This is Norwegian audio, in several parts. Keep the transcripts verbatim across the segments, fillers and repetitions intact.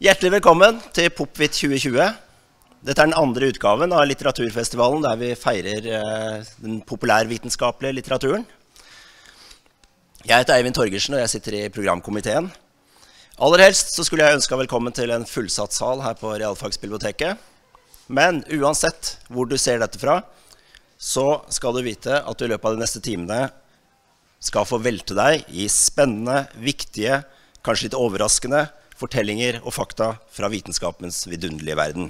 Hjertelig velkommen til Popvit tjue tjue. Dette er den andre utgaven av litteraturfestivalen, der vi feirer eh, den populærvitenskapelige litteraturen. Jeg heter Eivind Torgersen, og jeg sitter i programkomiteen. Aller helst så skulle jeg ønske velkommen til en fullsatt sal her på Realfagsbiblioteket. Men uansett hvor du ser dette fra, så skal du vite at du i løpet av de neste timene skal få velte deg i spennende, viktige, kanskje litt overraskende fortellinger og fakta fra vitenskapens vidunderlige verden.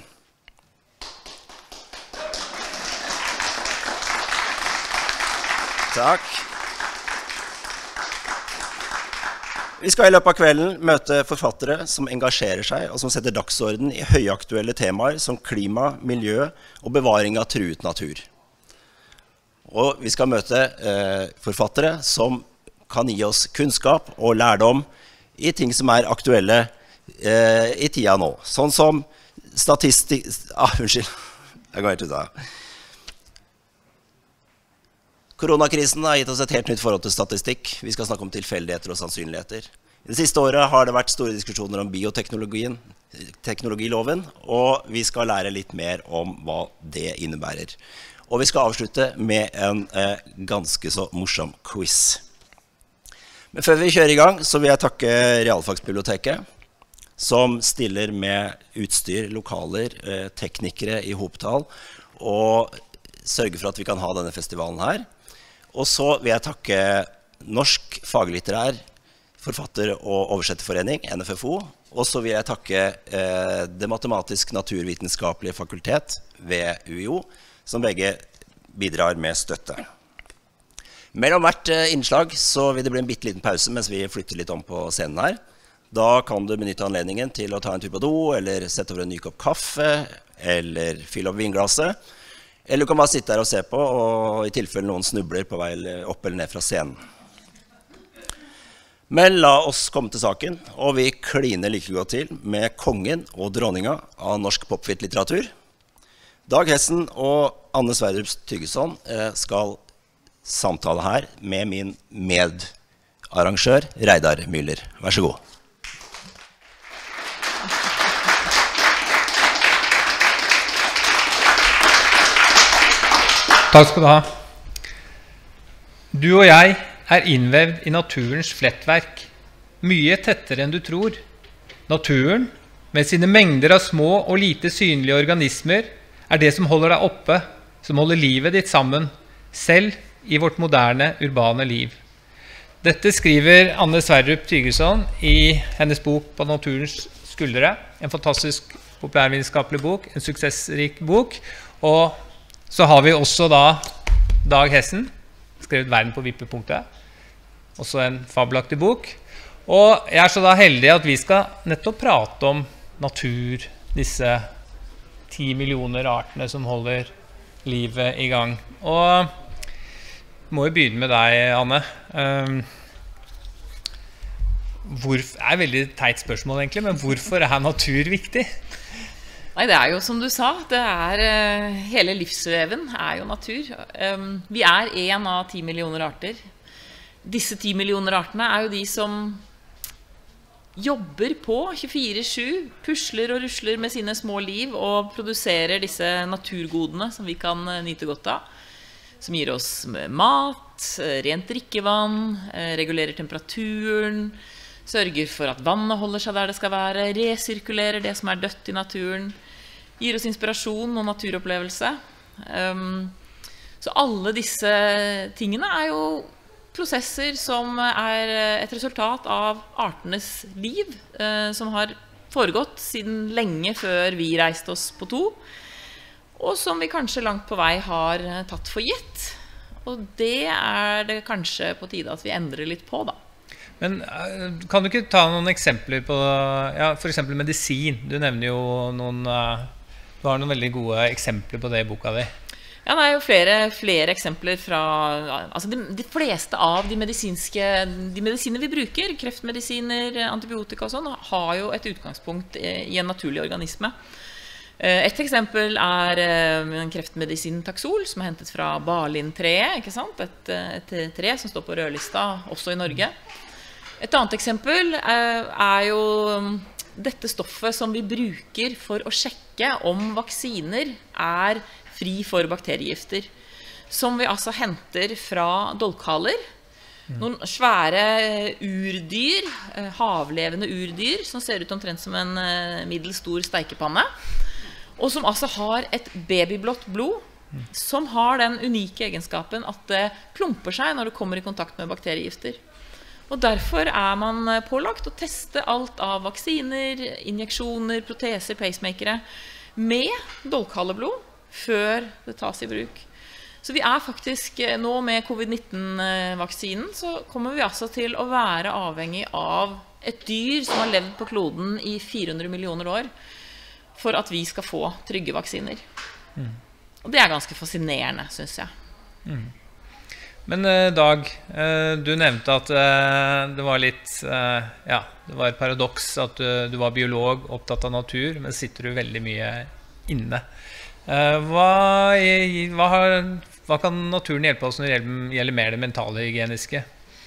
Takk. Vi skal i løpet av kvelden møte forfattere som engasjerer seg og som setter dagsorden i høyaktuelle temaer som klima, miljø og bevaring av truet natur. Og vi skal møte eh, forfattere som kan gi oss kunnskap og lærdom i ting som er aktuelle eh, i tida nå. Sånn som statistikk... Ah, unnskyld. Jeg går helt ut av. Koronakrisen har gitt oss et helt nytt forhold til statistikk. Vi skal snakke om tilfeldigheter og sannsynligheter. I det siste året har det vært store diskusjoner om bioteknologien, teknologiloven, og vi skal lære litt mer om hva det innebærer. Og vi skal avslutte med en eh, ganske så morsom quiz. Men før vi kjører i gang, så vil jeg takke Realfagsbiblioteket, som stiller med utstyr, lokaler, eh, teknikere i hopetall, og sørger for at vi kan ha denne festivalen her. Og så vil jeg takke Norsk Faglitterær Forfatter- og Oversetterforening, N F F O, og så vil jeg takke eh, Det Matematisk-Naturvitenskapelige Fakultet ved U I O, som begge bidrar med støtte. Mellom hvert innslag så vil det bli en bitteliten pause mens vi flytter litt om på scenen her. Da kan du benytte anledningen til å ta en tur på do, eller sette over en ny kopp kaffe, eller fylle opp vinglasset. Eller du kan bare sitte der og se på, og i tilfelle noen snubler på vei opp eller ned fra scenen. Men la oss komme til saken, og vi kliner like godt til med kongen og dronninga av norsk popfit-litteratur. Dag Hessen og Anne Sverdrup Tyggeson skal samtale her med min medarrangør, Reidar Müller. Vær så god. Takk skal du ha. Du og jeg er innvevd i naturens flettverk, mye tettere enn du tror. Naturen, med sine mengder av små og lite synlige organismer, er det som holder deg oppe, som holder livet ditt sammen, selv i vårt moderne, urbane liv. Dette skriver Anne Sverdrup Tyggeson i hennes bok På naturens skuldre, en fantastisk populærvitenskapelig bok, en suksessrik bok, og så har vi også da Dag Hessen, skrevet Verden på vippepunktet, også en fabelaktig bok, og jeg er så da heldig at vi skal nettopp prate om natur, disse ti millioner artene som holder livet i gang. Og må jo begynne med deg, Anne. Um, hvor, det er et veldig teit spørsmål egentlig, men hvorfor er natur viktig? Nei, det er jo som du sa, det er, uh, hele livsveven er jo natur. Um, vi er en av ti millioner arter. Disse ti millioner artene er jo de som jobber på tjuefire sju, pusler og rusler med sine små liv og produserer disse naturgodene som vi kan nyte godt av. Som gir oss mat, rent drikkevann, regulerer temperaturen, sørger for at vannet holder seg der det skal være, resirkulerer det som er dødt i naturen, gir oss inspirasjon og naturopplevelse. Um, så alle disse tingene er jo prosesser som er et resultat av artenes liv, eh, som har foregått siden lenge før vi reiste oss på to, og som vi kanskje langt på vei har tatt for gitt. Og det er det kanskje på tide at vi endrer litt på, da. Men kan du ikke ta noen eksempler på, ja, for eksempel medisin? Du nevner jo noen, du har noen veldig gode eksempler på det i boka di. Ja, det er jo flere, flere eksempler fra, altså de, de fleste av de medisinske, de medisiner vi bruker, kreftmedisiner, antibiotika og sånn, har jo et utgangspunkt i en naturlig organisme. Et eksempel er en kreftmedisin Taxol, som er hentet fra barlintreet, ikke sant? Et, et tre som står på rødlista, også i Norge. Et annet eksempel er jo dette stoffet som vi bruker for å sjekke om vaksiner er fri for bakteriegifter, som vi altså henter fra dolkhaler, noen svære urdyr, havlevende urdyr, som ser ut omtrent som en middels stor steikepanne, og som altså har et babyblått blod, som har den unike egenskapen at det klumper seg når det kommer i kontakt med bakteriegifter. Og derfor er man pålagt å teste alt av vaksiner, injeksjoner, proteser, pacemakere med dolkhaleblod før det tas i bruk. Så vi er faktisk nå med covid nitten-vaksinen, så kommer vi altså til å være avhengig av et dyr som har levd på kloden i fire hundre millioner år for at vi skal få trygge vaksiner. Mm. Og det er ganske fascinerende, synes jeg. Mm. Men Dag, du nevnte at det var litt, ja, det var et paradoks at du var biolog, opptatt av natur, men sitter du veldig mye inne. Hva, hva, har, hva kan naturen hjelpe oss når det gjelder mer det mentale hygieniske?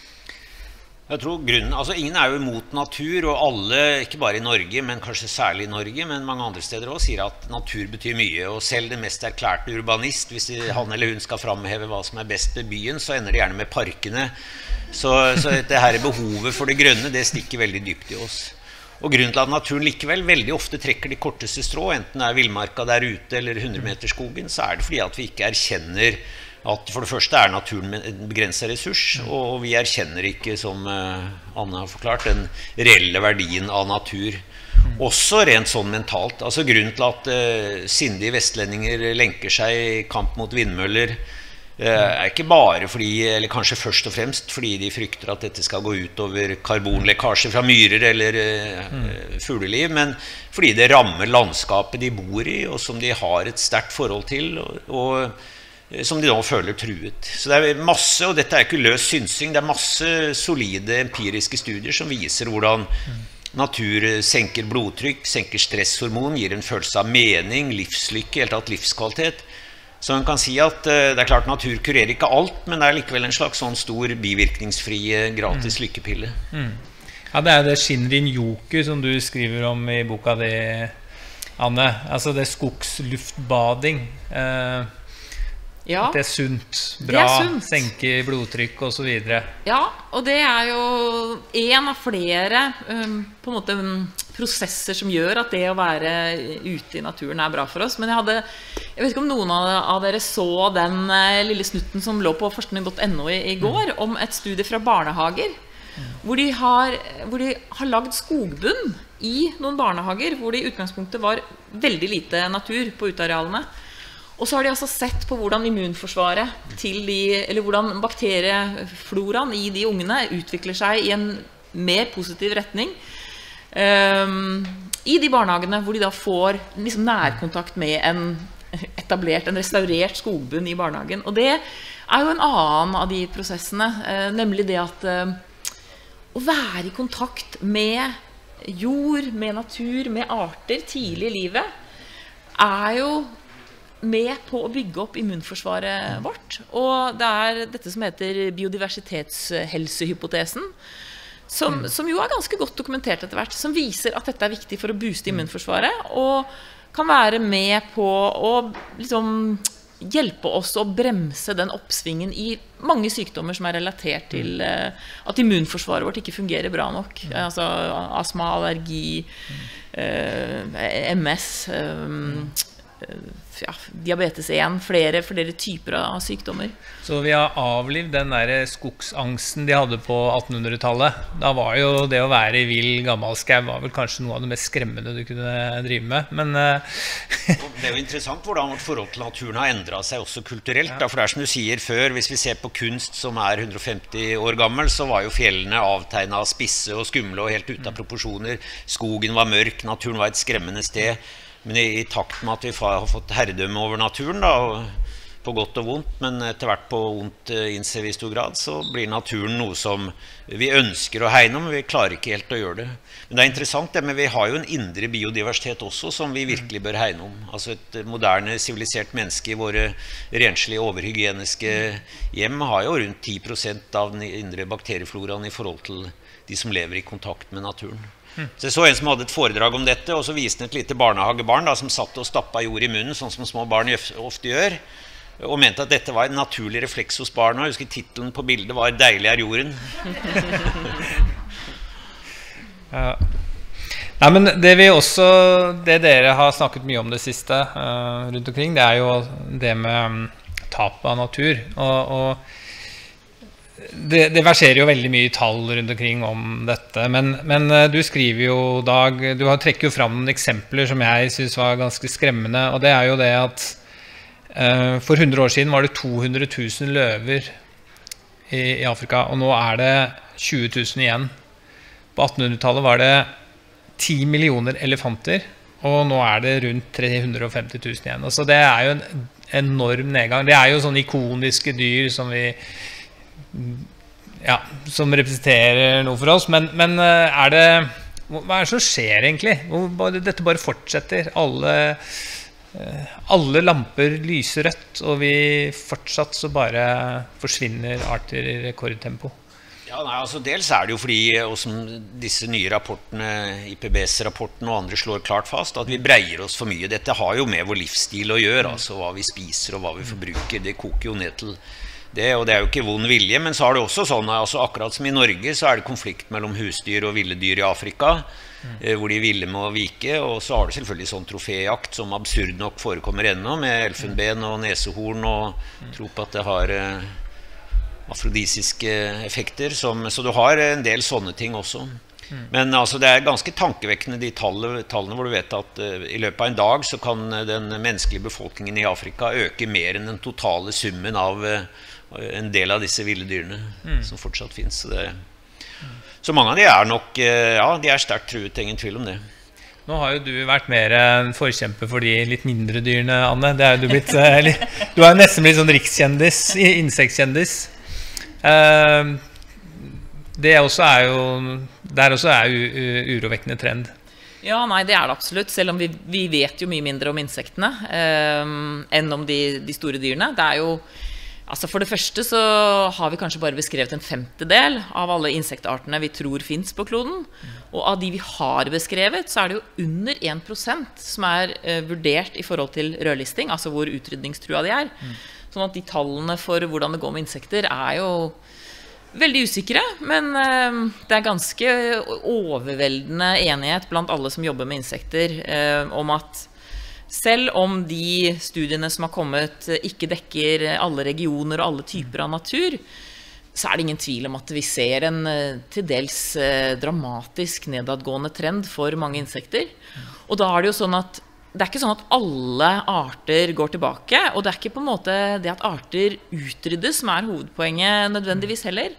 Jeg tror grunnen, altså ingen er jo imot natur, og alle, ikke bare i Norge, men kanskje særlig i Norge, men mange andre steder også, sier at natur betyr mye, og selv det mest erklærte urbanist, hvis han eller hun skal fremheve hva som er best ved byen, så ender det gjerne med parkene. Så, så det her behovet for det grønne, det stikker veldig dypt i oss. Og grunnen til at naturen likevel veldig ofte trekker de korteste strå, enten det er villmarka der ute eller hundremeterskogen, så er det fordi at vi ikke erkjenner at for det første er naturen en begrenset ressurs, og vi erkjenner ikke, som Anne har forklart, den reelle verdien av natur. Også rent sånn mentalt. Altså grunnen til at uh, sindige vestlendinger lenker seg i kamp mot vindmøller, uh, er ikke bare fordi, eller kanskje først og fremst fordi de frykter at dette skal gå ut over karbonlekkasje fra myrer eller uh, fugleliv, men fordi det rammer landskapet de bor i, og som de har et sterkt forhold til, og, og som de nå føler truet. Så det er masse, og dette er ikke løs synsing, det er masse solide empiriske studier som viser hvordan natur senker blodtrykk, senker stresshormon, gir en følelse av mening, livslykke, helt tatt livskvalitet. Så man kan si at det er klart natur kurerer ikke alt, men det er likevel en slags sånn stor bivirkningsfrie gratis lykkepille. Mm. Ja, det er det Shinrin-yoku som du skriver om i boka di, Anne. Altså det skogsluftbading. Eh, Ja, at det er sunt, bra, er sunt. senker blodtrykk og så videre. Ja, og det er jo en av flere um, på en måte, um, prosesser som gjør at det å være ute i naturen er bra for oss. Men jeg hadde, jeg vet ikke om noen av, av dere så den uh, lille snutten som lå på forskning punktum no i, i går, om et studie fra barnehager, mm. hvor de har, hvor de har lagd skogbunn i noen barnehager, hvor det i utgangspunktet var veldig lite natur på utearealene. Og så har de altså sett på hvordan immunforsvaret til de, eller hvordan bakteriefloraen i de ungene utvikler seg i en mer positiv retning um, i de barnehagene hvor de da får liksom nærkontakt med en etablert, en restaurert skogbunn i barnehagen. Og det er jo en annen av de prosessene, uh, nemlig det at uh, å være i kontakt med jord, med natur, med arter tidlig i livet, er jo med på å bygge opp immunforsvaret vårt. Og det er dette som heter biodiversitetshelsehypotesen, som, som jo er ganske godt dokumentert etter hvert, som viser at dette er viktig for å booste immunforsvaret, og kan være med på å liksom hjelpe oss å bremse den oppsvingen i mange sykdommer som er relatert til uh, at immunforsvaret vårt ikke fungerer bra nok. Altså astma, allergi, uh, M S, um, ja, diabetes en, flere, flere typer av sykdommer. Så vi har avlivd den der skogsangsten de hadde på attenhundretallet. Da var jo det å være i vill gammelskau var vel kanskje noe av det mest skremmende du kunne drive med, men det er jo interessant hvordan vårt forhold til naturen har endret seg også kulturelt, ja. Da, for det er som du sier før, hvis vi ser på kunst som er hundre og femti år gammel, så var jo fjellene avtegnet spisse og skumle og helt ute av proporsjoner. Skogen var mørk, naturen var et skremmende sted. Men i, i takt med at vi har fått herredømme over naturen, da, og på godt og vondt, men etter hvert på vondt innser vi i stor grad, så blir naturen noe som vi ønsker å hegne om, men vi klarer ikke helt å gjøre det. Men det er interessant, det, men vi har jo en indre biodiversitet også, som vi virkelig bør hegne om. Altså et moderne, sivilisert menneske i våre renslige, overhygieniske hjem har jo rundt ti prosent av den indre bakteriefloraen i forhold til de som lever i kontakt med naturen. Så jeg så en som hadde et foredrag om dette, og så viste han et lite barnehagebarn da, som satt og stappet jord i munnen, sånn som små barn ofte gjør, og mente at dette var en naturlig refleks hos barna. Jeg husker titelen på bildet var «Deilig er jorden». Ja. Nei, men det vi også, det dere har snakket mye om det siste uh, rundt omkring, det er jo det med um, tap av natur, og, og det, det verserer jo veldig mye tall rundt omkring om dette, men, men uh, du skriver jo, Dag, du har trekker jo fram noen eksempler som jeg synes var ganske skremmende, og det er jo det at uh, for hundre år siden var det to hundre tusen løver i, i Afrika, og nå er det tjue tusen igjen. På attenhundretallet var det ti millioner elefanter, og nå er det rundt tre hundre og femti tusen igjen. Altså det er jo en enorm nedgang. Det er jo sånne ikoniske dyr som vi, ja, som representerer noe for oss, men, men er det, hva er det som skjer egentlig? Dette bare fortsetter. Alle, alle lamper lyser rødt, og vi fortsatt så bare forsvinner arter i rekordtempo. Ja, nei, altså dels er det jo fordi, og som disse nye rapportene, I P B S-rapporten og andre slår klart fast, at vi breier oss for mye. Dette har jo med vår livsstil å gjøre, altså hva vi spiser og hva vi forbruker. Det koker jo ned til det, og det er jo ikke vond vilje, men så er det også sånn, altså akkurat som i Norge, så er det konflikt mellom husdyr og ville dyr i Afrika, eh, hvor de ville må vike, og så har det selvfølgelig sånn troféjakt som absurd nok forekommer ennå, med elfenben og nesehorn, og tro på at det har eh, afrodisiske effekter, som, så du har en del sånne ting også. Mm. Men altså, det er ganske tankevekkende de tallene, tallene hvor du vet at uh, i løpet av en dag så kan uh, den menneskelige befolkningen i Afrika øke mer enn den totale summen av uh, en del av disse ville dyrene mm. som fortsatt finnes. Så, det, mm. så mange av de er nok, uh, ja, de er sterkt truet, ingen tvil om det. Nå har jo du vært mer en forkjemper for de litt mindre dyrene, Anne. Det er jo du blitt, uh, litt, du er nesten blitt sånn rikskjendis, insektkjendis. Uh, det også er jo der også er u, u, urovekkende trend. Ja, nei, det er det absolutt, selv om vi, vi vet jo mye mindre om insektene uh, enn om de, de store dyrene. Det er jo, altså for det første så har vi kanskje bare beskrevet en femtedel av alle insektartene vi tror finnes på kloden, og av de vi har beskrevet så er det jo under en prosent som er uh, vurdert i forhold til rødlisting, altså hvor utrydningstrua de er. Mm. Sånn at de tallene for hvordan det går med insekter er jo veldig usikre, men eh, det er ganske overveldende enighet blant alle som jobber med insekter eh, om at selv om de studiene som har kommet ikke dekker alle regioner og alle typer av natur, så er det ingen tvil om at vi ser en til dels dramatisk nedadgående trend for mange insekter. Og da er det jo sånn at det er ikke sånn at alle arter går tilbake, og det er ikke på en måte det at arter utryddes som er hovedpoenget nødvendigvis heller.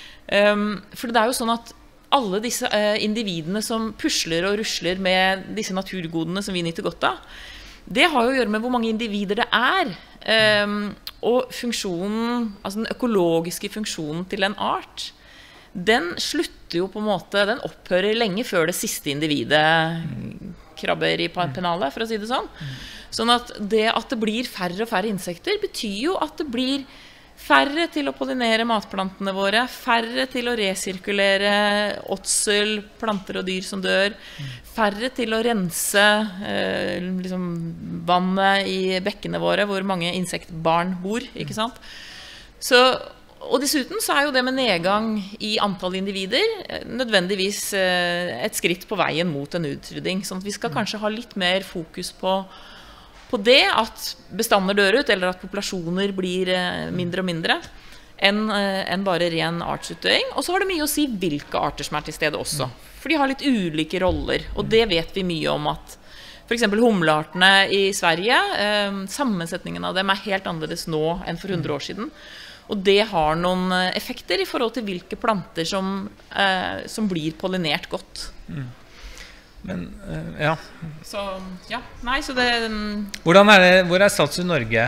Um, for det er jo sånn at alle disse uh, individene som pusler og rusler med disse naturgodene som vi nyter godt av, det har jo å gjøre med hvor mange individer det er. Um, og funksjonen, altså den økologiske funksjonen til en art, den slutter jo på en måte, den opphører lenge før det siste individet krabber i pennalet, for å si det sånn. Sånn at det at det blir færre og færre insekter betyr jo at det blir færre til å pollinere matplantene våre, færre til å resirkulere åtsel, planter og dyr som dør, færre til å rense eh, liksom vannet i bekkene våre, hvor mange insektbarn bor, ikke sant? Så, og dessuten så er jo det med nedgang i antall individer nødvendigvis eh, et skritt på veien mot en utrydding, sånn at vi skal kanskje ha litt mer fokus på på det at bestander dør ut, eller at populasjoner blir mindre og mindre, enn, enn bare ren artsutdøing. Og så har det mye å si hvilke arter som er til stede også. For de har litt ulike roller, og det vet vi mye om at for eksempel humleartene i Sverige, eh, sammensetningen av dem er helt annerledes nå enn for hundre år siden. Og det har noen effekter i forhold til hvilke planter som, eh, som blir pollinert godt. Mm. Men, uh, ja. Så, ja, nei, så det... Um... Hvordan er det, hvor er status i Norge?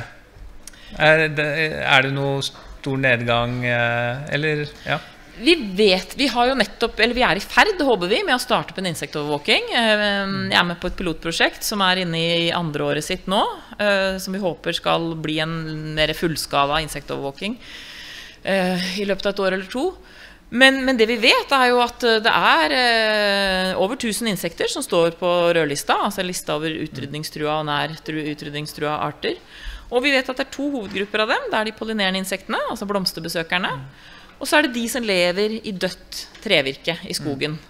Er det, er det noe stor nedgang, uh, eller, ja? Vi vet, vi har jo nettopp, eller vi er i ferd, håper vi, med å starte på en insektovervåking. Uh, jeg er med på et pilotprosjekt som er inne i andre året sitt nå, uh, som vi håper skal bli en mer fullskala insektovervåking uh, i løpet av et år eller to. Men, men det vi vet er jo at det er eh, over tusen insekter som står på rødlista, altså lista over utrydningstrua og nær utrydningstrua arter. Og vi vet at det er to hovedgrupper av dem. Det er de pollinerende insektene, altså blomsterbesøkerne. Og så er det de som lever i dødt trevirke i skogen.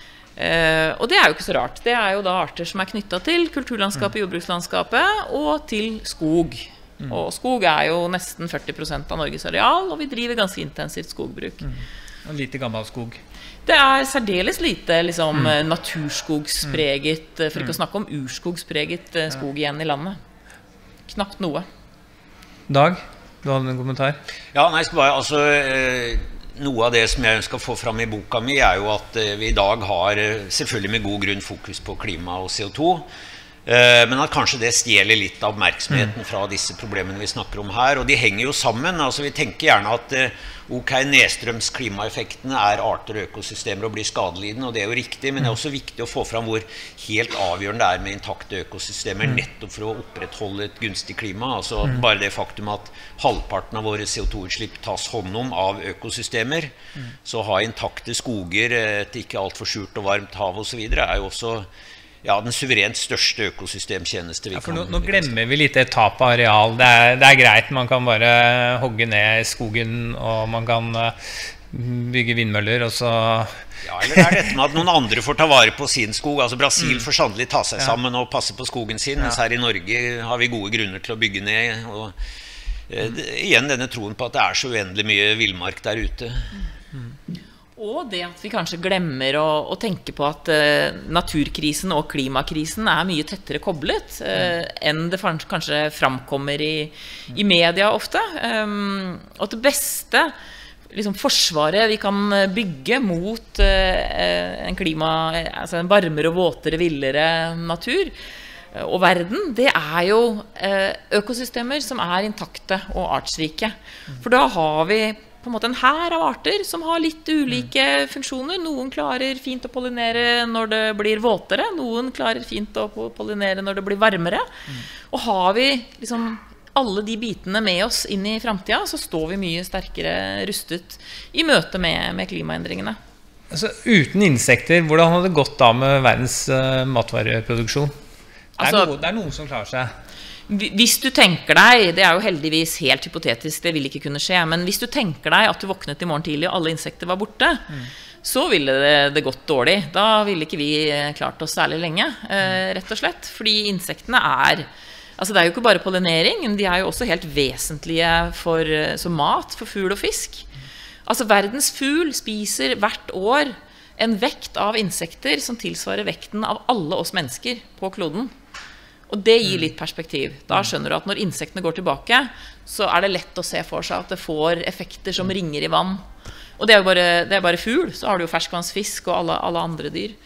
Uh, og det er jo ikke så rart. Det er jo da arter som er knyttet til kulturlandskapet, jordbrukslandskapet og til skog. Mm. Og skog er jo nesten førti prosent av Norges areal, og vi driver ganske intensivt skogbruk. Mm. Og lite gammel skog. Det er særdeles lite liksom, mm. naturskogspreget, for ikke å snakke om urskogspreget skog igjen i landet. Knapt noe. Dag, du hadde en kommentar? Ja, nei, skal bare, altså... Eh, Noe av det som jeg ønsker å få fram i boka mi er jo at vi i dag har selvfølgelig med god grunn fokus på klima og C O to, men at kanskje det stjeler litt av oppmerksomheten fra disse problemene vi snakker om her, og de henger jo sammen. Altså vi tenker gjerne at ok, nedstrøms klimaeffektene er arter og økosystemer og blir skadelidende, og det er jo riktig, men det er også viktig å få fram hvor helt avgjørende det er med intakte økosystemer nettopp for å opprettholde et gunstig klima. Altså bare det faktum at halvparten av våre C O to-utslipp tas hånd om av økosystemer, så ha intakte skoger, et ikke alt for surt og varmt hav og så videre, er jo også ja, den suverent største økosystemtjeneste vi ja, for kan. Nå, nå glemmer vi litt et tap av areal. Det er, det er greit, man kan bare hogge ned skogen, og man kan uh, bygge vindmøller, og så... Ja, eller er dette med at noen andre får ta vare på sin skog? Altså Brasil mm. får sannelig ta seg sammen ja. og passe på skogen sin, mens ja. her i Norge har vi gode grunner til å bygge ned. Og, uh, det, igjen denne troen på at det er så uendelig mye villmark der ute. Mm. Og det at vi kanskje glemmer å, å tenke på at uh, naturkrisen og klimakrisen er mye tettere koblet uh, enn det kanskje framkommer i, i media ofte. Um, og at det beste liksom, forsvaret vi kan bygge mot uh, en klima, altså en varmere og våtere, villere natur uh, og verden, det er jo uh, økosystemer som er intakte og artsrike. For da har vi på en måte en hær av arter som har litt ulike mm. funksjoner. Noen klarer fint å pollinere når det blir våtere, noen klarer fint å pollinere når det blir varmere. Mm. Og har vi liksom alle de bitene med oss inn i fremtiden, så står vi mye sterkere rustet i møte med, med klimaendringene. Altså, uten insekter, hvordan hadde det gått da med verdens uh, matvareproduksjon? Det er, altså, noe, det er noen som klarer seg. Hvis du tenker deg, det er jo heldigvis helt hypotetisk, det vil ikke kunne skje, men hvis du tenker deg at du våknet i morgen tidlig og alle insekter var borte, mm. så ville det, det gått dårlig. Da ville ikke vi klart oss særlig lenge, eh, rett og slett. Fordi insektene er, altså det er jo ikke bare pollinering, men de er jo også helt vesentlige for, som mat for fugl og fisk. Altså verdens fugl spiser hvert år en vekt av insekter som tilsvarer vekten av alle oss mennesker på kloden. Og det gir litt perspektiv. Da skjønner du at når insektene går tilbake, så er det lett å se for seg at det får effekter som ringer i vann. Og det er jo bare, det er bare fugl, så har du jo ferskvannsfisk og alle, alle andre dyr.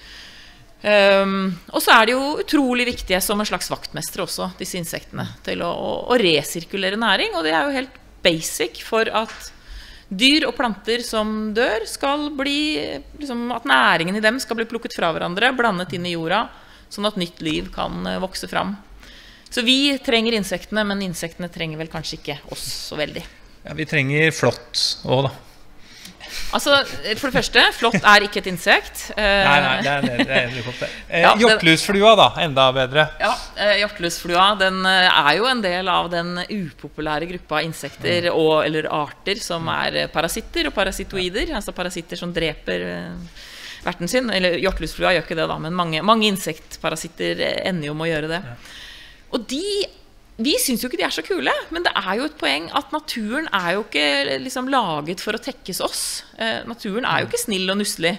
Um, og så er det jo utrolig viktige som en slags vaktmester også, disse insektene, til å, å, å resirkulere næring. Og det er jo helt basic for at dyr og planter som dør skal bli, liksom, at næringen i dem skal bli plukket fra hverandre, blandet inn i jorda, sånn at nytt liv kan vokse fram. Så vi trenger insektene, men insektene trenger vel kanskje ikke oss så veldig. Ja, vi trenger flått også da. Altså, for det første, flått er ikke et insekt. Nei, nei, det er, det er det. Eh, ja, hjortlusflua da, enda bedre. Ja, eh, hjortlusflua, den er jo en del av den upopulære gruppa insekter mm. og, eller arter som er parasitter og parasitoider, altså parasitter som dreper eh, verten sin, eller hjortlusflua gjør ikke det da, men mange, mange insektparasitter ender jo med å gjøre det. Ja. Og de, vi synes jo ikke de er så kule, men det er jo et poeng at naturen er jo ikke liksom laget for å tekkes oss. Eh, naturen er jo ikke snill og nusselig.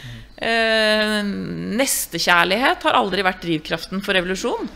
Eh, nestekjærlighet har aldri vært drivkraften for revolusjon.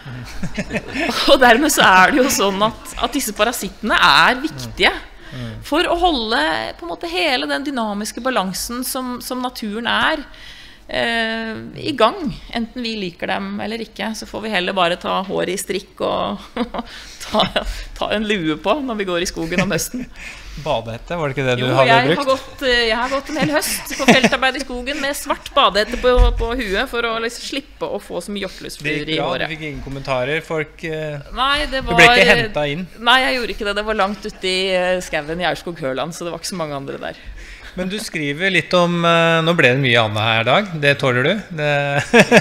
Og dermed så er det jo sånn at, at disse parasittene er viktige for å holde på en måte hele den dynamiske balansen som, som naturen er eh, i gang. Enten vi liker dem eller ikke, så får vi heller bare ta hår i strikk og ta, ta en lue på når vi går i skogen om høsten. Badehette, var det ikke det du jo, hadde jeg brukt? Har gått, jeg har gått en hel høst på feltarbeid i skogen med svart badehette på, på huet for å liksom slippe å få så mye hjortlusfluer i håret. Du fikk ingen kommentarer, folk eh, nei, det var, du ble ikke hentet inn? Nei, jeg gjorde ikke det, det var langt ute i skauen i Aurskog-Høland, så det var ikke så mange andre der. Men du skriver litt om, uh, nå ble det mye Anna her i dag, det tåler du. Det,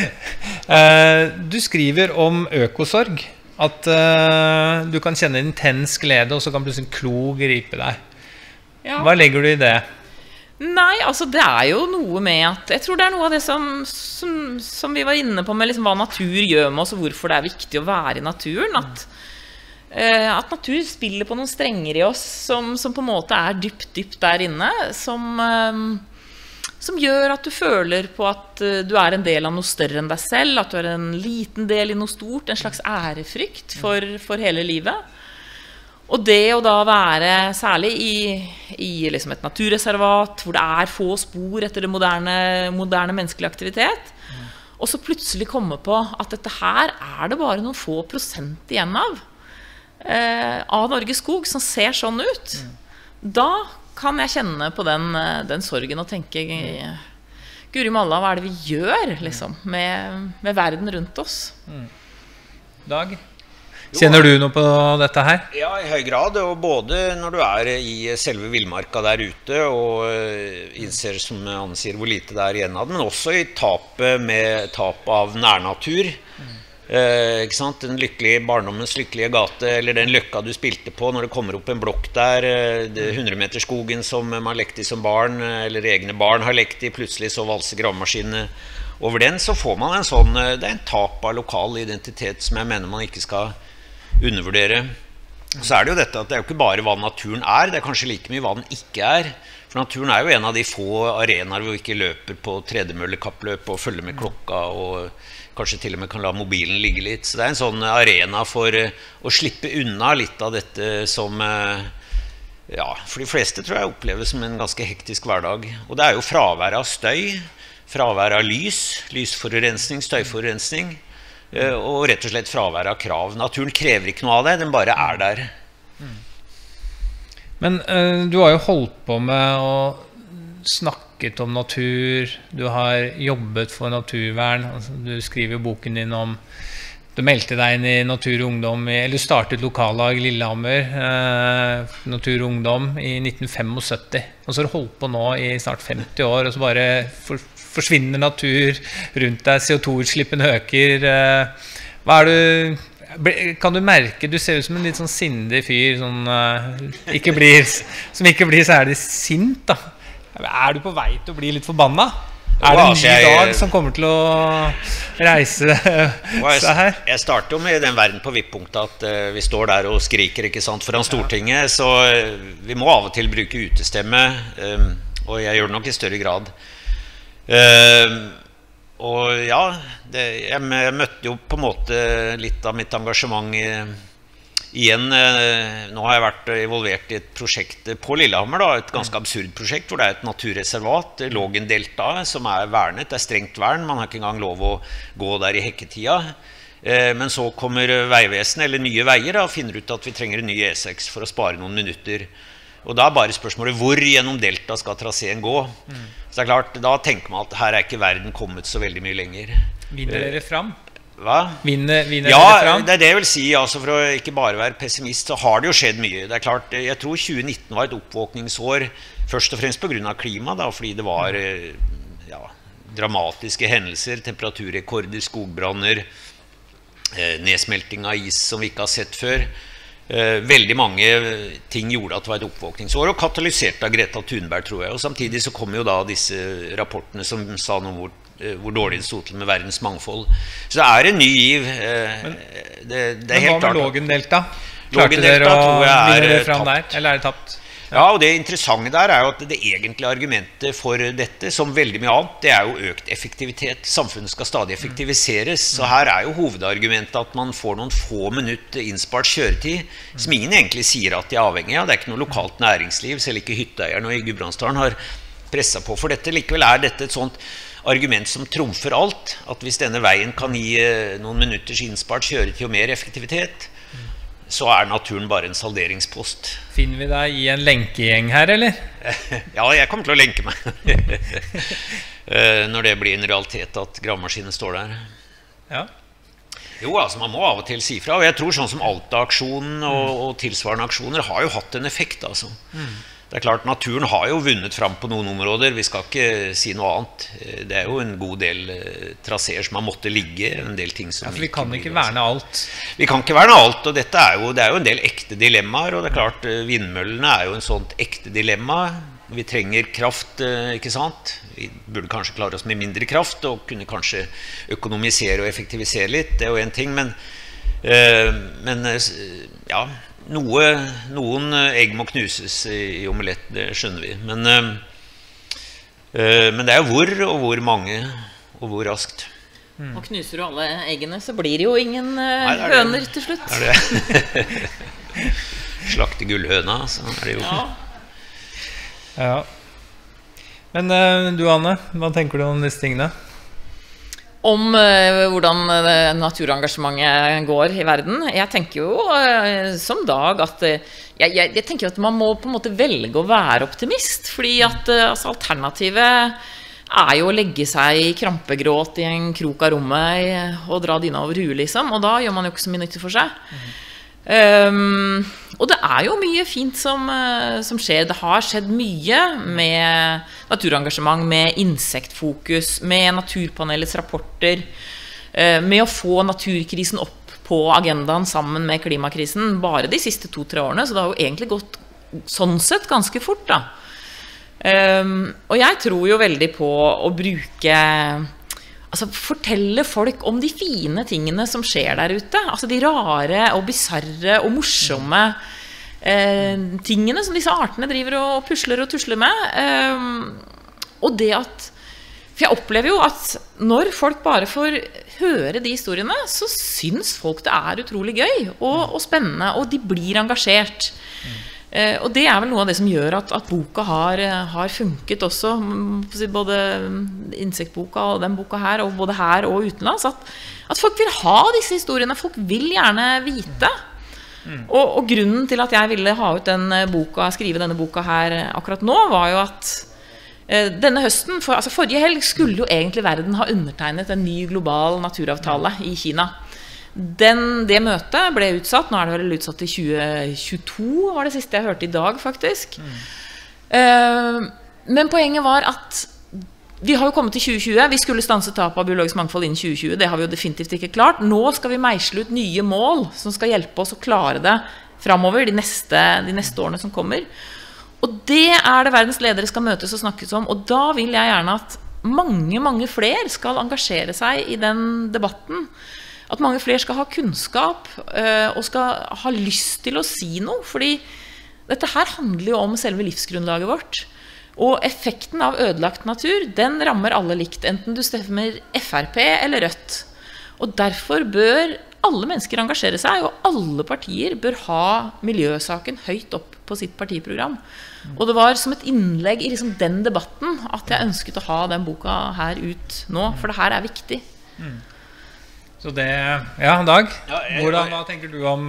uh, du skriver om økosorg, at uh, du kan kjenne intens glede, og så kan plutselig en klo gripe deg. Ja. Hva legger du i det? Nei, altså det er jo noe med at, jeg tror det er noe av det som, som, som vi var inne på med liksom hva natur gjør med oss, og hvorfor det er viktig å være i naturen, at at natur spiller på noen strenger i oss som, som på en måte er dypt, dypt der inne, som, um, som gjør at du føler på at uh, du er en del av noe større enn deg selv, at du er en liten del i noe stort, en slags ærefrykt for, for hele livet. Og det å da være særlig i, i liksom et naturreservat, hvor det er få spor etter det moderne, moderne menneskelig aktivitet, og så plutselig komme på at dette her er det bare noen få prosent igjen av. av Norges skog som ser sånn ut, mm. da kan jeg kjenne på den, den sorgen og tenke Guri malla, hva er det vi gjør liksom, med, med verden rundt oss? Mm. Dag? Kjenner du noe på dette her? Ja, i høy grad, og både når du er i selve villmarka der ute og innser, som Anne sier, hvor lite det er igjen av det, men også i tapet med tap av nærnatur. Mm. Eh, ikke sant? Den lykkelige barndommens lykkelige gate, eller den løkka du spilte på når det kommer opp en blokk der, eh, hundremeterskogen som man lekte i som barn, eller egne barn har lekt i, plutselig så valser gravemaskinene over den, så får man en sånn, det er en tap av lokal identitet som jeg mener man ikke skal undervurdere. Så er det jo dette at det er jo ikke bare hva naturen er, det er kanskje like mye hva den ikke er. For naturen er jo en av de få arenaer hvor vi ikke løper på tredemøllekappløp og følger med klokka og kanskje til og med kan la mobilen ligge litt. Så det er en sånn arena for å slippe unna litt av dette som, ja, for de fleste tror jeg oppleves som en ganske hektisk hverdag. Og det er jo fravær av støy, fravær av lys, lysforurensning, støyforurensning, og rett og slett fravær av krav. Naturen krever ikke noe av det, den bare er der. Men uh, du har jo holdt på med å snakket om natur, du har jobbet for naturvern, altså, du skriver boken din om, du meldte deg inn i Natur og Ungdom, eller du startet lokallag i Lillehammer, eh, Natur og Ungdom i nitten syttifem, og så har du holdt på nå i snart femti år, og så bare for, forsvinner natur rundt deg, C O to utslippen øker, eh, hva er du... Kan du merke, du ser ut som en litt sånn sindig fyr, sånn, uh, ikke blir, som ikke blir særlig sint da. Er du på vei til å bli litt forbanna? Er det en ny dag som kommer til å reise seg her? Jeg starter jo med den verden på vipppunktet at uh, vi står der og skriker, ikke sant, foran Stortinget, så uh, vi må av og til bruke utestemme, um, og jeg gjør det nok i større grad. Uh, Og ja, det, jeg, jeg møtte jo på en måte litt av mitt engasjement i, igjen. Nå har jeg vært involvert i et prosjekt på Lillehammer, da, et ganske absurd prosjekt, hvor det er et naturreservat, Lågendelta, som er vernet, det er strengt vern, man har ikke engang lov å gå der i hekketida. Men så kommer Vegvesenet, eller Nye Veier, da, og finner ut at vi trenger en ny E seks for å spare noen minutter. Og da er bare spørsmålet hvor gjennom delta skal traseen gå. Mm. Så det er klart, da tenker man at her er ikke verden kommet så veldig mye lenger. Vinner dere fram? Hva? Vinner, vinner ja, dere fram? Det er det jeg vil si, altså for å ikke bare være pessimist, så har det jo skjedd mye. Det er klart, jeg tror tjue nitten var et oppvåkningsår, først og fremst på grunn av klima, da, fordi det var ja, dramatiske hendelser, temperaturrekorder, skogbranner, eh, nedsmelting av is som vi ikke har sett før. Veldig mange ting gjorde at det var et oppvåkningsår, og katalysert av Greta Thunberg, tror jeg. Og samtidig så kom jo da disse rapportene som sa noe om hvor, hvor dårlig det stod til med verdens mangfold. Så det er en ny giv. Men, det, det er helt men hva med Lågendelta? Klarte Lågendelta dere å vinne det fram der, eller er det tapt? Ja, og det interessante der er jo at det egentlige argumentet for dette, som veldig mye annet, det er jo økt effektivitet. Samfunnet skal stadig effektiviseres, så her er jo hovedargumentet at man får noen få minutter innspart kjøretid, som ingen egentlig sier at de er avhengig av. Det er ikke noe lokalt næringsliv, selv ikke hytteeierne i Gudbrandsdalen har presset på for dette. Likevel er dette et sånt argument som trumfer alt, at hvis denne veien kan gi noen minutters innspart kjøretid og mer effektivitet, så er naturen bare en salderingspost. Finner vi deg i en lenkegjeng her, eller? Ja, jeg kommer til å lenke meg. Når det blir en realitet at gravemaskinen står der. Ja. Jo, altså man må av og til si fra, og jeg tror sånn som Alta-aksjonen og, og tilsvarende aksjoner har jo hatt en effekt, altså. Mm. Det er klart, naturen har jo vunnet fram på noen områder, vi skal ikke si noe annet. Det er jo en god del traseer som har måttet ligge, en del ting som... Ja, for vi kan ikke verne alt. Vi kan ikke verne alt, og dette er jo, det er jo en del ekte dilemmaer, og det er klart, vindmøllene er jo en sånt ekte dilemma. Vi trenger kraft, ikke sant? Vi burde kanskje klare oss med mindre kraft, og kunne kanskje økonomisere og effektivisere litt, det er jo en ting, men... Men ja, noe, noen egg må knuses i omelett, det skjønner vi. Men, men det er hvor, og hvor mange, og hvor raskt. Mm. Og knuser du alle eggene, så blir det jo ingen Nei, det høner til slutt. Det er det. Slakte gullhøna, så er det jo... Ja. Ja. Men du, Anne, hva tenker du om disse tingene? Om uh, hvordan uh, naturengasjementet går i verden. Jeg tenker jo uh, som Dag at uh, jeg, jeg, jeg tenker at man må på en måte velge å være optimist, fordi at uh, altså, alternativet er jo å legge seg i krampegråt i en krok av rommet uh, og dra dyna over huet, liksom, og da gjør man jo ikke så mye nytte for seg. Mm. Um, og det er jo mye fint som, uh, som skjer. Det har skjedd mye med naturengasjement, med insektfokus, med naturpanelets rapporter, uh, med å få naturkrisen opp på agendaen sammen med klimakrisen bare de siste to-tre årene, så det har jo egentlig gått sånn sett ganske fort da. Um, og jeg tror jo veldig på å bruke Altså fortelle folk om de fine tingene som skjer der ute. Altså de rare og bizarre og morsomme eh, tingene som disse artene driver og pusler og tusler med. Eh, og det at... For jeg opplever jo at når folk bare får høre de historiene, så syns folk det er utrolig gøy og, og spennende, og de blir engasjert. Uh, og det er vel noe av det som gjør at, at boka har, har funket også, både insektboka og den boka her, og både her og utenlands, at, at folk vil ha disse historiene, folk vil gjerne vite. Mm. Og, og grunnen til at jeg ville ha ut den boka, skrive denne boka her akkurat nå, var jo at uh, denne høsten, for, altså forrige helg, skulle jo egentlig verden ha undertegnet en ny global naturavtale i Kina. Den, det møtet ble utsatt, nå er det vel utsatt til tjue tjueto, var det siste jeg hørte i dag faktisk. Mm. Uh, men poenget var at vi har jo kommet til tjue tjue, vi skulle stanse tap av biologisk mangfold innen tjue tjue, det har vi jo definitivt ikke klart. Nå skal vi meisle ut nye mål som skal hjelpe oss å klare det fremover de neste, de neste årene som kommer. Og det er det verdens ledere skal møtes og snakkes om, og da vil jeg gjerne at mange, mange flere skal engasjere seg i den debatten. At mange flere skal ha kunnskap uh, og skal ha lyst til å si noe, fordi dette her handler jo om selve livsgrunnlaget vårt. Og effekten av ødelagt natur, den rammer alle likt, enten du stemmer F R P eller Rødt. Og derfor bør alle mennesker engasjere seg, og alle partier bør ha miljøsaken høyt opp på sitt partiprogram. Og det var som et innlegg i liksom den debatten at jeg ønsket å ha den boka her ut nå, for det her er viktig. Mm. Så det, ja, Dag, ja, jeg, hvordan, hva tenker du om,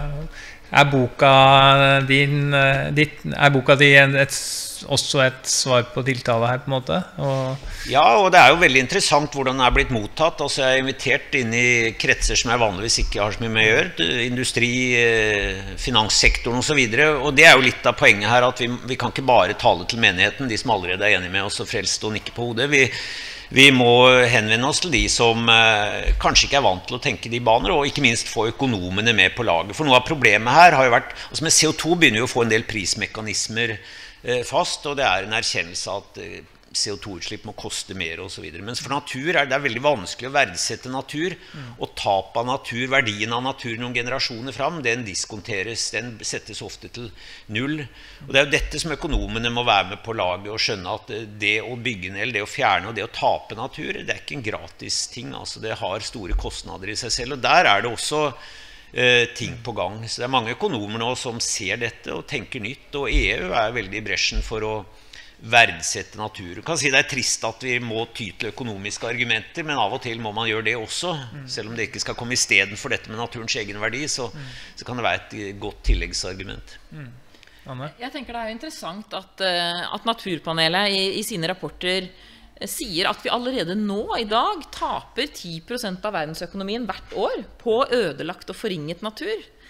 er boka din, ditt, er boka di et, også et svar på tiltale her på en måte? Og ja, og det er jo veldig interessant hvordan den er blitt mottatt. Altså jeg er invitert inn i kretser som jeg vanligvis ikke har så mye med å gjøre, industri, finanssektoren og så videre, og det er jo litt av poenget her, at vi, vi kan ikke bare tale til menigheten, de som allerede er enige med oss og frelst og nikker på hodet. Vi Vi må henvende oss til de som eh, kanskje ikke er vant til å tenke de baner, og ikke minst få økonomene med på laget. For noe av problemet her har jo vært, altså med C O to begynner vi å få en del prismekanismer eh, fast, og det er en erkjennelse at eh, C O to-utslipp må koste mer og så videre. Mens for natur er det veldig vanskelig å verdsette natur, og tap av natur, verdien av natur noen generasjoner fram, den diskonteres, den settes ofte til null. Og det er jo dette som økonomene må være med på laget og skjønne at det å bygge ned, det å fjerne og det å tape natur, det er ikke en gratis ting, altså det har store kostnader i seg selv, og der er det også eh, ting på gang. Så det er mange økonomer nå som ser dette og tenker nytt, og E U er veldig i bresjen for å verdsette natur. Du kan si det er trist at vi må ty til økonomiske argumenter, men av og til må man gjøre det også. Mm. Selv om det ikke skal komme i stedet for dette med naturens egenverdi, så, mm. så kan det være et godt tilleggsargument. Mm. Anne? Jeg tenker det er jo interessant at, uh, at Naturpanelet i, i sine rapporter uh, sier at vi allerede nå i dag taper ti prosent av verdensøkonomien hvert år på ødelagt og forringet natur.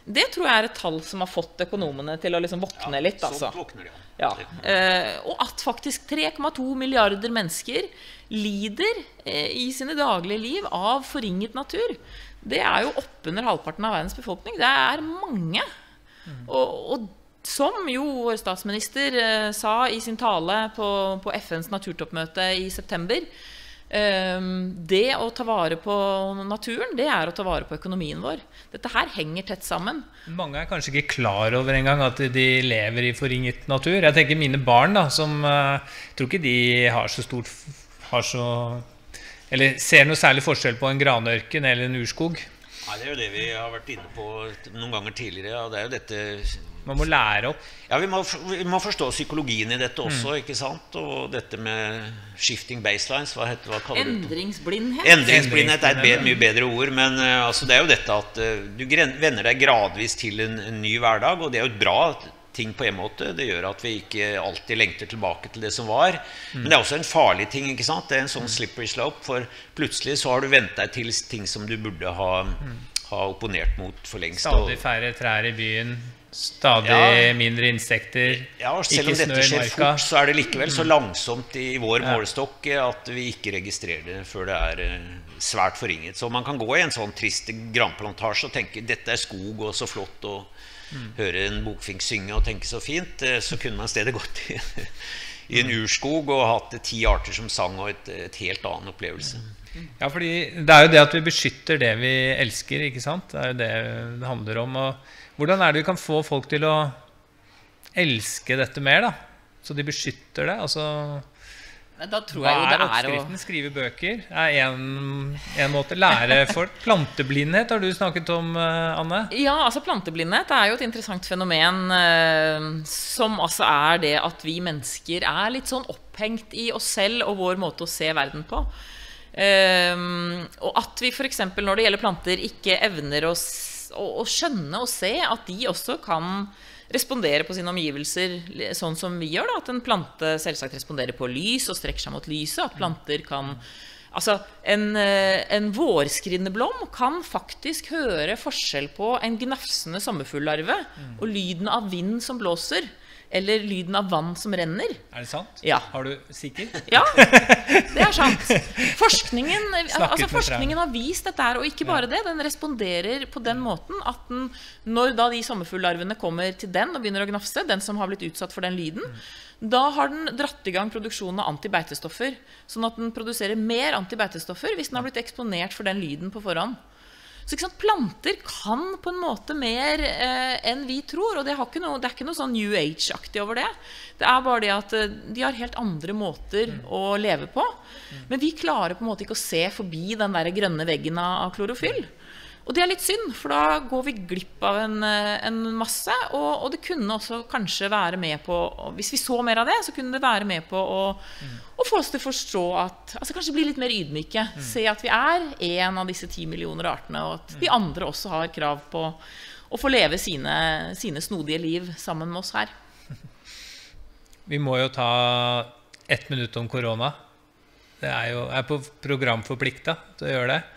det tror jeg er et tall som har fått økonomene til å liksom våkne litt, altså. Sånt våkner de, Ja. Eh, og at faktisk tre komma to milliarder mennesker lider eh, i sine daglige liv av forringet natur. Det er jo oppunder halvparten av verdens befolkning. Det er mange. Mm. Og, og som jo vår statsminister eh, sa i sin tale på, på F N's naturtoppmøte i september, eh, det å ta vare på naturen, det er å ta vare på økonomien vår. Dette her henger tett sammen. Mange er kanskje ikke klar over en gang at de lever i forringet natur. Jeg tenker mine barn da, som uh, tror ikke de har så stort, har så, eller ser noe særlig forskjell på en granørken eller en urskog. Nei, det er jo det vi har vært inne på noen ganger tidligere, og det er jo dette... Man må lære opp. Ja, vi må, vi må forstå psykologien i dette også, mm. ikke sant? Og dette med shifting baselines, hva heter, hva kaller du det? Endringsblindhet. Endringsblindhet er et be, mye bedre ord, men uh, altså, det er jo dette at uh, du venner deg gradvis til en, en ny hverdag, og det er jo et bra ting på en måte. Det gjør at vi ikke alltid lengter tilbake til det som var. Mm. Men det er også en farlig ting, ikke sant? Det er en sånn slippery slope, for plutselig så har du ventet deg til ting som du burde ha, mm. ha opponert mot for lengst. Stadig færre trær i byen. Stadig ja. mindre insekter, ja, og selv om dette skjer fort, så er det likevel så langsomt i vår ja. målestokk at vi ikke registrerer det før det er svært forringet. Så man kan gå i en sånn trist granplantasje og tenke, dette er skog og så flott, og mm. høre en bokfink synge og tenke så fint, så kunne man i stedet gått i, i en urskog og hatt ti arter som sang og et, et helt annen opplevelse. Ja, fordi det er jo det at vi beskytter det vi elsker, ikke sant? Det er jo det det handler om, og hvordan er det vi kan få folk til å elske dette mer, da? Så de beskytter det, altså... Da tror jeg jo det er oppskriften? Å... Skrive bøker er en, en måte. Lære folk. Planteblindhet har du snakket om, Anne? Ja, altså planteblindhet er jo et interessant fenomen, eh, som altså er det at vi mennesker er litt sånn opphengt i oss selv og vår måte å se verden på. Um, og at vi for eksempel når det gjelder planter ikke evner å, å, å skjønne og se at de også kan respondere på sine omgivelser sånn som vi gjør da, at en plante selvsagt responderer på lys og strekker seg mot lyset, at planter kan altså en, en vårskrinneblom kan faktisk høre forskjell på en gnafsende sommerfuglarve og lyden av vind som blåser eller lyden av vann som renner. Er det sant? Ja. Har du sikker? Ja, det er sant. Forskningen, altså forskningen har vist dette her, og ikke bare det, den responderer på den måten at den, når da de sommerfuglarvene kommer til den og begynner å gnafse, den som har blitt utsatt for den lyden, da har den dratt i gang produksjonen av antibeitestoffer, sånn at den produserer mer antibeitestoffer hvis den har blitt eksponert for den lyden på forhånd. Så ikke sant, planter kan på en måte mer eh, enn vi tror, og det, har ikke noe, det er ikke noe sånn New Age-aktig over det. Det er bare det at eh, de har helt andre måter mm. å leve på. Mm. Men vi klarer på en måte ikke å se forbi den der grønne veggen av klorofyll. Og det er litt synd, for da går vi glipp av en, en masse, og, og det kunne også kanskje være med på, hvis vi så mer av det, så kunne det være med på å, mm. å få oss til å forstå at, altså kanskje bli litt mer ydmyke, mm. se at vi er en av disse ti millioner artene, og at de andre også har krav på å få leve sine, sine snodige liv sammen med oss her. Vi må jo ta ett minutt om korona. Det er jo er på programforpliktet til å gjøre det.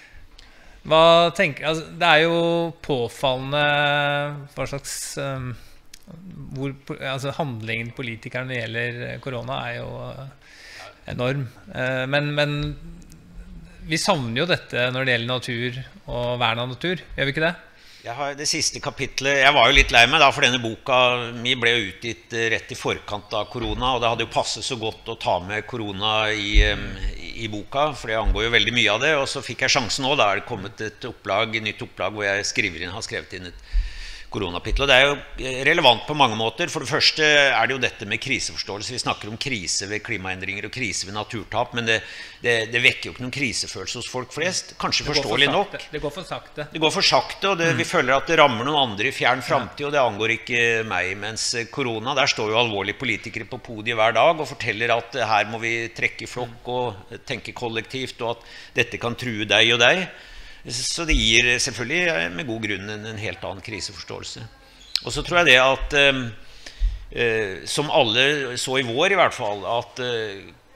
Hva tenker, altså, det er jo påfallende hva slags um, hvor, altså, handlingen politikerne når det gjelder korona er jo uh, enorm. Uh, men, men vi savner jo dette når det gjelder natur og vern av natur, gjør vi ikke det? Jeg har det siste kapitlet, jeg var jo litt lei meg da, for denne boka mi ble jo utgitt rett i forkant av korona, og det hadde jo passet så godt å ta med korona i, i boka, for det angår jo veldig mye av det, og så fikk jeg sjansen nå, da er det kommet et opplag, et nytt opplag hvor jeg skriver inn, har skrevet inn et koronapittel, og det er jo relevant på mange måter. For det første er det jo dette med kriseforståelse. Vi snakker om krise ved klimaendringer og krise ved naturtap, men det, det, det vekker jo ikke noen krisefølelse hos folk flest. Kanskje forståelig nok. Det går for sakte. Det går for sakte, og det, mm. vi føler at det rammer noen andre i fjern fremtid, og det angår ikke meg. Mens korona, der står jo alvorlige politikere på podiet hver dag og forteller at her må vi trekke i flokk og tenke kollektivt, og at dette kan true deg og deg. Så det gir selvfølgelig med god grunn en, en helt annen kriseforståelse. Og så tror jeg det at, eh, som alle så i vår i hvert fall, at eh,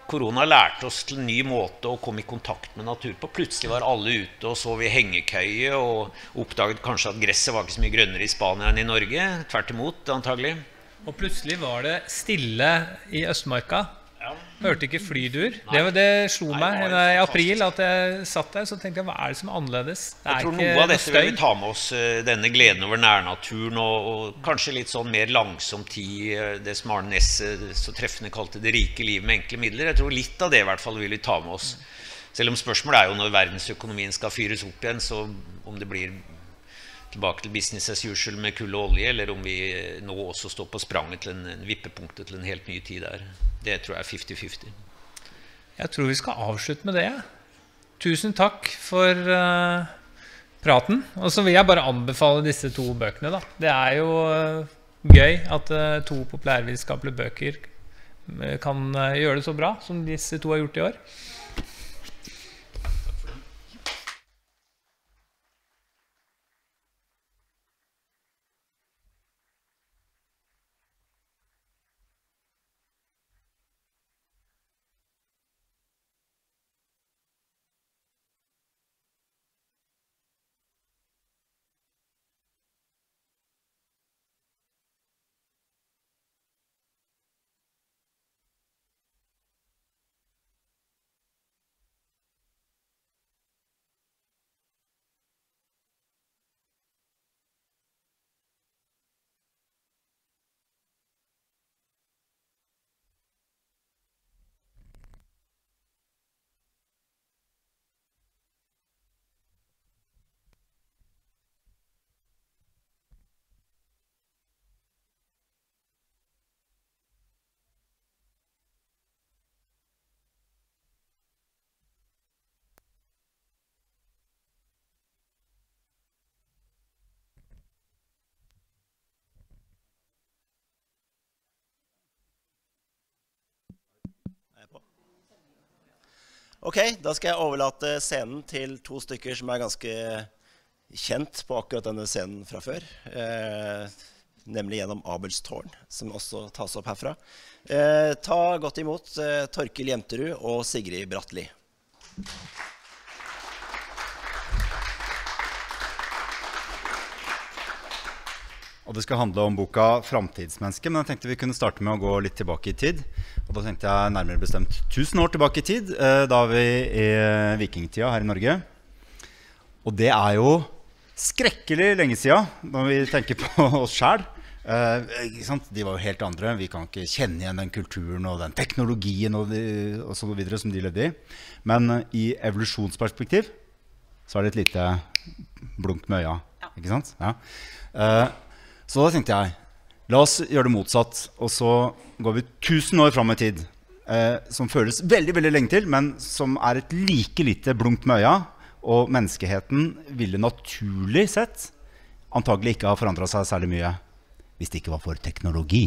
korona lærte oss til en ny måte å komme i kontakt med natur på. Plutselig var alle ute og sov i hengekøye og oppdaget kanskje at gresset var ikke så mye grønnere i Spania enn i Norge. Tvert imot, antagelig. Og plutselig var det stille i Østmarka. Hørte ikke flydur. Det, det slo Nei, meg det var i april at jeg satt der, så tenkte jeg, hva er det som er annerledes? Det er Jeg tror ikke noe av dette vil støy. vi ta med oss, eh, denne gleden over nærnaturen, og, og kanskje litt sånn mer langsom tid, eh, det som Arne Næss eh, så treffende kalte det rike liv med enkle midler. Jeg tror litt av det i hvert fall vil vi ta med oss. Selv om spørsmålet er jo når verdensøkonomien skal fyres opp igjen, så om det blir tilbake til business as usual med kull og olje, eller om vi nå også står på spranget til en, en vippepunktet til en helt ny tid der. Det tror jeg er fifty fifty. Jeg tror vi skal avslutte med det. Tusen takk for uh, praten. Og så vil jeg bare anbefale disse to bøkene. Da. Det er jo uh, gøy at uh, to populærvitenskapelige bøker uh, kan uh, gjøre det så bra som disse to har gjort i år. Ok, da skal jeg overlate scenen til to stykker som er ganske kjent på akkurat denne scenen fra før. Eh, nemlig gjennom Abels tårn, som også tas opp herfra. Eh, ta godt imot eh, Torkil Jemterud og Sigrid Bratteli. Og det skal handle om boka Framtidsmenneske, men jeg tenkte vi kunne starte med å gå litt tilbake i tid. Og da tenkte jeg nærmere bestemt tusen år tilbake i tid, da vi er i vikingtida her i Norge. Og det er jo skrekkelig lenge siden, når vi tenker på oss selv. Eh, de var jo helt andre, vi kan ikke kjenne igjen den kulturen og den teknologien og, de, og så videre som de levde i. Men i evolusjonsperspektiv så er det et lite blunk med øya, ikke sant? Ja. Eh, Så da tenkte jeg, la oss gjøre det motsatt, og så går vi tusen år frem i tid, eh, som føles veldig, veldig lenge til, men som er et like lite blunk med øya, og menneskeheten ville naturlig sett antagelig ikke ha forandret seg særlig mye, hvis det ikke var for teknologi.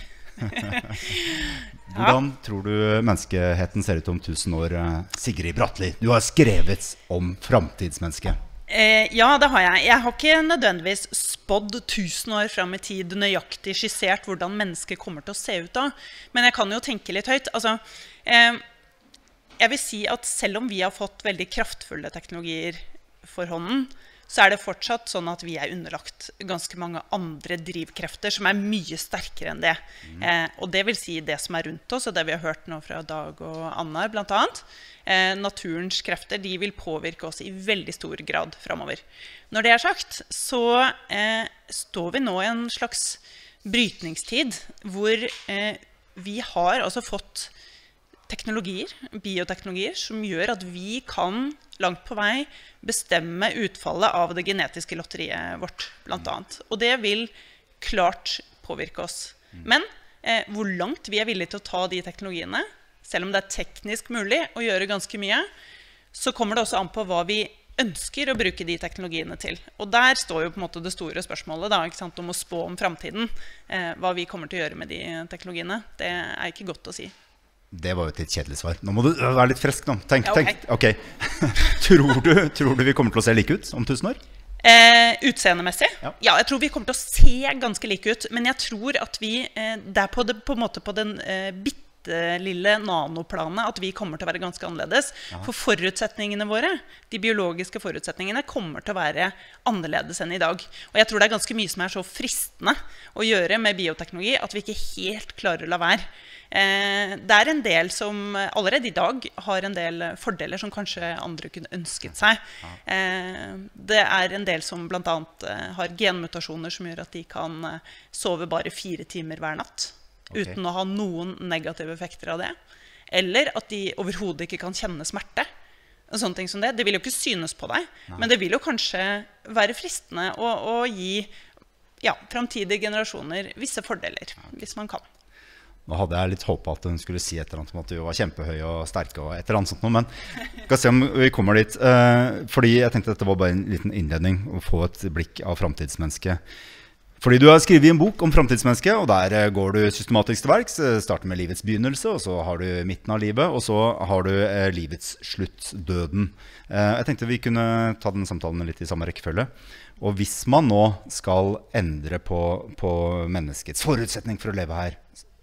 Hvordan tror du menneskeheten ser ut om tusen år, Sigrid Bratteli? Du har skrevet om framtidsmennesket. Eh, ja, det har jeg. Jeg har ikke nødvendigvis spådd tusen år frem i tid nøyaktig skissert hvordan mennesket kommer til å se ut da. Men jeg kan jo tenke litt høyt. Altså, eh, jeg vil si at selv om vi har fått veldig kraftfulle teknologier for hånden, så er det fortsatt sånn at vi er underlagt ganske mange andre drivkrefter som er mye sterkere enn det. Mm. Eh, og det vil si det som er rundt oss, og det vi har hørt nå fra Dag og Annar blant annet. Eh, naturens krefter, de vil påvirke oss i veldig stor grad fremover. Når det er sagt, så eh, står vi nå i en slags brytningstid hvor eh, vi har altså fått teknologier, bioteknologier, som gjør at vi kan langt på vei bestemme utfallet av det genetiske lotteriet vårt, blant annet. Og det vil klart påvirke oss. Men eh, hvor langt vi er villige til å ta de teknologiene, selv om det er teknisk mulig å gjøre ganske mye, så kommer det også an på hva vi ønsker å bruke de teknologiene til. Og der står jo på en måte det store spørsmålet da, ikke sant, om å spå om fremtiden. Eh, hva vi kommer til å gjøre med de teknologiene. Det er ikke godt å si. Det var jo et litt kjedelig svar. Nå må du være litt frisk nå. Tenk, ja, okay. tenk, ok. tror, du, tror du vi kommer til å se like ut om tusen år? Eh, utseendemessig? Ja. Ja, jeg tror vi kommer til å se ganske like ut. Men jeg tror at vi, eh, det er på, det, på en måte på den eh, bitte bitte lille nanoplanet at vi kommer til å være ganske annerledes. Ja. For forutsetningene våre, de biologiske forutsetningene, kommer til å være annerledes enn i dag. Og jeg tror det er ganske mye som er så fristende å gjøre med bioteknologi at vi ikke helt klarer å la være. Eh, det er en del som allerede i dag har en del fordeler som kanskje andre kunne ønsket seg. Eh, det er en del som blant annet eh, har genmutasjoner som gjør at de kan eh, sove bare fire timer hver natt, okay, uten å ha noen negative effekter av det. Eller at de overhodet ikke kan kjenne smerte. Og sånne ting som det. Det vil jo ikke synes på deg, Nei. Men det vil jo kanskje være fristende å, å gi ja, fremtidige generasjoner visse fordeler, okay, hvis man kan. Nå hadde jeg litt håpet at hun skulle si et eller annet om at du var kjempehøy og sterk og et eller annet sånt noe, men vi skal se om vi kommer dit. Eh, fordi jeg tenkte at dette var bare en liten innledning å få et blikk av fremtidsmennesket. Fordi du har skrivet en bok om fremtidsmennesket, og der går du systematisk til verks. Starter med livets begynnelse, og så har du midten av livet, og så har du eh, livets slutt, døden. Eh, jeg tenkte vi kunne ta den samtalen litt i samme rekkefølge. Og hvis man nå skal endre på, på menneskets forutsetning for å leve her,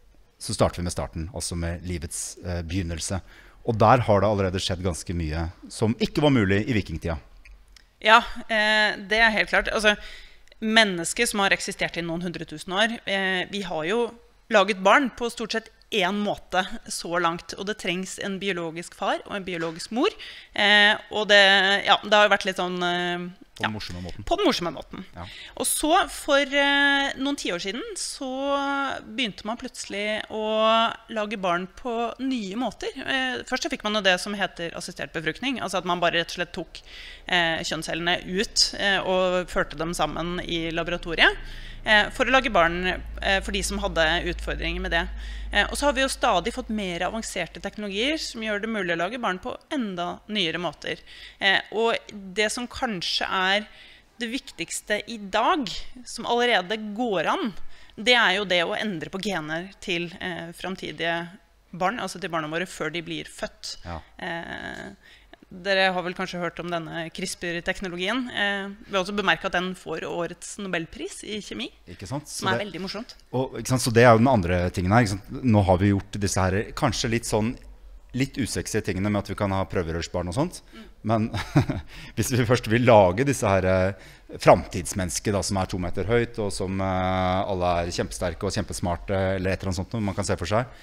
så starter vi med starten, altså med livets eh, begynnelse. Og der har det allerede skjedd ganske mye som ikke var mulig i vikingtida. Ja, eh, det er helt klart. Altså, mennesker som har eksistert i noen hundre tusen år, eh, vi har jo laget barn på stort sett en måte så langt, og det trengs en biologisk far og en biologisk mor. Eh, og det, ja, det har vært litt sånn... Eh, På den morsomme måten. På den morsomme måten. Ja. Og så, for eh, noen tiår siden, så begynte man plutselig å lage barn på nye måter. Eh, først så fikk man jo det som heter assistert befruktning, altså at man bare rett og slett tok eh, kjønnscellene ut eh, og førte dem sammen i laboratoriet, eh, for å lage barn eh, for de som hadde utfordringer med det. Eh, og så har vi jo stadig fått mer avanserte teknologier som gjør det mulig å lage barn på enda nyere måter. Eh, og det som kanskje er det viktigste i dag, som allerede går an, det er jo det å endre på gener til eh, fremtidige barn, altså til barna våre før de blir født. Ja. Eh, dere har vel kanskje hørt om denne CRISPR-teknologien. Eh, vi har også bemerket at den får årets Nobelpris i kjemi, ikke sant? Så som er det, veldig morsomt. Og, ikke sant? Så det er jo den andre tingen her. Ikke sant? Nå har vi gjort disse her, kanskje litt sånn, litt usexy tingene med at vi kan ha prøverørsbarn og sånt. Mm. Men hvis vi først vil lage disse her eh, fremtidsmennesker da, som er to meter høyt, og som eh, alle er kjempesterke og kjempesmarte, eller et eller annet sånt noe man kan se for seg,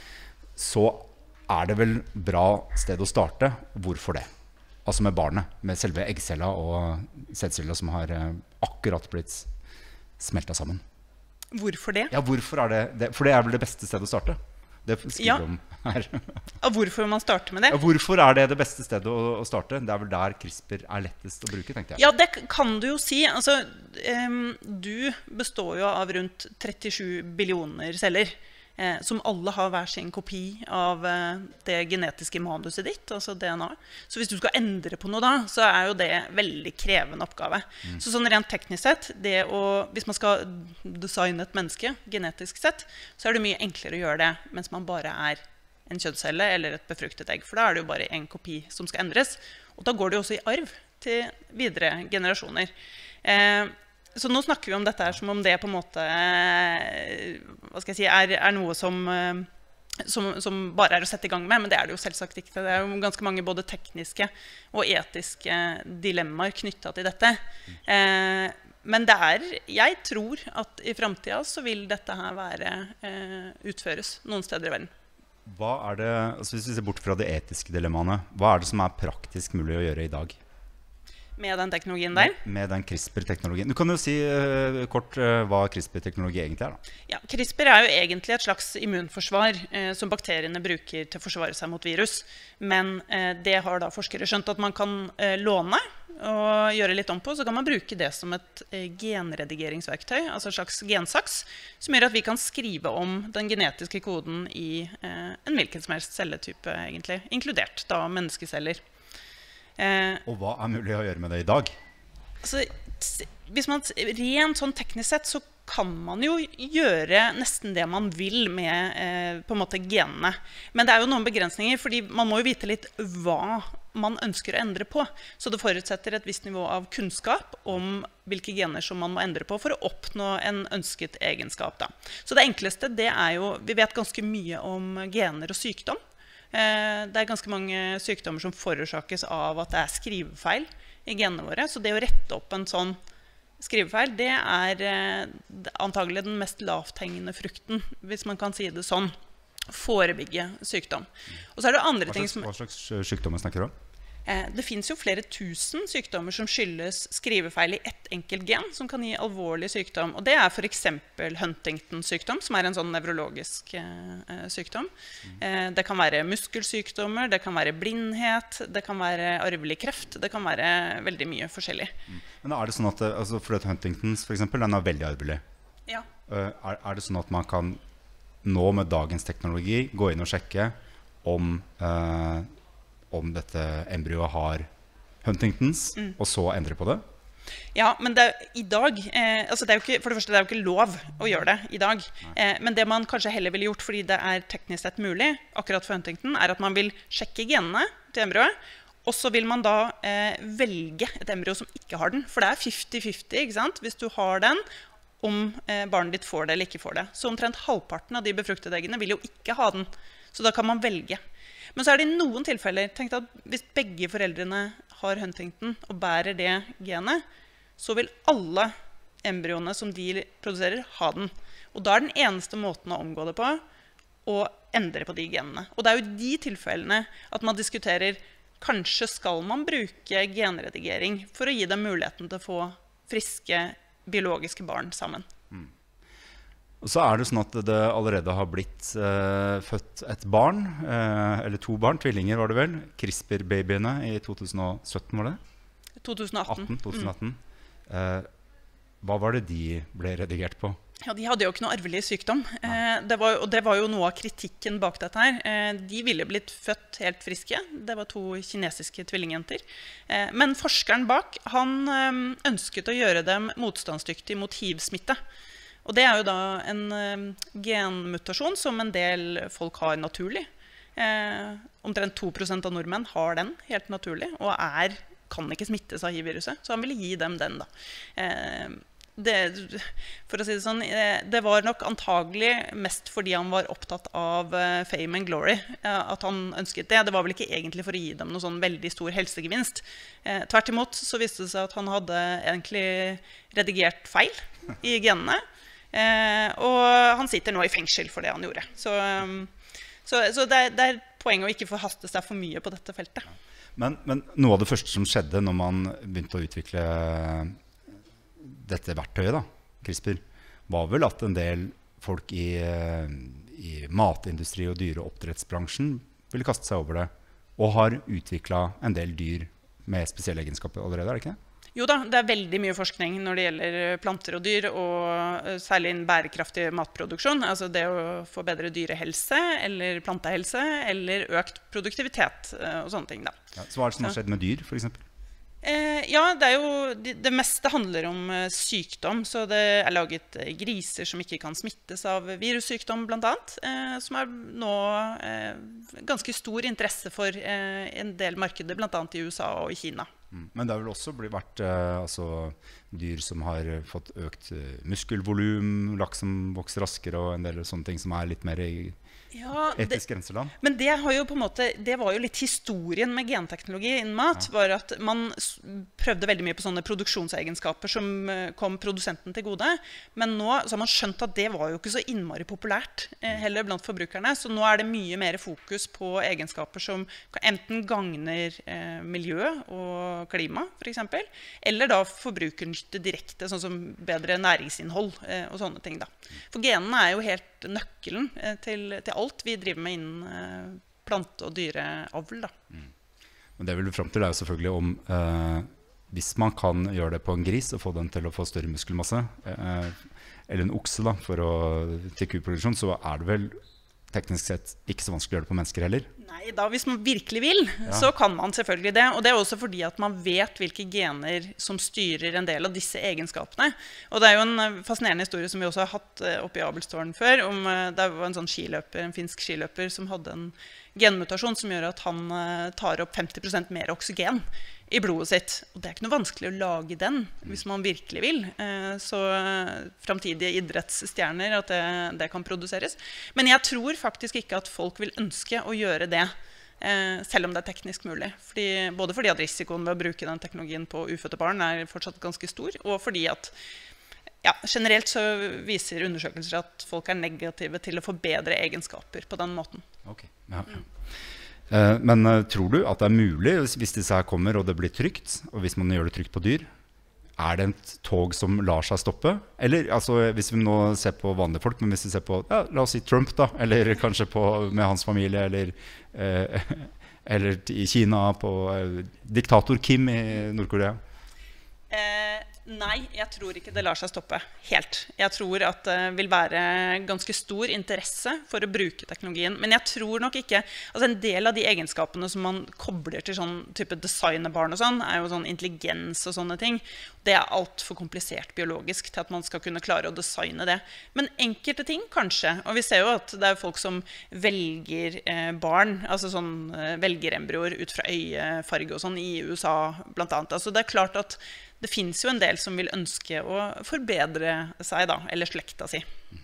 så er det vel bra sted å starte. Hvorfor det? Altså med barnet, med selve eggcella og sædcella som har eh, akkurat blitt smeltet sammen. Hvorfor det? Ja, hvorfor er det, det? For det er vel det beste stedet å starte. Det skriver ja. om her. Og hvorfor man starter med det? Ja, hvorfor er det det beste stedet å, å starte? Det er vel der CRISPR er lettest å bruke, tenkte jeg. Ja, det kan du jo si. Altså, um, du består jo av rundt trettisju billioner celler, eh, som alle har hver sin kopi av eh, det genetiske manuset ditt, altså D N A. Så hvis du skal endre på noe da, så er jo det veldig krevende oppgave. Mm. Så sånn rent teknisk sett, det å, hvis man skal designe et menneske, genetisk sett, så er det mye enklere å gjøre det mens man bare er en kjønnscelle eller et befruktet egg, for da er det jo bare en kopi som skal endres. Og da går det jo også i arv til videre generasjoner. Eh, så nå snakker vi om dette her som om det på en måte hva skal jeg si, er, er noe som, som, som bare er å sette i gang med, men det er det jo selvsagt ikke. Det er jo ganske mange både tekniske og etiske dilemmaer knyttet til dette. Eh, men det er, jeg tror at i fremtiden så vil dette her være eh, utføres noen steder i verden. Hva er det, altså hvis vi ser bort fra de etiske dilemmaene, hva er det som er praktisk mulig å gjøre i dag? Med den teknologien der? Med, med den CRISPR-teknologien. Du kan jo si uh, kort uh, hva CRISPR-teknologi egentlig er da. Ja, CRISPR er jo egentlig et slags immunforsvar eh, som bakteriene bruker til å forsvare seg mot virus. Men eh, det har da forskere skjønt at man kan eh, låne og gjøre litt om på, så kan man bruke det som et eh, genredigeringsverktøy, altså et slags gensaks, som gjør at vi kan skrive om den genetiske koden i eh, en hvilken som helst celletype, egentlig, inkludert da menneskeceller. Eh, og hva er mulig å gjøre med det i dag? Altså, hvis man rent sånn teknisk sett, så kan man jo gjøre nesten det man vil med eh, på en måte genene. Men det er jo noen begrensninger, fordi man må jo vite litt hva man ønsker å endre på. Så det forutsetter et visst nivå av kunnskap om hvilke gener som man må endre på for å oppnå en ønsket egenskap. Da. Så det enkleste, det er jo, vi vet ganske mye om gener og sykdom. Det er ganske mange sykdommer som forårsakes av at det er skrivefeil i genene våre. Så det å rette opp en sånn skrivefeil, det er antagelig den mest lavthengende frukten, hvis man kan si det sånn. Forebygge sykdom. Og så er det andre Hva ting slags, som... hva slags sykdommer snakker du om? Eh, det finnes jo flere tusen sykdommer som skyldes skrivefeil i ett enkelt gen, som kan gi alvorlig sykdom. Og det er for eksempel Huntington-sykdom, som er en sånn nevrologisk eh, sykdom. Eh, det kan være muskelsykdommer, det kan være blindhet, det kan være arvelig kreft, det kan være veldig mye forskjellig. Men er det sånn at, altså, for at Huntingtons for eksempel, den er veldig arvelig. Ja. Uh, er, er det sånn at man kan nå med dagens teknologi gå inn og sjekke om, uh, om dette embryoet har Huntingtons, mm. og så endre på det? Ja, men det, i dag, eh, altså det er jo ikke, for det første, det er jo ikke lov å gjøre det i dag. Eh, men det man kanskje heller ville gjort, fordi det er teknisk sett mulig, akkurat for Huntington, er at man vil sjekke genene til embryoet, og så vil man da eh, velge et embryo som ikke har den. For det er femti femti, ikke sant? Hvis du har den, om eh, barnet ditt får det eller ikke får det. Så omtrent halvparten av de befruktede eggene vil jo ikke ha den. Så da kan man velge. Men så er det i noen tilfeller, tenk at hvis begge foreldrene har Huntington og bærer det genet, så vil alle embryoene som de produserer ha den. Og da er den eneste måten å omgå det på å endre på de genene. Og det er jo de tilfellene at man diskuterer, kanskje skal man bruke genredigering for å gi dem muligheten til å få friske biologiske barn sammen. Mm. Og så er det sånn at det allerede har blitt uh, født et barn, uh, eller to barn, tvillinger var det vel, CRISPR-babyene i to tusen og sytten var det? to tusen og atten. to tusen og atten. Mm. Uh, hva var det de ble redigert på? Ja, de hadde jo ikke noe arvelig sykdom. Eh, det var, og det var jo noe av kritikken bak dette her. Eh, de ville blitt født helt friske. Det var to kinesiske tvillingjenter. Eh, men forskeren bak, han eh, ønsket å gjøre dem motstandsdyktige mot hiv-smitte. Og det er jo da en eh, genmutasjon som en del folk har naturlig. Eh, omtrent to prosent av nordmenn har den helt naturlig, og er, kan ikke smittes av hiv-viruset. Så han ville gi dem den da. Eh, Det, for å si det sånn, det var nok antagelig mest fordi han var opptatt av fame and glory, at han ønsket det. Det var vel ikke egentlig for å gi dem noe sånn veldig stor helsegevinst. Eh, tvert imot så viste det seg at han hadde egentlig redigert feil i genene. Eh, og han sitter nå i fengsel for det han gjorde. Så, så, så det, er, det er poeng å ikke forhaste seg for mye på dette feltet. Men, men noe av det første som skjedde når man begynte å utvikle dette verktøyet, da, CRISPR, var vel at en del folk i, i matindustri og dyreoppdrettsbransjen ville kaste seg over det, og har utviklet en del dyr med spesielle egenskaper allerede, er det ikke det? Jo da, det er veldig mye forskning når det gjelder planter og dyr, og særlig en bærekraftig matproduksjon, altså det å få bedre dyrehelse, eller plantehelse, eller økt produktivitet, og sånne ting da. Ja, så hva er det som har skjedd med dyr, for eksempel? Eh, ja, det er jo det, det meste handler om uh, sykdom, så det er laget uh, griser som ikke kan smittes av virussykdom blant annet, eh, som er nå eh, ganske stor interesse for eh, en del markeder, blant annet i U S A og i Kina. Mm. Men det har vel også blitt vært eh, altså, dyr som har fått økt uh, muskelvolum, laks som vokser raskere og en del sånne ting som er litt mer i ja, etisk grenseland. Men det, har jo på en måte, det var jo litt historien med genteknologi innen mat, ja. Var at man prøvde veldig mye på sånne produksjonsegenskaper som kom produsenten til gode, men nå så har man skjønt at det var jo ikke så innmari populært eh, heller blant forbrukerne, så nå er det mye mer fokus på egenskaper som enten gagner eh, miljø og klima, for eksempel, eller da forbrukernytte direkte, sånn som bedre næringsinnhold eh, og sånne ting da. For genene er jo helt nøkkelen eh, til, til alt vi driver med innen eh, plante- og dyreavl da. Mm. Men det vil vi frem til er jo selvfølgelig om eh, hvis man kan gjøre det på en gris og få den til å få større muskelmasse, eh, eller en okse da, for å, til kuproduksjon, så er det vel teknisk sett ikke så vanskelig å gjøre det på mennesker heller. Nei, da hvis man virkelig vil, ja. Så kan man selvfølgelig det. Og det er også fordi at man vet hvilke gener som styrer en del av disse egenskapene. Og det er jo en fascinerende historie som vi også har hatt oppe i Abelstårn før, om det var en sånn skiløper, en finsk skiløper som hadde en genmutasjon som gjør at han eh, tar opp femti prosent mer oksygen i blodet sitt. Og det er ikke noe vanskelig å lage den, hvis man virkelig vil. Eh, så fremtidige idrettsstjerner, at det, det kan produseres. Men jeg tror faktisk ikke at folk vil ønske å gjøre det, eh, selv om det er teknisk mulig. Fordi, både fordi at risikoen ved å bruke den teknologien på ufødte barn er fortsatt ganske stor, og fordi at ja, generelt så viser undersøkelser at folk er negative til å få bedre egenskaper på den måten. Ok, ja, ja. Uh, men uh, tror du at det er mulig, hvis, hvis disse her kommer og det blir trygt, og hvis man gjør det trygt på dyr, er det et tog som lar seg stoppe? Eller, altså, hvis vi nå ser på vanlige folk, men hvis vi ser på, ja, la oss si Trump da, eller kanskje på, med hans familie, eller, uh, eller i Kina, på uh, diktator Kim i Nordkorea? Eh, nei, jeg tror ikke det lar seg stoppe helt. Jeg tror at det vil være ganske stor interesse for å bruke teknologien. Men jeg tror nok ikke, altså en del av de egenskapene som man kobler til sånn type designerbarn og sånn, er jo sånn intelligens og sånne ting. Det er alt for komplisert biologisk til at man skal kunne klare å designe det. Men enkelte ting kanskje, og vi ser jo at det er folk som velger eh, barn, altså sånn eh, velger embryoer ut fra øyefarge og sånn i U S A blant annet. Altså det er klart at det finnes jo en del som vil ønske å forbedre seg da, eller slekta si.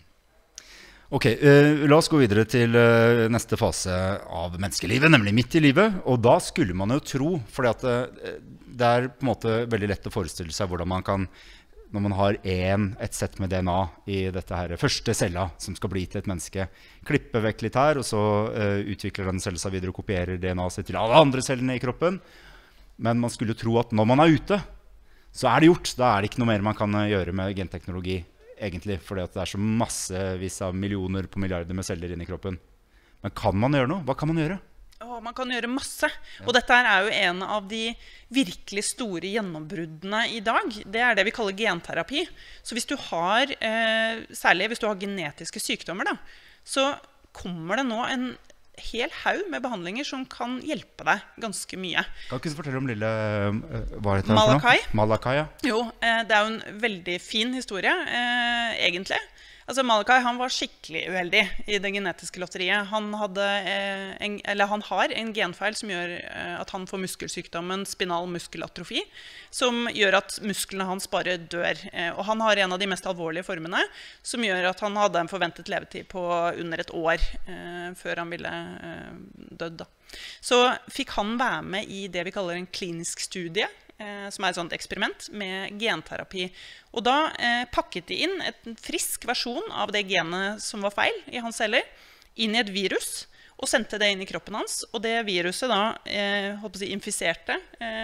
Ok, uh, la oss gå videre til uh, neste fase av menneskelivet, nemlig midt i livet. Og da skulle man jo tro, fordi at uh, det er på en måte veldig lett å forestille seg hvordan man kan, når man har en, et sett med D N A i dette her første cella som skal bli til et menneske, klippe vekk litt her, og så uh, utvikler den cellen seg videre og kopierer D N A seg til alle andre cellene i kroppen. Men man skulle jo tro at når man er ute, så er det gjort. Da er det ikke noe mer man kan gjøre med genteknologi, egentlig, fordi at det er så massevis av millioner på milliarder med celler inne i kroppen. Men kan man gjøre noe? Hva kan man gjøre? Å, man kan gjøre masse. Ja. Og dette er jo en av de virkelig store gjennombruddene i dag. Det er det vi kaller genterapi. Så hvis du har, eh, særlig hvis du har genetiske sykdommer, da, så kommer det nå en hel haug med behandlinger som kan hjelpe deg ganske mye. Kan du ikke fortelle om lille hva heter det Malakai? For noe? Malakai, ja. Jo, eh, det er jo en veldig fin historie, eh, egentlig. Altså, Malakai, han var skikkelig uheldig i det genetiske lotteriet. Han, hadde, eh, en, eller han har en genfeil som gjør eh, at han får muskelsykdommen spinal muskelatrofi, som gjør at musklene hans bare dør. Eh, og han har en av de mest alvorlige formene, som gjør at han hadde en forventet levetid på under et år eh, før han ville eh, dødd. Da. Så fikk han være med i det vi kaller en klinisk studie, Eh, som er et sånt eksperiment med genterapi. Og da eh, pakket de inn en frisk versjon av det genet som var feil i hans celler, inn i et virus, og sendte det inn i kroppen hans. Og det viruset da eh, håper jeg, infiserte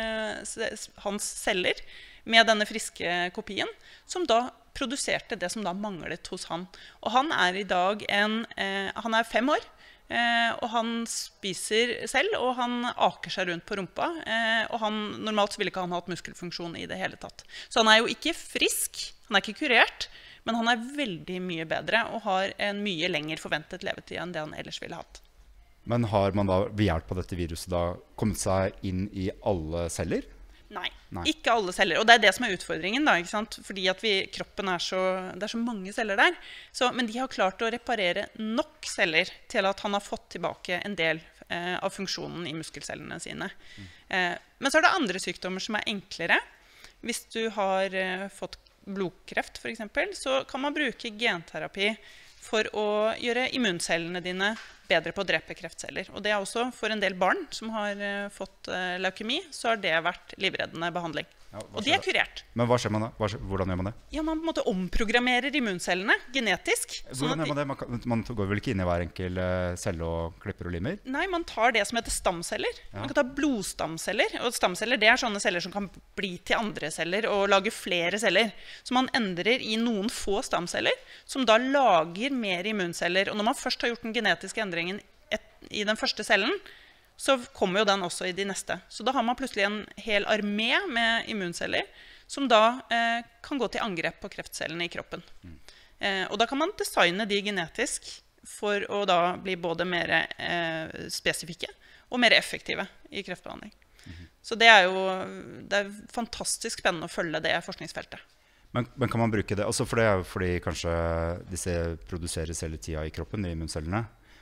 eh, hans celler med denne friske kopien, som da produserte det som da manglet hos han. Og han er i dag en, eh, han er fem år, Eh, og han spiser selv, og han aker seg rundt på rumpa. Eh, og han, normalt ville ikke han hatt muskelfunksjon i det hele tatt. Så han er jo ikke frisk, han er ikke kurert, men han er veldig mye bedre og har en mye lengre forventet levetid enn det han ellers ville hatt. Men har man da ved hjelp av dette viruset da kommet seg inn i alle celler? Nei, Nei, ikke alle celler. Og det er det som er utfordringen, da, ikke sant? Fordi at vi, kroppen er så, det er så mange celler der. Så, men de har klart å reparere nok celler til at han har fått tilbake en del eh, av funksjonen i muskelcellene sine. Mm. Eh, men så er det andre sykdommer som er enklere. Hvis du har eh, fått blodkreft, for eksempel, så kan man bruke genterapi for å gjøre immuncellene dine bedre på å drepe kreftceller. Og det er også for en del barn som har uh, fått uh, leukemi, så har det vært livreddende behandling. Ja, og de er kurert. Men hva skjer man da? Hva skjer, hvordan gjør man det? Ja, man på en måte omprogrammerer immuncellene genetisk. Hvordan gjør man det? Man, kan, man går vel ikke inn i hver enkel uh, celle og klipper og limer? Nei, man tar det som heter stamceller. Ja. Man kan ta blodstamceller. Og stamceller, det er sånne celler som kan bli til andre celler og lage flere celler. Så man endrer i noen få stamceller, som da lager mer immunceller. Og når man først har gjort den genetiske endringen et, i den første cellen, så kommer jo den også i de neste. Så da har man plutselig en hel armé med immunceller som da eh, kan gå til angrep på kreftcellene i kroppen. Mm. Eh, og da kan man designe de genetisk for å da bli både mer eh, spesifikke og mer effektive i kreftbehandling. Mm. Så det er jo det er fantastisk spennende å følge det forskningsfeltet. Men, men kan man bruke det? Altså for det er jo fordi kanskje disse produseres hele tida i kroppen, de immuncellene.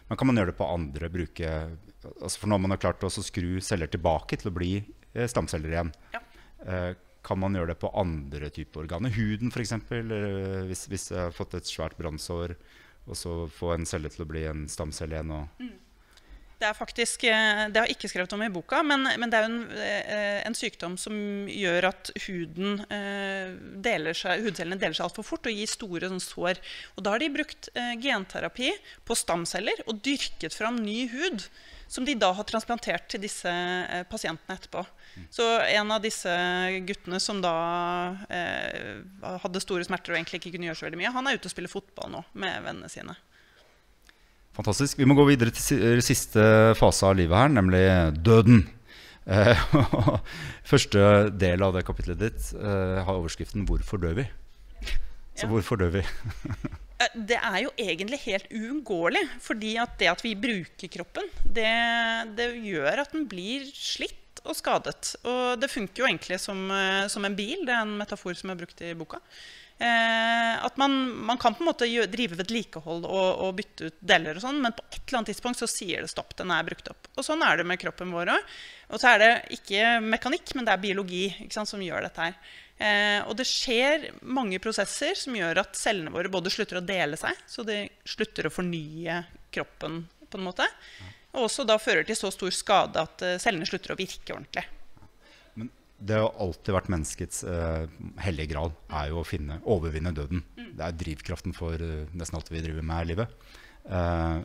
Men kan man gjøre det på andre, bruke, altså for når man har klart å skru celler tilbake til å bli eh, stamceller igjen, Ja. eh, kan man gjøre det på andre typer organer? Huden for eksempel, eh, hvis, hvis jeg har fått et svært brannsår, og så få en celle til å bli en stamcelle igjen. Og Mm. Det er faktisk, eh, det har jeg ikke skrevet om i boka, men, men det er jo en, eh, en sykdom som gjør at huden eh, deler seg, hudcellene deler seg alt for fort og gir store sånn, sår. Og da har de brukt eh, genterapi på stamceller og dyrket fram ny hud, som de da har transplantert til disse eh, pasientene etterpå. Så en av disse guttene som da eh, hadde store smerter og egentlig ikke kunne gjøre så veldig mye, han er ute og spiller fotball nå med vennene sine. fantastisk. Vi må gå videre til si- siste fase av livet her, nemlig døden. Eh, første del av det kapitlet ditt eh, har overskriften «Hvorfor dør vi?». Så Ja. hvorfor dør vi? Eh, Det er jo egentlig helt uunngåelig, fordi at det at vi bruker kroppen, det, det gjør at den blir slitt og skadet. Og det funker jo egentlig som, eh, som en bil, det er en metafor som er brukt i boka. Eh, at man, man kan på en måte gjø- drive vedlikehold og, og bytte ut deler og sånn, men på et eller annet tidspunkt så sier det stopp, den er brukt opp. Og sånn er det med kroppen vår også. Og så er det ikke mekanikk, men det er biologi, ikke sant, som gjør dette her. Eh, og det skjer mange prosesser som gjør at cellene våre både slutter å dele seg, så de slutter å fornye kroppen på en måte, og også da fører til så stor skade at eh, cellene slutter å virke ordentlig. Men det har alltid vært menneskets eh, hellige gral, er jo å finne, overvinne døden. Det er drivkraften for eh, nesten alt vi driver med her i livet. Eh,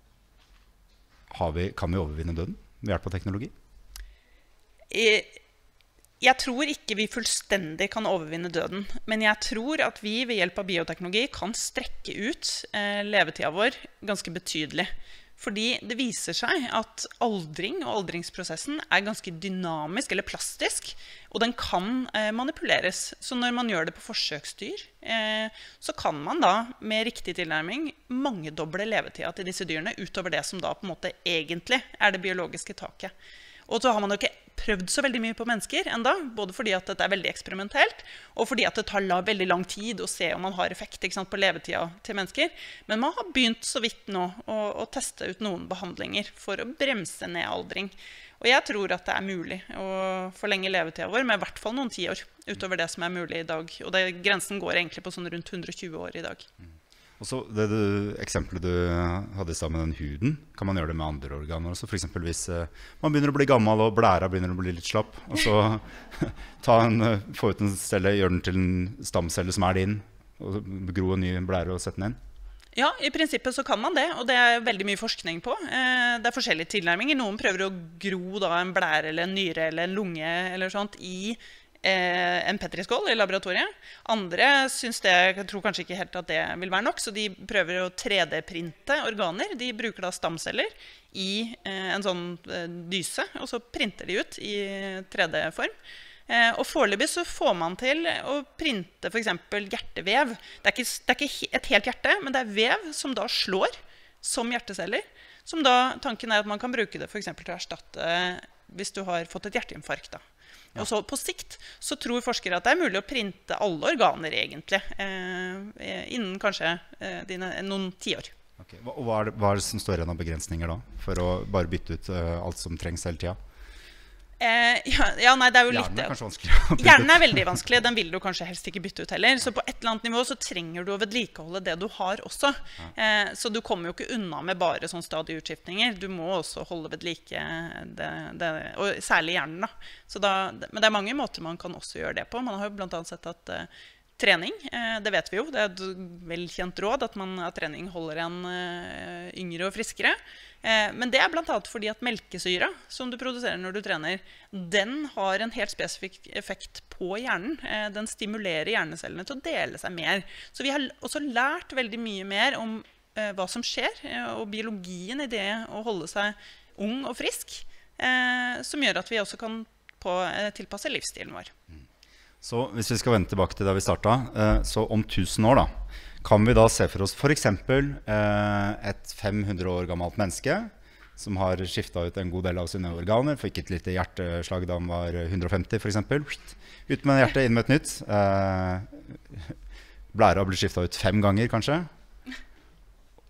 har vi, kan vi overvinne døden ved hjelp av teknologi? Eh, Jeg tror ikke vi fullstendig kan overvinne døden, men jeg tror at vi ved hjelp av bioteknologi kan strekke ut eh, levetida vår ganske betydelig. Fordi det viser seg at aldring og aldringsprosessen er ganske dynamisk eller plastisk, og den kan eh, manipuleres. Så når man gjør det på forsøksdyr, eh, så kan man da med riktig tilnærming mangedoble levetida til disse dyrene utover det som da på en måte egentlig er det biologiske taket. Og så har man jo ikke prøvd så veldig mye på mennesker enda, både fordi at dette er veldig eksperimentelt, og fordi at det tar la, veldig lang tid å se om man har effekt, ikke sant, på levetida til mennesker. Men man har begynt så vidt nå å, å teste ut noen behandlinger for å bremse ned aldring. Og jeg tror at det er mulig å forlenge levetida vår med i hvert fall noen tiår utover det som er mulig i dag. Og det, grensen går egentlig på sånn rundt hundre og tjue år i dag. Og så det du, eksempelet du hadde i stad med den huden, kan man gjøre det med andre organer også. For eksempel hvis eh, man begynner å bli gammel og blæra begynner å bli litt slapp, og så ta en, eh, få ut en celle, gjøre den til en stamcelle som er din, og gro en ny blære og sette den inn. Ja, i prinsippet så kan man det, og det er veldig mye forskning på. Eh, det er forskjellige tilnærminger. Noen prøver å gro da en blære eller en nyre eller en lunge eller sånt i eh, en petriskål i laboratoriet. Andre synes det, jeg tror kanskje ikke helt at det vil være nok, så de prøver å tre D-printe organer. De bruker da stamceller i eh, en sånn eh, dyse, og så printer de ut i tre D-form. Eh, og foreløpig så får man til å printe for eksempel hjertevev. Det er, ikke, det er ikke et helt hjerte, men det er vev som da slår som hjerteceller. Som da, tanken er at man kan bruke det for eksempel til å erstatte hvis du har fått et hjerteinfarkt. Da. Ja. Og så på sikt så tror forskere at det er mulig å printe alle organer egentlig, eh, innen kanskje eh, dine, noen tiår. Okay. Og hva er, det, hva er det som står igjen av begrensninger da, for å bare bytte ut uh, alt som trengs hele tiden? Eh, ja, ja, nei, det er jo litt Hjernen er kanskje vanskelig. Hjernen er veldig vanskelig, den vil du kanskje helst ikke bytte ut heller. Så på et eller annet nivå så trenger du å vedlikeholde det du har også. Eh, så du kommer jo ikke unna med bare sånn stadig utskiftninger. Du må også holde ved like det, det, og særlig hjernen da. Så da. Men det er mange måter man kan også gjøre det på. Man har jo blant annet sett at eh, trening, eh, det vet vi jo, det er et velkjent råd at, man, at trening holder en eh, yngre og friskere. Eh, men det er blant annet fordi at melkesyra som du produserer når du trener, den har en helt spesifikk effekt på hjernen. Eh, den stimulerer hjernecellene til å dele seg mer. Så vi har også lært veldig mye mer om eh, hva som skjer, eh, og biologien i det å holde seg ung og frisk, eh, som gjør at vi også kan på, eh, tilpasse livsstilen vår. Så hvis vi skal vende tilbake til da vi startet, eh, så om tusen år da, kan vi da se for oss for eksempel eh, et fem hundre år gammelt menneske som har skiftet ut en god del av sine organer, fikk et lite hjerteslag da han var hundre og femti for eksempel, ut med hjertet, inn med et nytt. Eh, blæra blir skiftet ut fem ganger kanskje.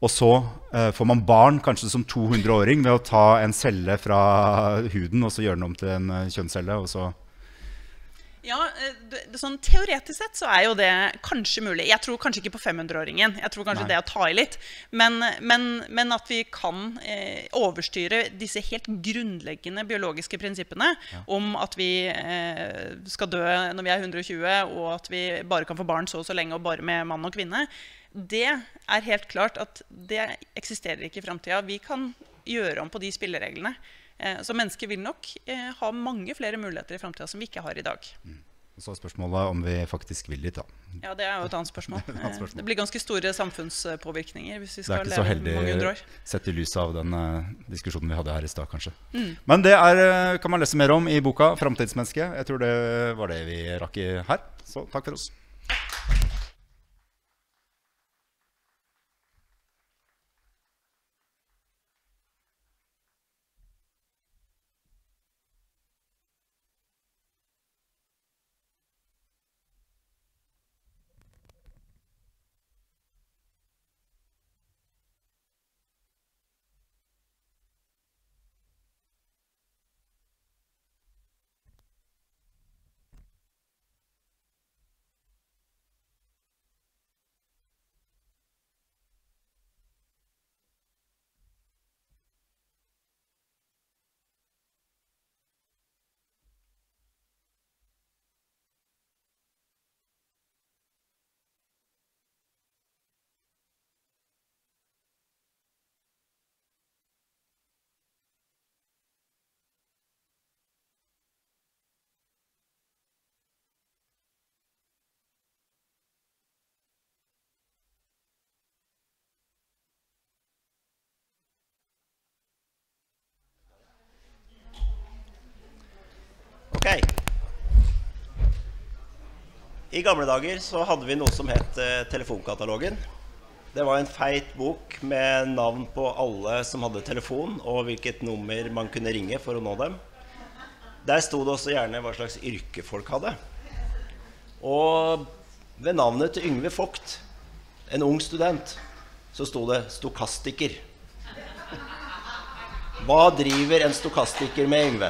Og så eh, får man barn kanskje som to hundre-åring ved å ta en celle fra huden og så gjøre den om til en eh, kjønnscelle. Og så Ja, det, det, sånn teoretisk sett så er jo det kanskje mulig. Jeg tror kanskje ikke på fem hundre-åringen. Jeg tror kanskje Nei. det er å ta i litt. Men, men, men at vi kan eh, overstyre disse helt grunnleggende biologiske prinsippene Ja. om at vi eh, skal dø når vi er hundre og tjue, og at vi bare kan få barn så og så lenge, og bare med mann og kvinne, det er helt klart at det eksisterer ikke i fremtiden. Vi kan gjøre om på de spillereglene. Eh, så mennesker vil nok eh, ha mange flere muligheter i fremtiden som vi ikke har i dag. Mm. Og så er spørsmålet om vi faktisk vil dit da. Ja, det er jo et annet spørsmål. Det er et annet spørsmål. Eh, Det blir ganske store samfunnspåvirkninger hvis vi Det er skal ikke så leve mange hundre år. heldig sett i lys av den eh, diskusjonen vi hadde her i stad, kanskje. Men det er, eh, kan man lese mer om i boka Fremtidsmenneske. Jeg tror det var det vi rakk i her. Så takk for oss. Ok. I gamle dager så hadde vi noe som het eh, telefonkatalogen. Det var en feit bok med navn på alle som hadde telefon, og hvilket nummer man kunne ringe for å nå dem. Der stod det også gjerne hva slags yrke folk hadde. Og ved navnet til Yngve Vogt, en ung student, så stod det stokastiker. Hva driver en stokastiker med, Yngve?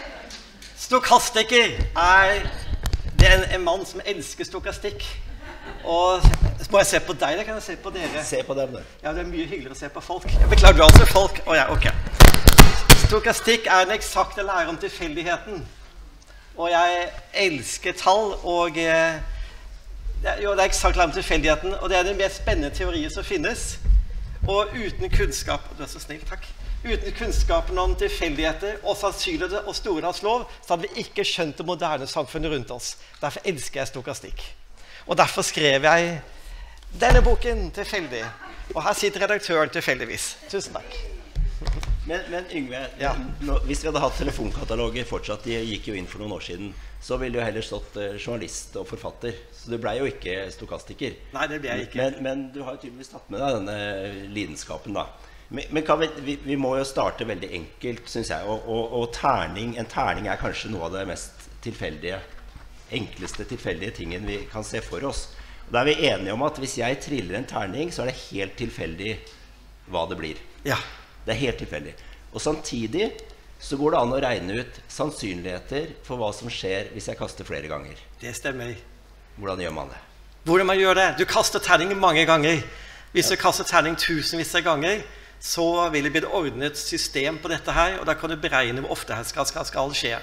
Stokastiker er, det er en, en mann som elsker stokastikk. Og må jeg se på deg, eller kan jeg se på dere? Se på dem, det. Ja, det er mye hyggeligere å se på folk. Jeg beklager du altså folk. Å ja, ok. Stokastikk er den eksakte lære om tilfeldigheten. Og jeg elsker tall, og eh, det, jo, det er eksakt lære om tilfeldigheten, og det er den mest spennende teorien som finnes. Og uten kunnskap, du er så snill, takk. Uten kunnskapen om tilfeldigheter og sannsynligheter og Storelands lov, så hadde vi ikke skjønt det moderne samfunnet rundt oss. Derfor elsker jeg stokastikk. Og derfor skrev jeg denne boken tilfeldig. Og her sitter redaktøren tilfeldigvis. Tusen takk. Men, men Yngve, Ja. nå, hvis vi hadde hatt telefonkataloger fortsatt, de gikk jo inn for noen år siden, så ville jo heller stått eh, journalist og forfatter. Så du ble jo ikke stokastiker. Nei, det ble jeg ikke. Men, men du har jo tydeligvis tatt med deg denne lidenskapen da. Men, men kan vi, vi, vi må jo starte veldig enkelt, synes jeg. Og, og, og terning, en terning er kanskje noe av det mest tilfeldige, enkleste tilfeldige tingen vi kan se for oss. Og da er vi enige om at hvis jeg triller en terning, så er det helt tilfeldig hva det blir. Ja. Det er helt tilfeldig. Og samtidig så går det an å regne ut sannsynligheter for hva som skjer hvis jeg kaster flere ganger. Det stemmer. Hvordan gjør man det? Hvordan man gjør det? Du kaster terning mange ganger. Hvis du kaster terning tusenvis av ganger, så vil det bli et ordnet system på dette her, og da kan du beregne hvor ofte det skal, skal, skal skje.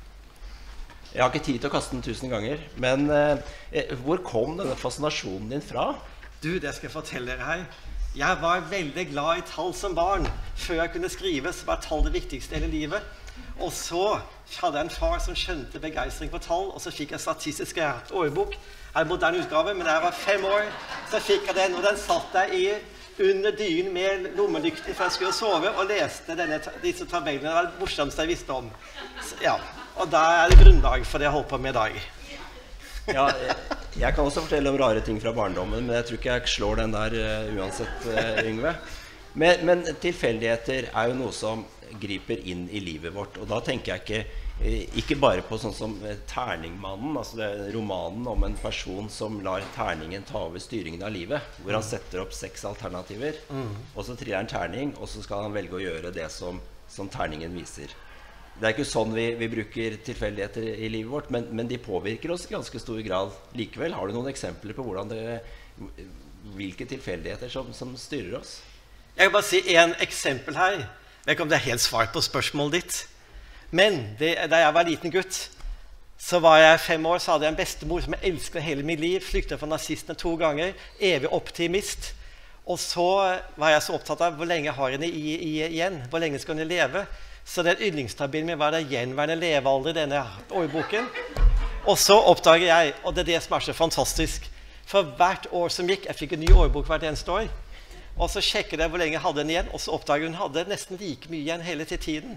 Jeg har ikke tid til å kaste den tusen ganger, men eh, hvor kom denne fascinasjonen din fra? Du, det skal jeg fortelle dere her. Jeg var veldig glad i tall som barn. Før jeg kunne skrive, så var tall det viktigste i hele livet. Og så hadde jeg en far som skjønte begeistring på tall, og så fikk jeg statistisk årbok. Det er en moderne utgave, men da jeg var fem år, så fikk jeg den, og den satt jeg i under dynen med lommelykter for jeg skulle sove, og leste denne, disse tabellene. Det var det morsomste jeg visste om. Så, ja, og da er det grunnlag for det jeg holdt på med i dag. Ja, jeg kan også fortelle om rare ting fra barndommen, men jeg tror ikke jeg slår den der uh, uansett, uh, Yngve. Men, men tilfeldigheter er jo noe som griper inn i livet vårt. Og da tenker jeg ikke, ikke bare på sånn som Terningmannen, altså det er romanen om en person som lar terningen ta over styringen av livet, hvor han setter opp seks alternativer, mm. og så triller han terning, og så skal han velge å gjøre det som, som terningen viser. Det er ikke sånn vi, vi bruker tilfeldigheter i livet vårt, men, men de påvirker oss i ganske stor grad likevel. Har du noen eksempler på hvordan det, hvilke tilfeldigheter som, som styrer oss? Jeg vil bare si en eksempel her. Jeg vet ikke om det er helt svar på spørsmålet ditt. Men det, da jeg var liten gutt, så var jeg fem år, så hadde jeg en bestemor som jeg elsket hele mitt liv, flyktet fra nazistene to ganger, evig optimist. Og så var jeg så opptatt av hvor lenge har henne i, i, igjen, hvor lenge skal hun leve. Så den yndlingstabellen min var det gjenværende levealder i denne årboken. Og så oppdager jeg, og det er det som er så fantastisk, for hvert år som gikk, jeg fikk en ny årbok hvert eneste år, og så sjekket jeg hvor lenge jeg hadde den igjen, og så oppdaget hun hadde nesten like mye igjen hele til tiden.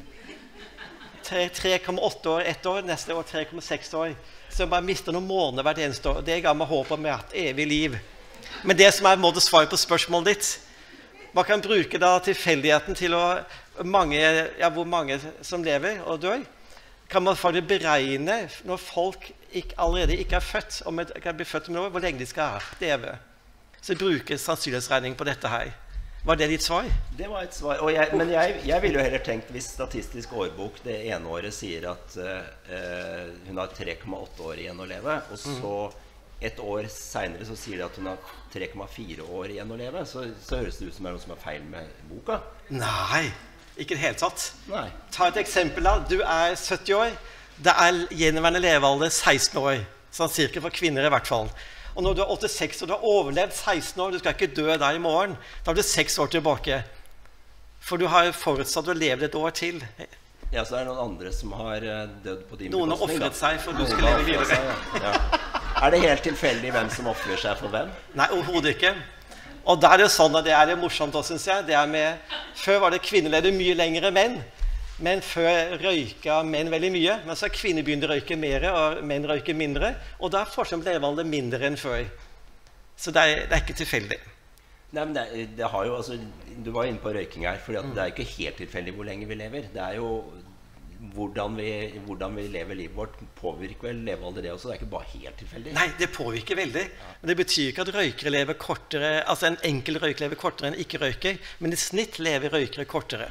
tre komma åtte år, ett år, neste år tre komma seks år. Så jeg bare mistet noen måneder hvert eneste år, og det ga meg håp om et evig liv. Men det som er måte svar på spørsmålet ditt, man kan bruke da tilfeldigheten til å, mange, ja, hvor mange som lever og dør, kan man faktisk beregne når folk ikke, allerede ikke er født, om et, kan bli født om et år, hvor lenge de skal leve. Så bruker sannsynlighetsregning på dette her. Var det ditt svar? Det var et svar. Og jeg, men jeg, jeg ville jo heller tenkt, hvis Statistisk årbok det ene året sier at uh, hun har tre komma åtte år igjen å leve, og så et år senere så sier det at hun har tre komma fire år igjen å leve, så, så høres det ut som det er noe som er feil med boka. Nei, ikke det hele tatt. Nei. Ta et eksempel da. Du er sytti år, det er gjenværende levealder seksten år, sånn cirka for kvinner i hvert fall. Og når du er åttiseks og du har overlevd seksten år, du skal ikke dø der i morgen, da har du seks år tilbake. For du har forutsatt å leve et år til. Ja, så er det noen andre som har dødd på din Noen har bekostning, offret seg for Noen du skal leve videre. Seg, ja. Ja. Er det helt tilfeldig hvem som offrer seg for hvem? Nei, overhodet ikke. Og der er det sånn at det er det morsomt også, synes jeg. Det er med, før var det kvinneleder mye lengre menn, men før røyka menn veldig mye. Men så har kvinner begynt å røyke mer, og menn røyker mindre. Og da er forskjellen levealder mindre enn før. Så det er, det er ikke tilfeldig. Nei, men det, det har jo, altså, du var inne på røyking her, for det er ikke helt tilfeldig hvor lenge vi lever. Det er jo hvordan vi, hvordan vi lever livet vårt påvirker vel levealder det også. Det er ikke bare helt tilfeldig. Nei, det påvirker veldig. Ja. Men det betyr ikke at røykere lever kortere, altså en enkel røyker lever kortere enn ikke røyker, men i snitt lever røykere kortere.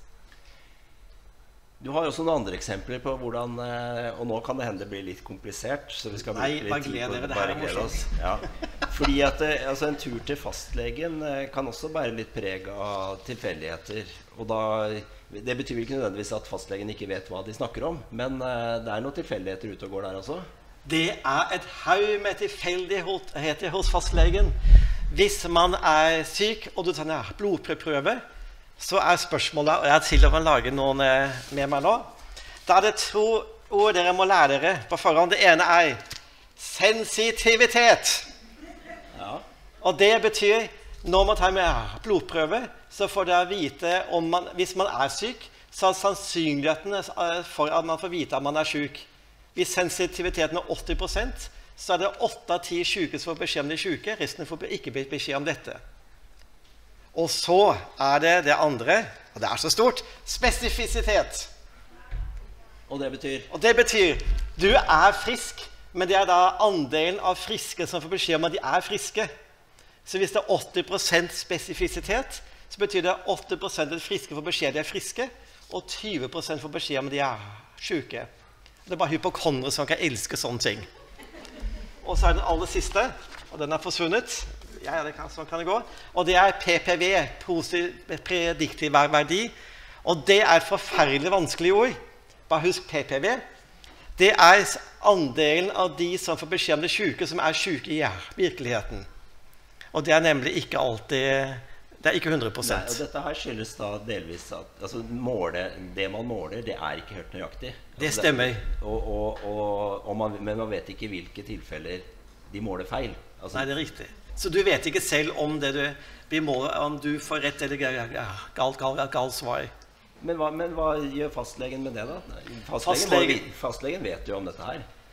Du har også noen andre eksempler på hvordan, og nå kan det hende det bli litt komplisert, så vi skal bruke Nei, litt tid på dere, det. Det her er morsomt. Ja. Fordi at altså, en tur til fastlegen kan også bære litt preg av tilfeldigheter. Og da, det betyr ikke nødvendigvis at fastlegen ikke vet hva de snakker om, men det er noen tilfeldigheter ute og går der også. Det er et haug med tilfeldigheter hos fastlegen. Hvis man er syk, og du tar en blodprøve, så er spørsmålet, og jeg har til og med laget noen med meg nå, da er det to ord dere må lære dere på forhånd. Det ene er sensitivitet. Ja. Og det betyr, når man tar med blodprøve, så får dere vite om man, hvis man er syk, så er sannsynligheten for at man får vite at man er syk. Hvis sensitiviteten er åtti prosent, så er det åtte av ti syke som får beskjed om de syke, resten får ikke beskjed om dette. Og så er det det andre, og det er så stort, spesifisitet. Og det betyr? Og det betyr, du er frisk, men det er da andelen av friske som får beskjed om at de er friske. Så hvis det er åtti prosent spesifisitet, så betyr det åtti prosent av de friske får beskjed de er friske, og tyve prosent får beskjed om at de er syke. Det er bare hypokondere som kan elske sånne ting. Og så er den aller siste, og den er forsvunnet. Ja, det kan, sånn kan det gå. Og det er P P V, positiv prediktiv verdi. Og det er et forferdelig vanskelig ord. Bare husk P P V. Det er andelen av de som får beskjed om det syke, som er syke i virkeligheten. Og det er nemlig ikke alltid, det er ikke hundre prosent. Nei, og dette her skyldes da delvis at altså, måle, det man måler, det er ikke helt nøyaktig. Altså, det stemmer. Det, og, og, og, og man, men man vet ikke hvilke tilfeller de måler feil. Altså, Nei, det er riktig. Så du vet ikke selv om, det du, blir målet, om du får rett eller galt, galt, galt svar. Men hva, men hva gjør fastlegen med det da? Fastlegen, Fastlegen. Må, fastlegen vet jo om dette her.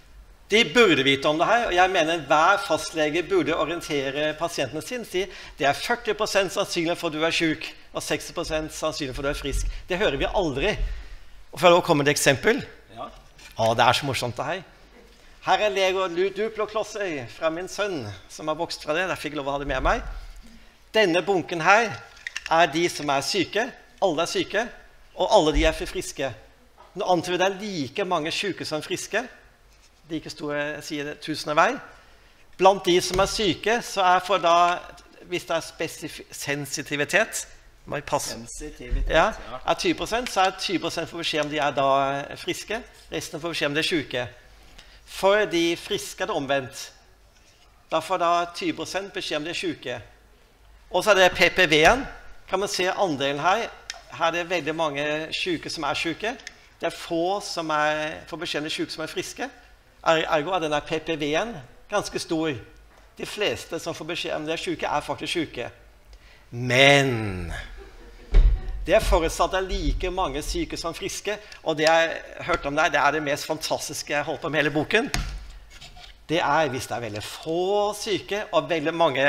De burde vite om det her, og jeg mener hver fastlege burde orientere pasientene sin. Si, det er førti prosent sannsynlig for at du er syk, og seksti prosent sannsynlig for at du er frisk. Det hører vi aldri. Og for å komme med et eksempel. Ja. Å, det er så morsomt det her. Her er Lego Duplo-klosser fra min sønn, som har vokst fra det. Der fikk jeg lov å ha det med meg. Denne bunken her er de som er syke. Alle er syke, og alle de er for friske. Nå antar vi det er like mange syke som friske. Like store, sier det, tusen av vei. Blant de som er syke, så er for da, hvis det er sensitivitet, må jeg passe, Sensitivitet, ja, ja. er tyve prosent, så er tyve prosent for beskjed om de er da friske, resten får beskjed om de er syke. For de friske er det omvendt. Da får da tyve prosent beskjed om de er syke. Og så er det P P V-en, kan man se andelen her. Her er det veldig mange syke som er syke. Det er få som er, får beskjed om de syke som er friske. Ergo er denne P P V-en ganske stor. De fleste som får beskjed om de er syke, er faktisk syke. Men det er forutsatt at det er like mange syke som friske, og det jeg hørte om der, det er det mest fantastiske jeg holdt på med hele boken. Det er hvis det er veldig få syke, og veldig mange,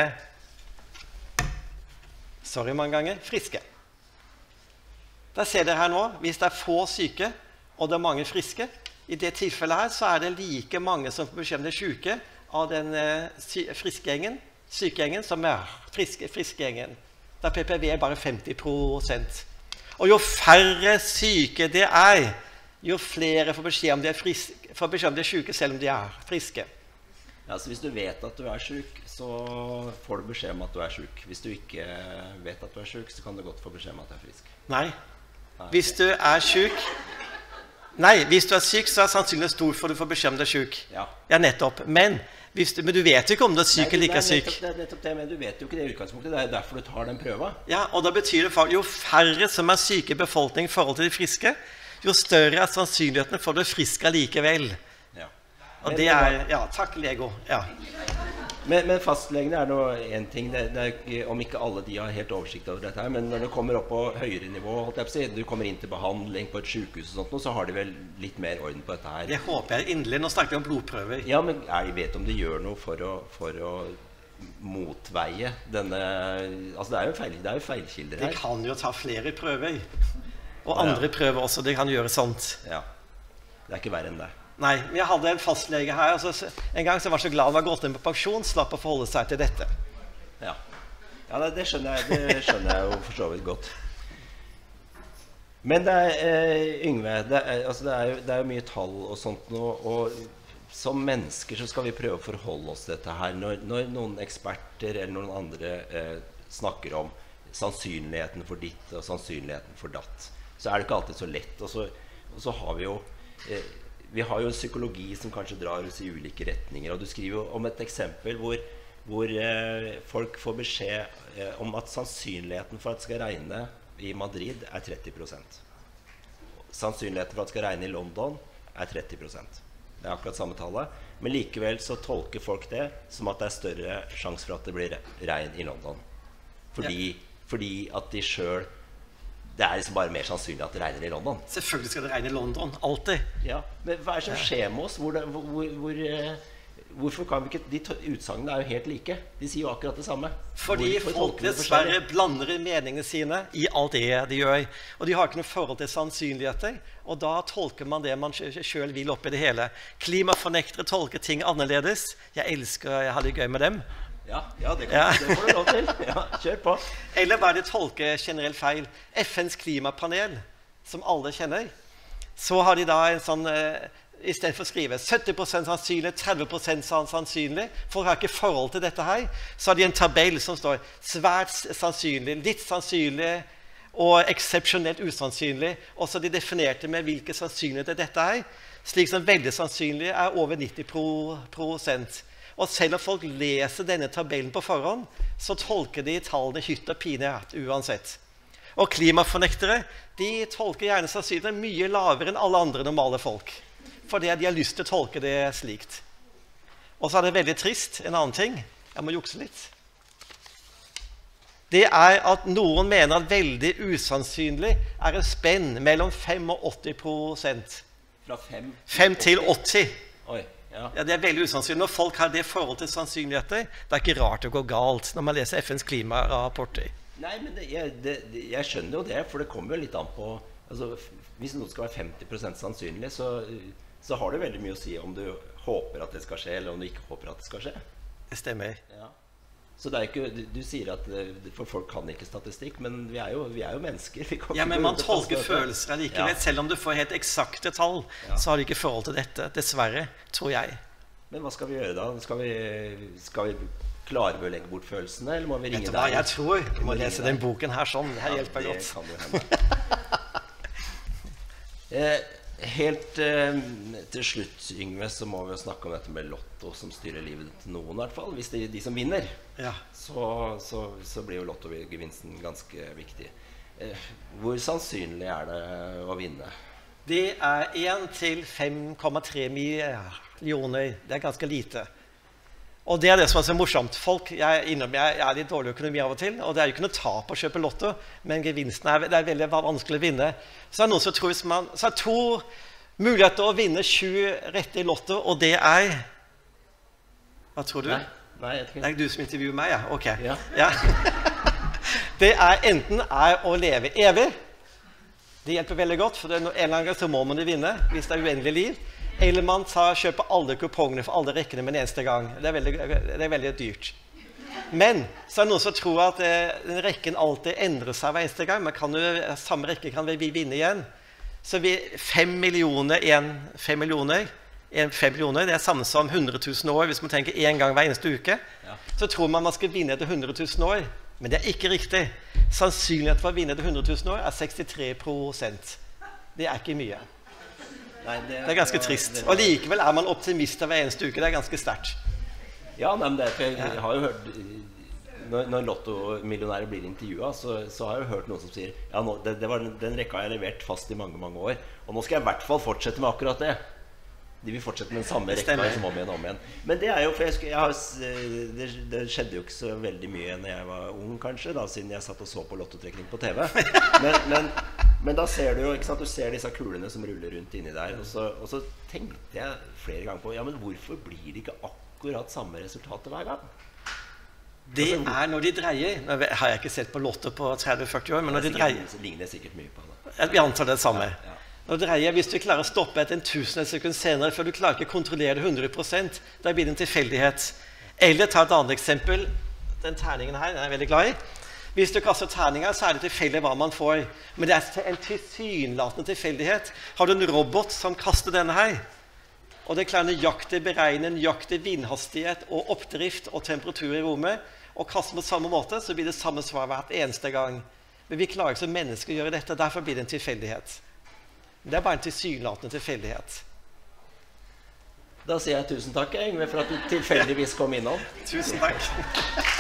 sorry mange ganger, friske. Der ser dere her nå, hvis det er få syke, og det er mange friske, i det tilfellet her så er det like mange som får beskjed om det syke av den uh, friske gjengen, sykegjengen, som er friske, friske gjengen. Der P P V er bare femti prosent. Og jo færre syke det er, jo flere får beskjed om de er, friske, får beskjed om de er syke selv om de er friske. Ja, så hvis du vet at du er syk, så får du beskjed om at du er syk. Hvis du ikke vet at du er syk, så kan du godt få beskjed om at du er frisk. Nei. Hvis du er syk, nei, hvis du er syk, så er sannsynligvis stor for at du får beskjed om du er syk. Ja. Ja, nettopp. Men, hvis du, men du vet jo ikke om du er syk eller ikke er syk. Det er nettopp det, men du vet jo ikke det i utgangspunktet. Det er derfor du tar den prøva. Ja, og da betyr det faktisk, jo færre som er syke i befolkningen i forhold til de friske, jo større er sannsynlighetene for at du er frisk allikevel. Ja. Og Men det det var- er, ja, takk Lego. Ja. Men, men fastlegene er nå en ting, det, det er ikke, om ikke alle de har helt oversikt over dette her, men når det kommer opp på høyere nivå, holdt jeg på å si, du kommer inn til behandling på et sykehus og sånt, så har de vel litt mer orden på dette her. Det håper jeg inderlig. Nå snakker vi om blodprøver. Ja, men er de vet om de gjør noe for å, for å motveie denne, altså det er jo, feil, det er jo feilkilder De her. kan jo ta flere prøver. Og Ja. andre prøver også, de kan gjøre sånt. Ja, det er ikke verre enn det. Nei, men jeg hadde en fastlege her, altså, en gang som var så glad han var gått inn på pensjon, slapp å forholde seg til dette. Ja, ja det, det, skjønner jeg, det skjønner jeg jo for så vidt godt. Men det er, eh, Yngve, det er, altså det, er jo, det er jo mye tall og sånt nå, og som mennesker så skal vi prøve å forholde oss til dette her. Når, når noen eksperter eller noen andre eh, snakker om sannsynligheten for ditt og sannsynligheten for datt, så er det ikke alltid så lett. Og så, og så har vi jo... Eh, Vi har jo en psykologi som kanskje drar oss i ulike retninger, og du skriver jo om et eksempel hvor, hvor eh, folk får beskjed eh, om at sannsynligheten for at det skal regne i Madrid er tretti prosent. Sannsynligheten for at det skal regne i London er tretti prosent. Det er akkurat samme tallet, men likevel så tolker folk det som at det er større sjanse for at det blir regn i London. Fordi, ja. fordi at de selv... Det er liksom bare mer sannsynlig at det regner i London. Selvfølgelig skal det regne i London, alltid. Ja, men hva er det som skjer med oss? Hvor det, hvor, hvor, hvorfor kan vi ikke... De utsagnene er jo helt like. De sier jo akkurat det samme. Fordi Hvorfor folk tolker vi det dessverre forskjellig? blander meningene sine i alt det de gjør. Og de har ikke noe forhold til sannsynligheter. Og da tolker man det man selv vil oppi det hele. Klimafornektere tolker ting annerledes. Jeg elsker, jeg har det gøy med dem. Ja, ja, det, kan, Ja. det får du lov til. Ja, kjør på. Eller bare de tolker generelt feil. F N's klimapanel, som alle kjenner, så har de da en sånn, eh, i stedet for å skrive sytti prosent sannsynlig, tretti prosent sannsynlig, folk har ikke forhold til dette her, så har de en tabell som står svært sannsynlig, litt sannsynlig, og eksepsjonelt usannsynlig, og så har de definert det med hvilke sannsynligheter dette er, slik som veldig sannsynlig er over nitti prosent. Og selv om folk leser denne tabellen på forhånd, så tolker de tallene hytt og pine uansett. Og klimafornektere, de tolker gjerne sannsynlighet mye lavere enn alle andre normale folk. Fordi de har lyst til å tolke det slikt. Og så er det veldig trist, en annen ting. Jeg må jukse litt. Det er at noen mener at veldig usannsynlig er en spenn mellom fem og åtti prosent. Fra fem fem til åtti. Oi. Ja. Ja, det er veldig usannsynlig. Når folk har det forhold til sannsynligheter, det er ikke rart det går galt når man leser F N's klimarapporter. Nei, men det, jeg, det, jeg skjønner jo det, for det kommer jo litt an på altså, hvis noe skal være femti prosent sannsynlig, så, så har det veldig mye å si om du håper at det skal skje, eller om du ikke håper at det skal skje. Det stemmer. Ja. Så det er ikke, du, du sier at for folk kan ikke statistikk, men vi er jo, vi er jo mennesker. Vi kan Ja, ikke men man gå rundt og tolker påstå at- følelser allikevel. Ja. Selv om du får helt eksakte tall, Ja. så har du ikke forhold til dette. Dessverre, tror jeg. Men hva skal vi gjøre da? Skal vi, skal vi klare å legge bort følelsene, eller må vi ringe Vet du hva deg? jeg tror? Du må ringe lese deg. den boken her sånn. Det her Ja, hjelper det godt. kan jo hende. eh, helt eh, til slutt, Yngve, så må vi jo snakke om dette med lotto som styrer livet til noen, i hvert fall. Hvis det er de som vinner, Ja. så, så, så blir jo lottogevinsten ganske viktig. Eh, hvor sannsynlig er det å vinne? Det er én til fem komma tre millioner. Det er ganske lite. Og det er det som er så morsomt. Folk, jeg, innom, jeg, jeg er litt dårlig økonomi av og til, og det er jo ikke noe tap å kjøpe lotto, men gevinsten er, det er veldig vanskelig å vinne. Så er det noen som tror hvis man, så er det to muligheter å vinne sju rette i lotto, og det er Hva tror du? Nei, nei jeg tror Det er ikke. du som intervjuer meg, ja? Ok. Ja. Ja. Det er enten er å leve evig. Det hjelper veldig godt, for det er no- en eller annen gang så må man jo vinne hvis det er uendelig liv. Eller man tar, kjøper alle kupongene for alle rekkene med en eneste gang. Det er veldig, det er veldig dyrt. Men så er det noen som tror at eh, den rekken alltid endrer seg hver eneste gang. Man kan jo, samme rekke kan vi vinne igjen. Så vi, fem millioner, en, fem millioner, en, fem millioner, det er samme som hundre tusen år. Hvis man tenker en gang hver eneste uke, Ja. så tror man man skal vinne etter hundre tusen år. Men det er ikke riktig. Sannsynligheten for å vinne etter hundre tusen år er sekstitre prosent. Det er ikke mye. Nei, Det er ganske trist. det- Og likevel er man optimist hver eneste uke. Det er ganske sterkt. Ja, nei, men det er, for jeg, jeg har jo hørt Når, når lottomillionærer blir intervjua, så, så har jeg jo hørt noen som sier ja, nå, det, det var, den rekka har jeg levert fast i mange mange år, og nå skal jeg i hvert fall fortsette med akkurat det. De vil fortsette med den samme rekka Stemmer. som om igjen og om igjen. Men det er jo, for jeg, skulle- jeg har, s- det, det skjedde jo ikke så veldig mye når jeg var ung, kanskje, da, siden jeg satt og så på lottotrekning på T V. Men, men, men da ser du jo, ikke sant, du ser disse kulene som ruller rundt inni der, og så, og så tenkte jeg flere ganger på ja, men hvorfor blir det ikke akkurat samme resultatet hver gang? Det er når de dreier. Nå har jeg ikke sett på Lotto på tretti til førti år, men når de Det dreier ligner- ligner sikkert mye på det. Vi antar det samme. Ja. Når det dreier, hvis du klarer å stoppe etter en tusendels sekund senere, for du klarer ikke å kontrollere det hundre prosent, da blir det en tilfeldighet. Eller ta et annet eksempel. Den terningen her den er jeg veldig glad i. Hvis du kaster terninger, så er det tilfeldig hva man får. Men det er en tilsynelatende tilfeldighet. Har du en robot som kaster denne her, og det klarer nøyaktig beregne nøyaktig vindhastighet og oppdrift og temperatur i rommet, og kaster på samme måte, så blir det samme svar hvert eneste gang. Men vi klarer ikke som mennesker å gjøre dette, derfor blir det en tilfeldighet. Det er bare en tilsynelatende tilfeldighet. Da sier jeg tusen takk, Yngve, for at du tilfeldigvis kom innom. Tusen takk.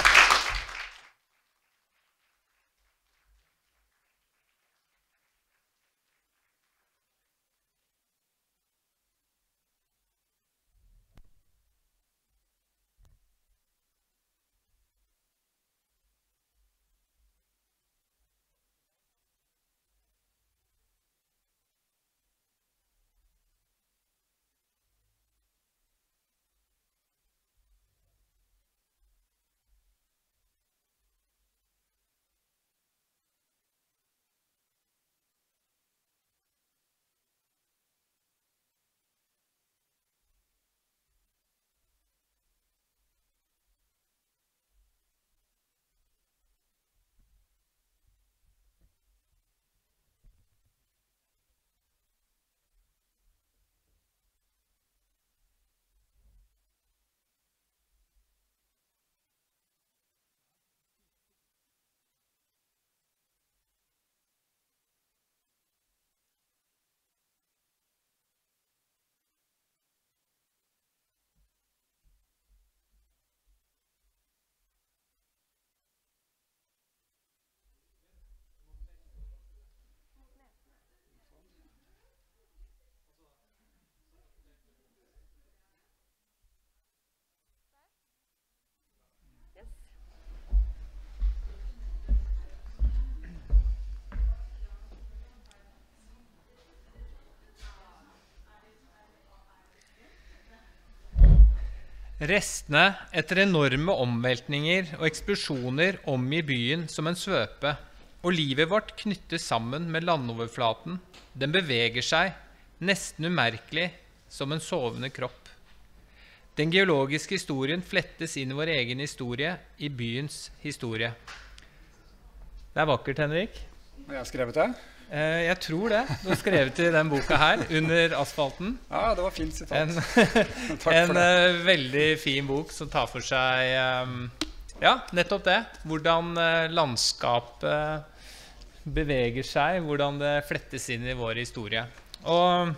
Restene etter enorme omveltninger og eksplosjoner omgir byen som en svøpe, og livet vårt knyttes sammen med landoverflaten. Den beveger seg, nesten umerkelig, som en sovende kropp. Den geologiske historien flettes inn i vår egen historie, i byens historie. Det er vakkert, Henrik. Har jeg skrevet det? Eh, jeg tror det. Du har skrevet i den boka her, Under asfalten. Ja, det var fint sitat. En, Takk for en det. uh, veldig fin bok som tar for seg um, ja, nettopp det. Hvordan uh, landskapet beveger seg, hvordan det flettes inn i vår historie. Og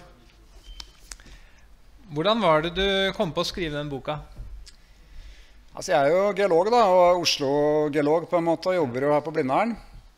hvordan var det du kom på å skrive den boka? Altså, jeg er jo geolog da, og Oslo-geolog på en måte, og jobber jo her på Blindern.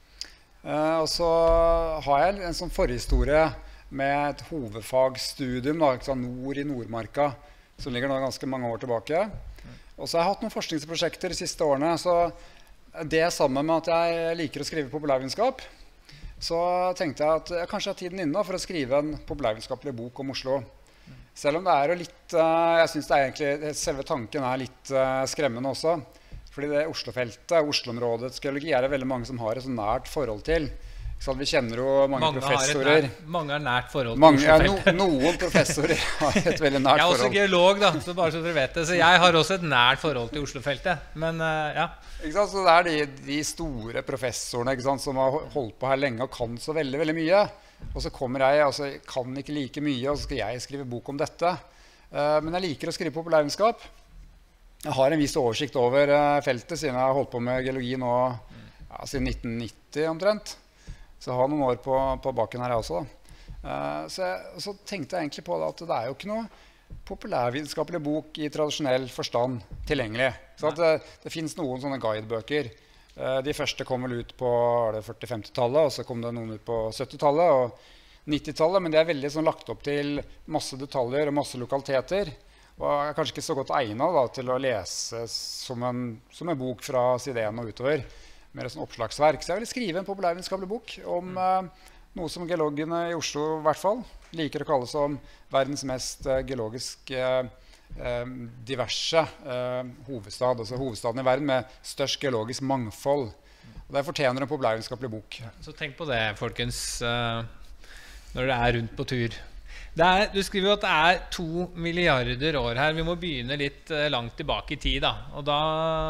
Uh, og så har jeg en sånn forhistorie med et hovedfagsstudium da, ikke sant, nord i Nordmarka, som ligger nå ganske mange år tilbake. Og så har jeg hatt noen forskningsprosjekter de siste årene, så det sammen med at jeg liker å skrive populærvitenskap, så tenkte jeg at jeg kanskje har tiden inne for å skrive en populærvitenskapelig bok om Oslo. Selv om det er jo litt, uh, jeg synes det er egentlig, selve tanken er litt uh, skremmende også. Fordi det Oslo-feltet, Oslo-områdets geologi, er det veldig mange som har et så nært forhold til. Så vi kjenner jo mange, mange professorer. Nært, mange har nært forhold til mange, Oslo-feltet. Ja, no, noen professorer har et veldig nært forhold. Jeg er også geolog, da, så bare så dere vet det. Så jeg har også et nært forhold til Oslo-feltet. Men, uh, ja. Ikke sant? Så det er de, de store professorene, ikke sant, som har holdt på her lenge og kan så veldig, veldig mye. Og så kommer jeg, altså kan ikke like mye, og så skal jeg skrive bok om dette. Uh, men jeg liker å skrive populærvitenskap. Jeg har en viss oversikt over uh, feltet, siden jeg har holdt på med geologi nå ja, siden nitten nitti omtrent. Så jeg har noen år på, på baken her også. Uh, så, jeg, så tenkte jeg egentlig på det, at det er jo ikke noe populærvitenskapelig bok i tradisjonell forstand tilgjengelig. Så at, uh, det finnes noen sånne guidebøker. Uh, de første kom vel ut på førti-femtitallet, og så kom det noen ut på syttitallet og nittitallet. Men de er veldig sånn, lagt opp til masse detaljer og masse lokaliteter. Og jeg er kanskje ikke så godt egnet da, til å lese som en, som en bok fra side én og utover. Mer som oppslagsverk. Så jeg vil skrive en populærvitenskapelig bok om eh, noe som geologene i Oslo i hvert fall liker å kalle som verdens mest eh, geologisk eh, eh, diverse eh, hovedstad. Altså hovedstaden i verden med størst geologisk mangfold. Og det fortjener en populærvitenskapelig bok. Så tenk på det, folkens, uh, når det er rundt på tur. Det er, du skriver jo at det er to milliarder år her. Vi må begynne litt uh, langt tilbake i tid, da. Og da,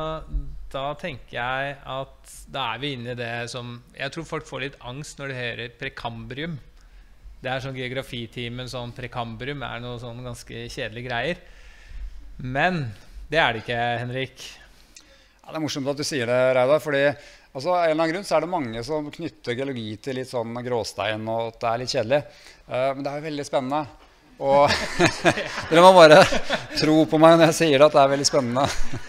da tenker jeg at da er vi inne i det som jeg tror folk får litt angst når de hører prekambrium. Det er sånn geografitimen, sånn prekambrium er noe sånn ganske kjedelige greier. Men det er det ikke, Henrik. Ja, det er morsomt at du sier det, Reidar, fordi altså, av en eller annen grunn så er det mange som knytter geologi til litt sånn gråstein, og at det er litt kjedelig. Uh, men det er jo veldig spennende. Og dere må bare tro på meg når jeg sier det, at det er veldig spennende.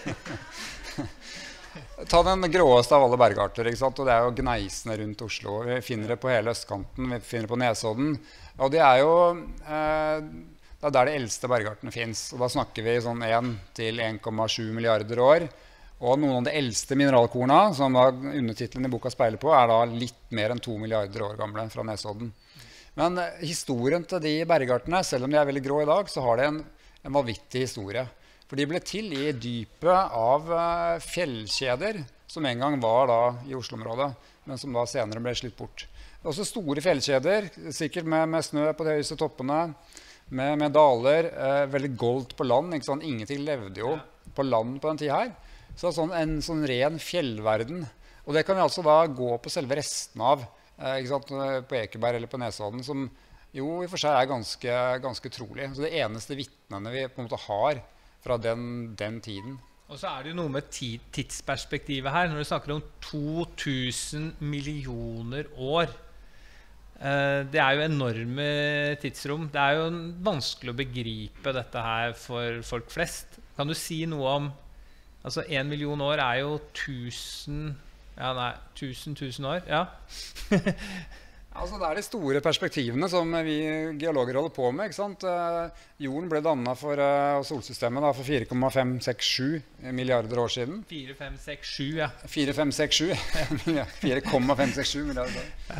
Ta den gråeste av alle bergarter, ikke sant? Og det er jo gneisene rundt Oslo. Vi finner det på hele østkanten, vi finner det på Nesodden. Og det er jo uh, det er der de eldste bergartene finnes. Og da snakker vi sånn én til én komma sju milliarder år. Og noen av de eldste mineralkorna, som da undertitlen i boka speiler på, er da litt mer enn to milliarder år gamle fra Nesodden. Men eh, historien til de bergartene, selv om de er veldig grå i dag, så har de en, en vanvittig historie. For de ble til i dypet av eh, fjellkjeder, som en gang var da i Oslo-området, men som da senere ble slitt bort. Også store fjellkjeder, sikkert med, med snø på de høyeste toppene, med, med daler, eh, veldig goldt på land, ikke sant? Ingenting levde jo på land på den tiden her. Så sånn, en sånn ren fjellverden. Og det kan vi altså da gå på selve resten av, eh, ikke sant, på Ekeberg eller på Nesodden, som jo i og for seg er ganske, ganske trolig. Så det eneste vitnene vi på en måte har fra den, den tiden. Og så er det jo noe med tidsperspektivet her, når du snakker om to tusen millioner år. Eh, det er jo enorme tidsrom. Det er jo vanskelig å begripe dette her for folk flest. Kan du si noe om altså, en million år er jo tusen Ja, nei, tusen, tusen år, ja. Altså, det er de store perspektivene som vi geologer holder på med, ikke sant? Jorden ble dannet for uh, solsystemet da, for fire komma fem seks sju milliarder år siden. fire, fem, seks, sju, ja. fire, fem, seks, sju fire komma fem seks sju milliarder år. Ja.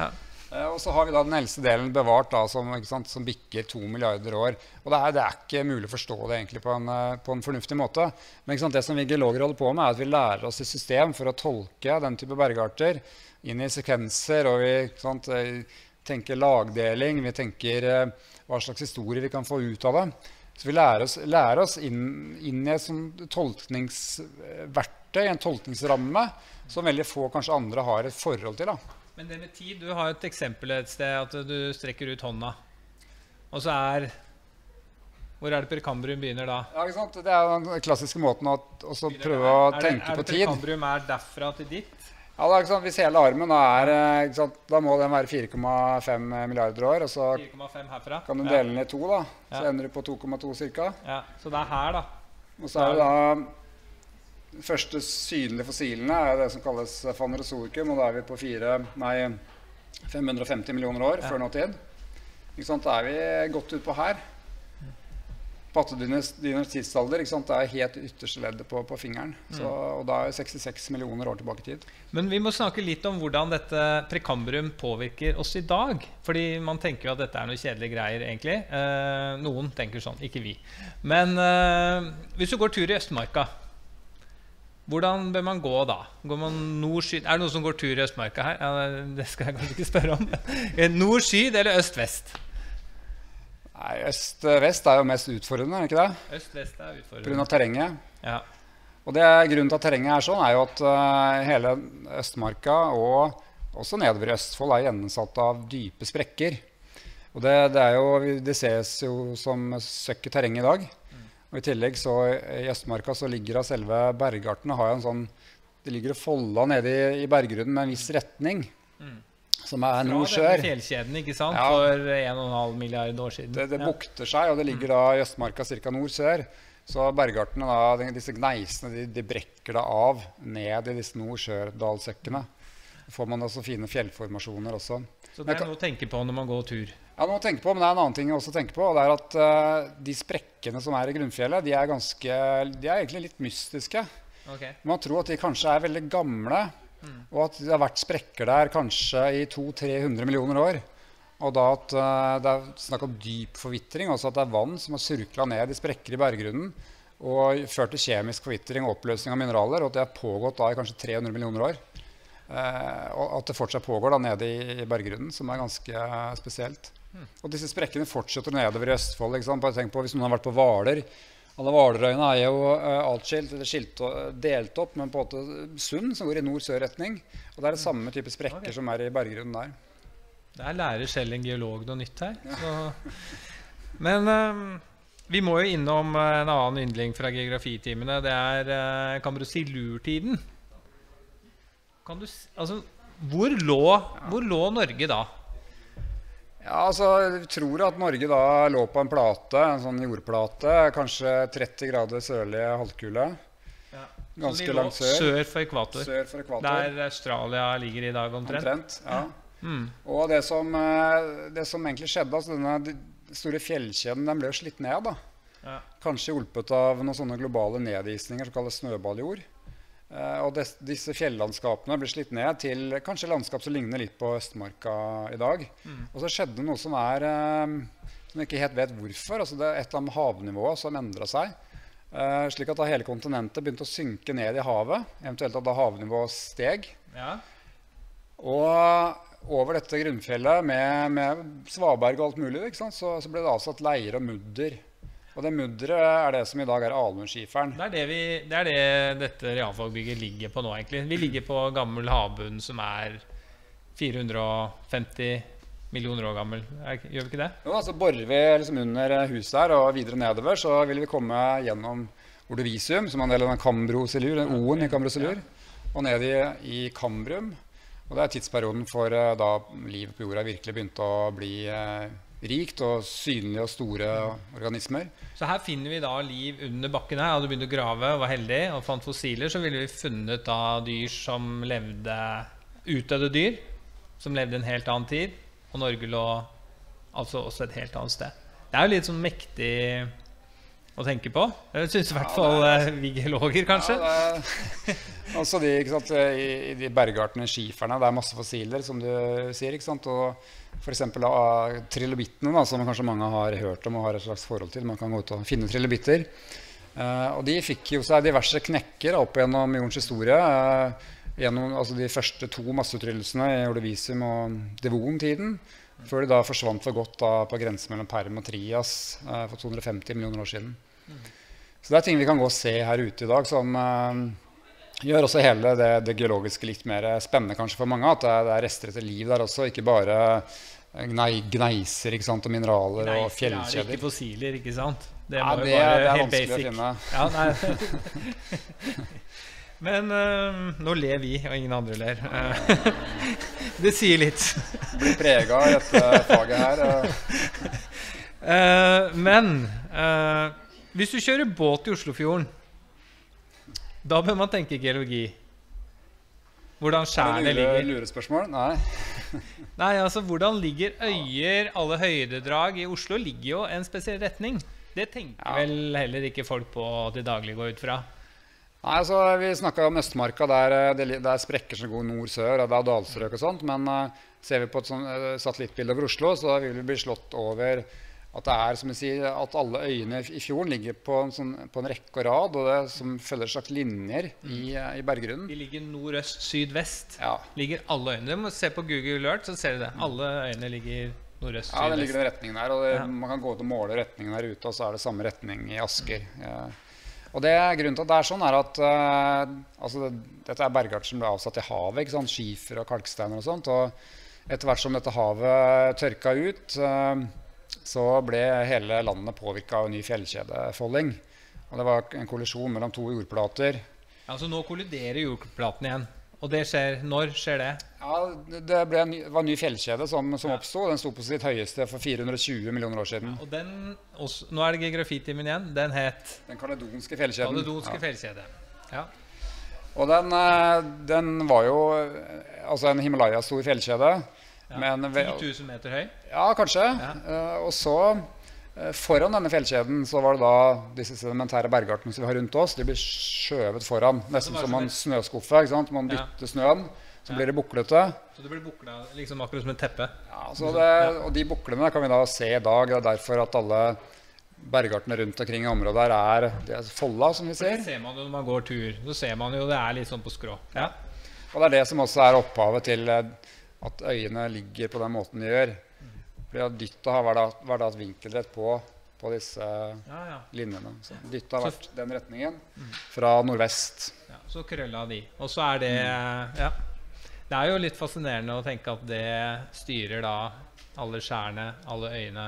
Eh, og så har vi da den eldste delen bevart da, som, ikke sant, som bikker to milliarder år. Og det er, det er ikke mulig å forstå det egentlig på en, eh, på en fornuftig måte. Men ikke sant, det som vi geologer holder på med, er at vi lærer oss et system for å tolke den type bergarter inn i sekvenser, og vi ikke sant, eh, tenker lagdeling, vi tenker eh, hva slags historie vi kan få ut av det. Så vi lærer oss, lærer oss inn, inn i et sånn tolkningsverktøy, en tolkningsramme, som veldig få kanskje andre har et forhold til da. Men det med tid, du har et eksempel et sted at du strekker ut hånda, og så er, hvor er det Precambrium begynner da? Ja, ikke sant? Det er den klassiske måten å også prøve å er det, tenke er det på tid. Precambrium er derfra til ditt? Ja, det er ikke sant? Hvis hele armen da er, ikke sant? Da må den være fire komma fem milliarder år, og så fire komma fem herfra? kan du dele den i to da, så Ja. ender du på to komma to cirka. Ja, så det er her da. Og så er det da, de første synlige fossilene er det som kalles Phanerozoicum, og da er vi på fire, nei, fem hundre og femti millioner år Ja. før nåtid. Ikke sant? Da er vi godt ut på her. Pattedyners tidsalder, ikke sant? Det er helt ytterste leddet på, på fingeren. Så, og da er det sekstiseks millioner år tilbake i tid. Men vi må snakke litt om hvordan dette Precambrium påvirker oss i dag. Fordi man tenker jo at dette er noe kjedelige greier egentlig. Eh, noen tenker sånn, ikke vi. Men eh, hvis du går tur i Østmarka, hvordan bør man gå da? Går man nord-syd? Er det noen som går tur i Østmarka her? Ja, det skal jeg kanskje ikke spørre om. Nord-syd eller øst-vest? Nei, øst-vest er jo mest utfordrende, er det ikke det? Øst-vest er På grunn utfordrende. av terrenget. Ja. Og det er grunnen til at terrenget er sånn, er jo at uh, hele Østmarka og også nedover i Østfold er gjennomsatt av dype sprekker. Og det, det, er jo, det ses jo som søkk i terrenget i dag. Og i tillegg så i Østmarka så ligger av selve bergartene har jo en sånn, det ligger og folda nede i, i berggrunnen med en viss retning. Mm. Som er Fra nord-sør. denne fjellkjeden, ikke sant? Ja. For en og en halv milliard år siden. Det, det Ja. bukter seg, og det ligger da i Østmarka ca. nord-sør. Så bergartene, da, de- disse gneisene, de, de brekker da av ned i disse nord-sør-dalsøkkene. Så får man også fine fjellformasjoner også. Så Men det jeg er kan- noe å tenke på når man går tur. Ja, noe å tenke på, men det er en annen ting jeg også tenker på, og det er at eh, de sprekkene som er i grunnfjellet, de er, ganske, de er egentlig litt mystiske. Ok. Man tror at de kanskje er veldig gamle, og at det har vært sprekker der kanskje i to til tre hundre millioner år. Og da at eh, det er snakk om dyp forvitring, altså at det er vann som har surklet ned i sprekker i berggrunnen, og ført til kjemisk forvitring og oppløsning av mineraler, og at det har pågått da i kanskje tre hundre millioner år. Eh, og at det fortsatt pågår da nede i, i berggrunnen, som er ganske spesielt. Og disse sprekkene fortsetter nedover i Østfold. Ikke sant? Bare tenk på hvis noen har vært på Hvaler. Alle Hvalerøyene er jo uh, atskilt, eller skilt og delt opp, men på en måte sund som går i nord-sør-retning. Og det er det samme type sprekker Ok. som er i berggrunnen der. Der lærer selv en geolog noe nytt her. Så. Men eh, vi må jo innom eh, en annen yndling fra geografitimene. Det er uh, Kambrosillur-tiden. Kan du, s- altså, hvor lå, hvor lå Norge da? Ja, altså, vi tror at Norge da lå på en plate, en sånn jordplate, kanskje tretti grader sørlige halvkule, ganske Så vi lå langt sør, Sør for ekvator. sør for ekvator. Der Australia ligger i dag omtrent. Omtrent, ja. Mm. Og det som, eh, det som egentlig skjedde, altså denne de- store fjellkjeden, den ble jo slitt ned da. Ja. Kanskje hjulpet av noen sånne globale nedisninger som kalles snøballjord. Eh, og des, disse fjellandskapene ble slitt ned til kanskje landskap som ligner litt på Østmarka i dag. Og så skjedde noe som er, eh, som jeg ikke helt vet hvorfor. Altså det er et eller annet med havnivået som endret seg. Eh, slik at da hele kontinentet begynte å synke ned i havet, eventuelt at da havnivået steg. Ja. Og over dette grunnfjellet med, med svaberg og alt mulig, ikke sant, så, så ble det avsatt leire og mudder. Og det mudderet er det som i dag er Almundskiferen. Det er det, vi, det er det dette realfagbygget ligger på nå, egentlig. Vi ligger på gammel havbunn som er fire hundre og femti millioner år gammel. Er, gjør vi ikke det? Jo, så borer vi liksom under huset her og videre nedover, så vil vi komme gjennom Ordovisium, som er en del av den Kambrosillur, den O-en i Kambrosillur, og ned i, i Kambrium. Og det er tidsperioden for eh, da livet på jorda virkelig begynte å bli eh, rikt og synlige og store organismer. Så her finner vi da liv under bakken her. Hadde du begynt å grave og var heldig og fant fossiler, så ville vi funnet da dyr som levde utdødde dyr, som levde en helt annen tid, og Norge lå altså også et helt annet sted. Det er jo litt sånn mektig å tenke på. Jeg synes i hvert fall ja, vi geologer, kanskje. Ja, det altså de, ikke sant, i, i de bergartene, skiferne, det er masse fossiler, som du sier, ikke sant? Og for eksempel uh, trilobittene, da, som kanskje mange har hørt om og har et slags forhold til. Man kan gå ut og finne trilobitter. Uh, og de fikk jo seg diverse knekker opp gjennom jordens historie. Uh, gjennom altså de første to masseutryddelsene i Ordovisium og Devon-tiden. Før de da forsvant for godt da, på grensen mellom Perm og Trias uh, for to hundre og femti millioner år siden. Mm. Så det er ting vi kan gå og se her ute i dag som uh, gjør også hele det, det geologiske litt mer spennende kanskje for mange. At det er, det er rester etter liv der også, ikke bare gnei, gneiser, ikke sant, og mineraler gneiser og fjellkjeder. Gneiser er det ikke fossiler, ikke sant? Det, ja, må det, jo være det er helt vanskelig basic. Å finne. Ja, nei. Men uh, nå ler vi, og ingen andre ler. Uh, det sier litt. Blir preget av dette faget her. uh, men uh, hvis du kjører båt i Oslofjorden, da bør man tenke geologi. Hvordan skjærene ligger. Lurespørsmål? Nei. Nei, altså hvordan ligger øyer, alle høydedrag i Oslo ligger jo en spesiell retning. Det tenker ja. vel heller ikke folk på til daglig gå ut fra. Nei, altså vi snakket om Østmarka, der det er sprekker som går nord-sør, det er dalstrøk og sånt, men uh, ser vi på et sånt uh, satellittbilde over Oslo, så vil vi bli slått over at det er, som vi sier, at alle øyene i fjorden ligger på en, sånn, på en rekke og rad, og det som følger slags linjer i, i berggrunnen. De ligger nordøst, sydvest. Ja. Ligger alle øyene. Du må se på Google Earth, så ser du det. Alle øyene ligger nordøst, sydvest. Ja, det ligger den retningen her, og det, ja. Man kan gå ut og måle retningen her ute, og så er det samme retning i Asker. Ja. Og det grunnen til at det er sånn er at uh, altså det, dette er bergarter som ble avsatt i havet, ikke sant? Skifer og kalksteiner og sånt, og etter hvert som dette havet tørka ut, uh, så ble hele landet påvirket av en ny fjellkjedefolding. Og det var en kollisjon mellom to jordplater. Ja, så nå kolliderer jordplaten igjen. Og det skjer, når skjer det? Ja, det ble en ny, var en ny fjellkjede som, som ja. oppstod. Den stod på sitt høyeste for fire hundre og tjue millioner år siden. Ja, og den, også, nå er det geografitimen igjen, den het? Den kaledonske fjellkjeden. Kaledonske ja. fjellkjede, ja. Og den, den var jo altså en Himalaya-stor fjellkjede. Ja, ti tusen meter høy? Ja, kanskje. Ja. Uh, og så, uh, foran denne fjellkjeden, så var det da disse sedimentære bergartene som vi har rundt oss. De blir skjøvet foran, nesten som en snøskuffe, ikke sant? Man dytter ja. snøen, så ja. blir det buklete. Så det blir buklet, liksom akkurat som et teppe? Ja, så det, og de buklene kan vi da se i dag. Det er derfor at alle bergartene rundt omkring i området her er, det er folda, som vi ser. Det ser man jo når man går tur. Så ser man jo det er litt sånn på skrå. Ja. Og det er det som også er opphavet til at øyene ligger på den måten de gjør. Fordi at dytta har vært, vært et vinkelrett på, på disse ja, ja. linjene. Så dytta har vært den retningen fra nordvest. Ja, så krølla de. Og så er det, ja, det er jo litt fascinerende å tenke at det styrer da alle skjærene, alle øyene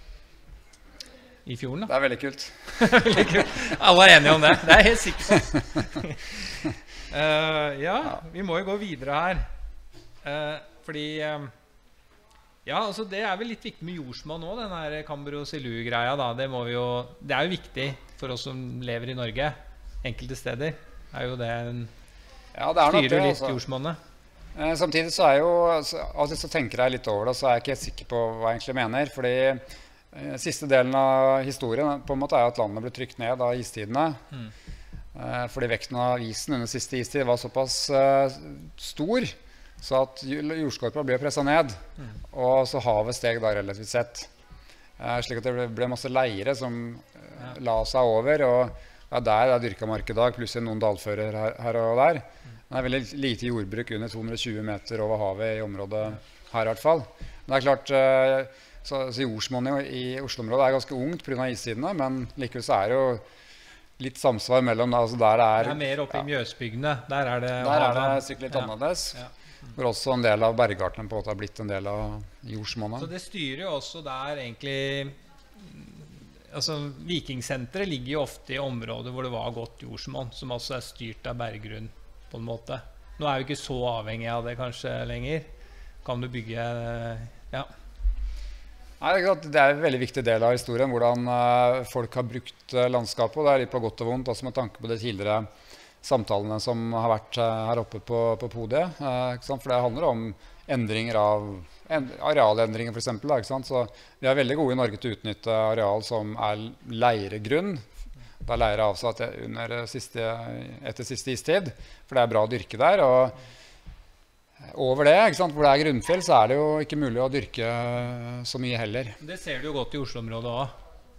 i fjorden da. Det er veldig kult. Veldig kult. Alle er enige om det. Det er helt sikkert. uh, ja, vi må jo gå videre her. Uh, fordi um, ja, altså det er vel litt viktig med jordsmonn nå, den her Cambrosilu-greia da, det må vi jo, det er jo viktig for oss som lever i Norge, enkelte steder, er jo det en ja, det er styrer det, litt altså. jordsmonnet. Eh, samtidig så er jo, så, altså så tenker jeg litt over det, så er jeg ikke helt sikker på hva jeg egentlig mener, fordi eh, siste delen av historien på en måte er at landet ble trykt ned av istidene, mm. eh, fordi vekten av isen under siste istid var såpass eh, stor, så at jordskorpa ble presset ned, mm. og så havet steg da relativt sett. Eh, slik at det ble, ble masse leire som eh, ja. la seg over, og ja, der er dyrka mark i dag, plutselig noen dalfører her, her og der. Mm. Det er veldig lite jordbruk under to hundre og tjue meter over havet i området her i hvert fall. Det er klart, eh, så, så jordsmonnet i Oslo-området er ganske ungt på grunn av istidene, men likevel så er det jo litt samsvar mellom, altså der er... Det er mer oppe ja. i Mjøsbygdene, der er det... Der er det sikkert litt ja. annerledes. Ja. Hvor også en del av bergartene på en måte har blitt en del av jordsmonnet. Så det styrer jo også der egentlig, altså Vikingsenteret ligger jo ofte i områder hvor det var godt jordsmonn, som også er styrt av berggrunn på en måte. Nå er vi ikke så avhengig av det kanskje lenger. Kan du bygge, ja. Nei, det er en veldig viktig del av historien, hvordan folk har brukt landskapet, og det er litt på godt og vondt, også med tanke på det tidligere samtalene som har vært her oppe på, på podiet, eh, ikke sant? For det handler om endringer av en, arealendringer for eksempel, da, ikke sant? Så vi er veldig gode i Norge til å utnytte areal som er leiregrunn da leiret avsatt under siste, etter siste istid, for det er bra å dyrke der. Og over det, ikke sant, hvor det er grunnfjell, så er det jo ikke mulig å dyrke så mye heller. Det ser du jo godt i Oslo-området også.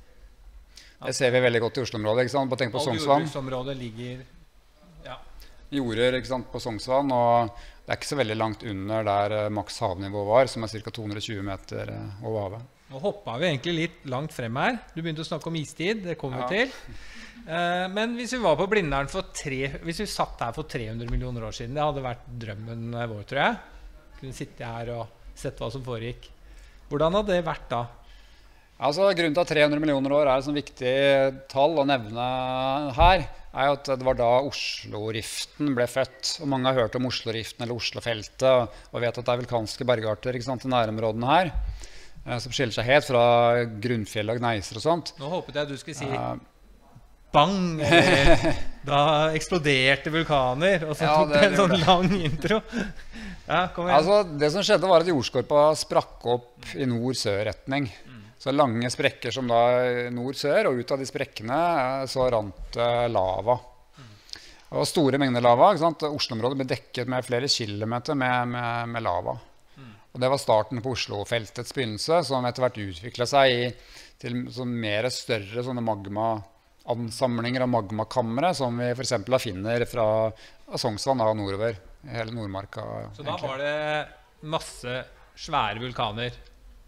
Det ser vi veldig godt i Oslo-området, ikke sant? Bare tenk på Sognsvann. Alt jordbruksområdet ligger, ja. Jorder, ikke sant, på Sognsvann, og det er ikke så veldig langt under der maks havnivå var, som er ca. to hundre og tjue meter over havet. Nå hoppet vi egentlig litt langt frem her. Du begynte å snakke om istid, det kommer vi ja. til. Uh, men hvis vi var på Blindern for tre, hvis vi satt her for tre hundre millioner år siden, det hadde vært drømmen vår, tror jeg. Kunne sitte her og sett hva som foregikk. Hvordan hadde det vært da? Altså, grunnen til at tre hundre millioner år er et sånn viktig tall å nevne her, er jo at det var da Oslo-riften ble født. Og mange har hørt om Oslo-riften eller Oslo-feltet, og vet at det er vulkanske bergarter, ikke sant, i nærområdene her, som skiller seg helt fra grunnfjell og gneiser og sånt. Nå håpet jeg at du skulle si uh, bang, eller da eksploderte vulkaner, og så ja, tok det en sånn lang intro. Ja, kom igjen. Altså, det som skjedde var at jordskorpa sprakk opp i nord-sør-retning. Mm. Så lange sprekker som da nord-sør, og ut av de sprekkene så rant lava. Mm. Og store mengder lava, ikke sant? Oslo-området ble dekket med flere kilometer med, med, med lava. Og det var starten på Oslo-feltets begynnelse, som etter hvert utviklet seg i, til sånn mer større sånne magma-ansamlinger og magmakamre, som vi for eksempel finner fra Sognsvann og nordover, hele Nordmarka. Så da egentlig var det masse svære vulkaner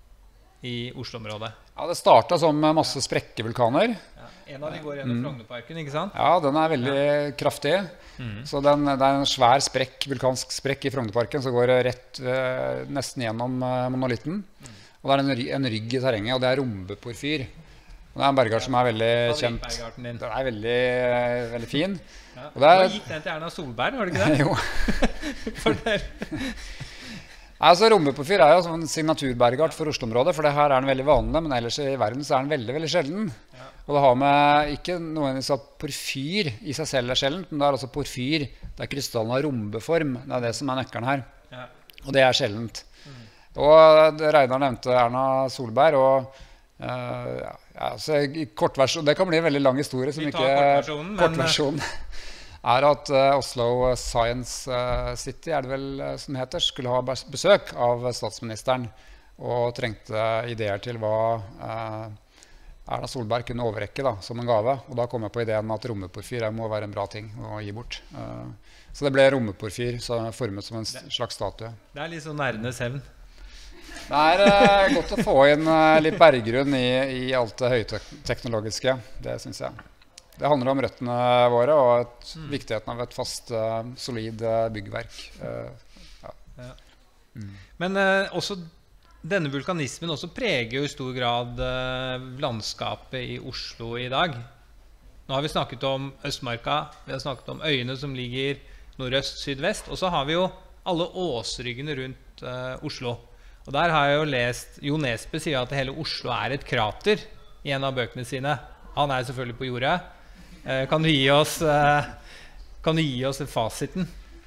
i Oslo-området? Ja, det startet som masse sprekkevulkaner. Ja, en av de går gjennom Frognerparken, ikke sant? Ja, den er veldig ja. kraftig. Mm. Så den, det er en svær sprekk, vulkansk sprekk i Frognerparken, som går rett eh, nesten gjennom eh, monolitten. Mm. Og det er en, en rygg i terrenget, og det er rombeporfyr. Og det er en bergart som er veldig kjent. Den er veldig, veldig fin. Ja. Og det er, du har gitt den til Erna Solberg, var det ikke det? Jo. Fortell. Altså, rombeporfyr er jo en signaturbergart for Oslo-området, for det her er den veldig vanlig, men ellers i verden så er den veldig, veldig sjelden. Ja. Og det har med ikke nødvendigvis at porfyr i seg selv er sjeldent, men det er altså porfyr der krystallen har rombeform. Det er det som er nøkkelen her. Ja. Og det er sjeldent. Mm. Og Reidar nevnte Erna Solberg, og uh, ja, altså, i kortversjon, det kan bli en veldig lang historie, som ikke kortversjonen, kortversjonen. er at uh, Oslo Science uh, City, er det vel uh, som det heter, skulle ha besøk av statsministeren og trengte ideer til hva uh, Erna Solberg kunne overrekke da, som en gave. Og da kom jeg på ideen at rommeporfyr må være en bra ting å gi bort. Uh, så det ble rommeporfyr, formet som en slags statue. Det er litt sånn nærende hevn. Det er uh, godt å få inn uh, litt berggrunn i, i alt det høyteknologiske, det synes jeg. Det handler om røttene våre og et, mm. viktigheten av et fast, uh, solid uh, byggverk. Uh, ja. Ja. Mm. Men uh, også denne vulkanismen også preger jo i stor grad uh, landskapet i Oslo i dag. Nå har vi snakket om Østmarka, vi har snakket om øyene som ligger nordøst, sydvest, og så har vi jo alle åsryggene rundt uh, Oslo. Og der har jeg jo lest, Jo Nesbø sier at hele Oslo er et krater i en av bøkene sine. Han er selvfølgelig på jordet. Kan du gi oss, kan du gi oss fasiten?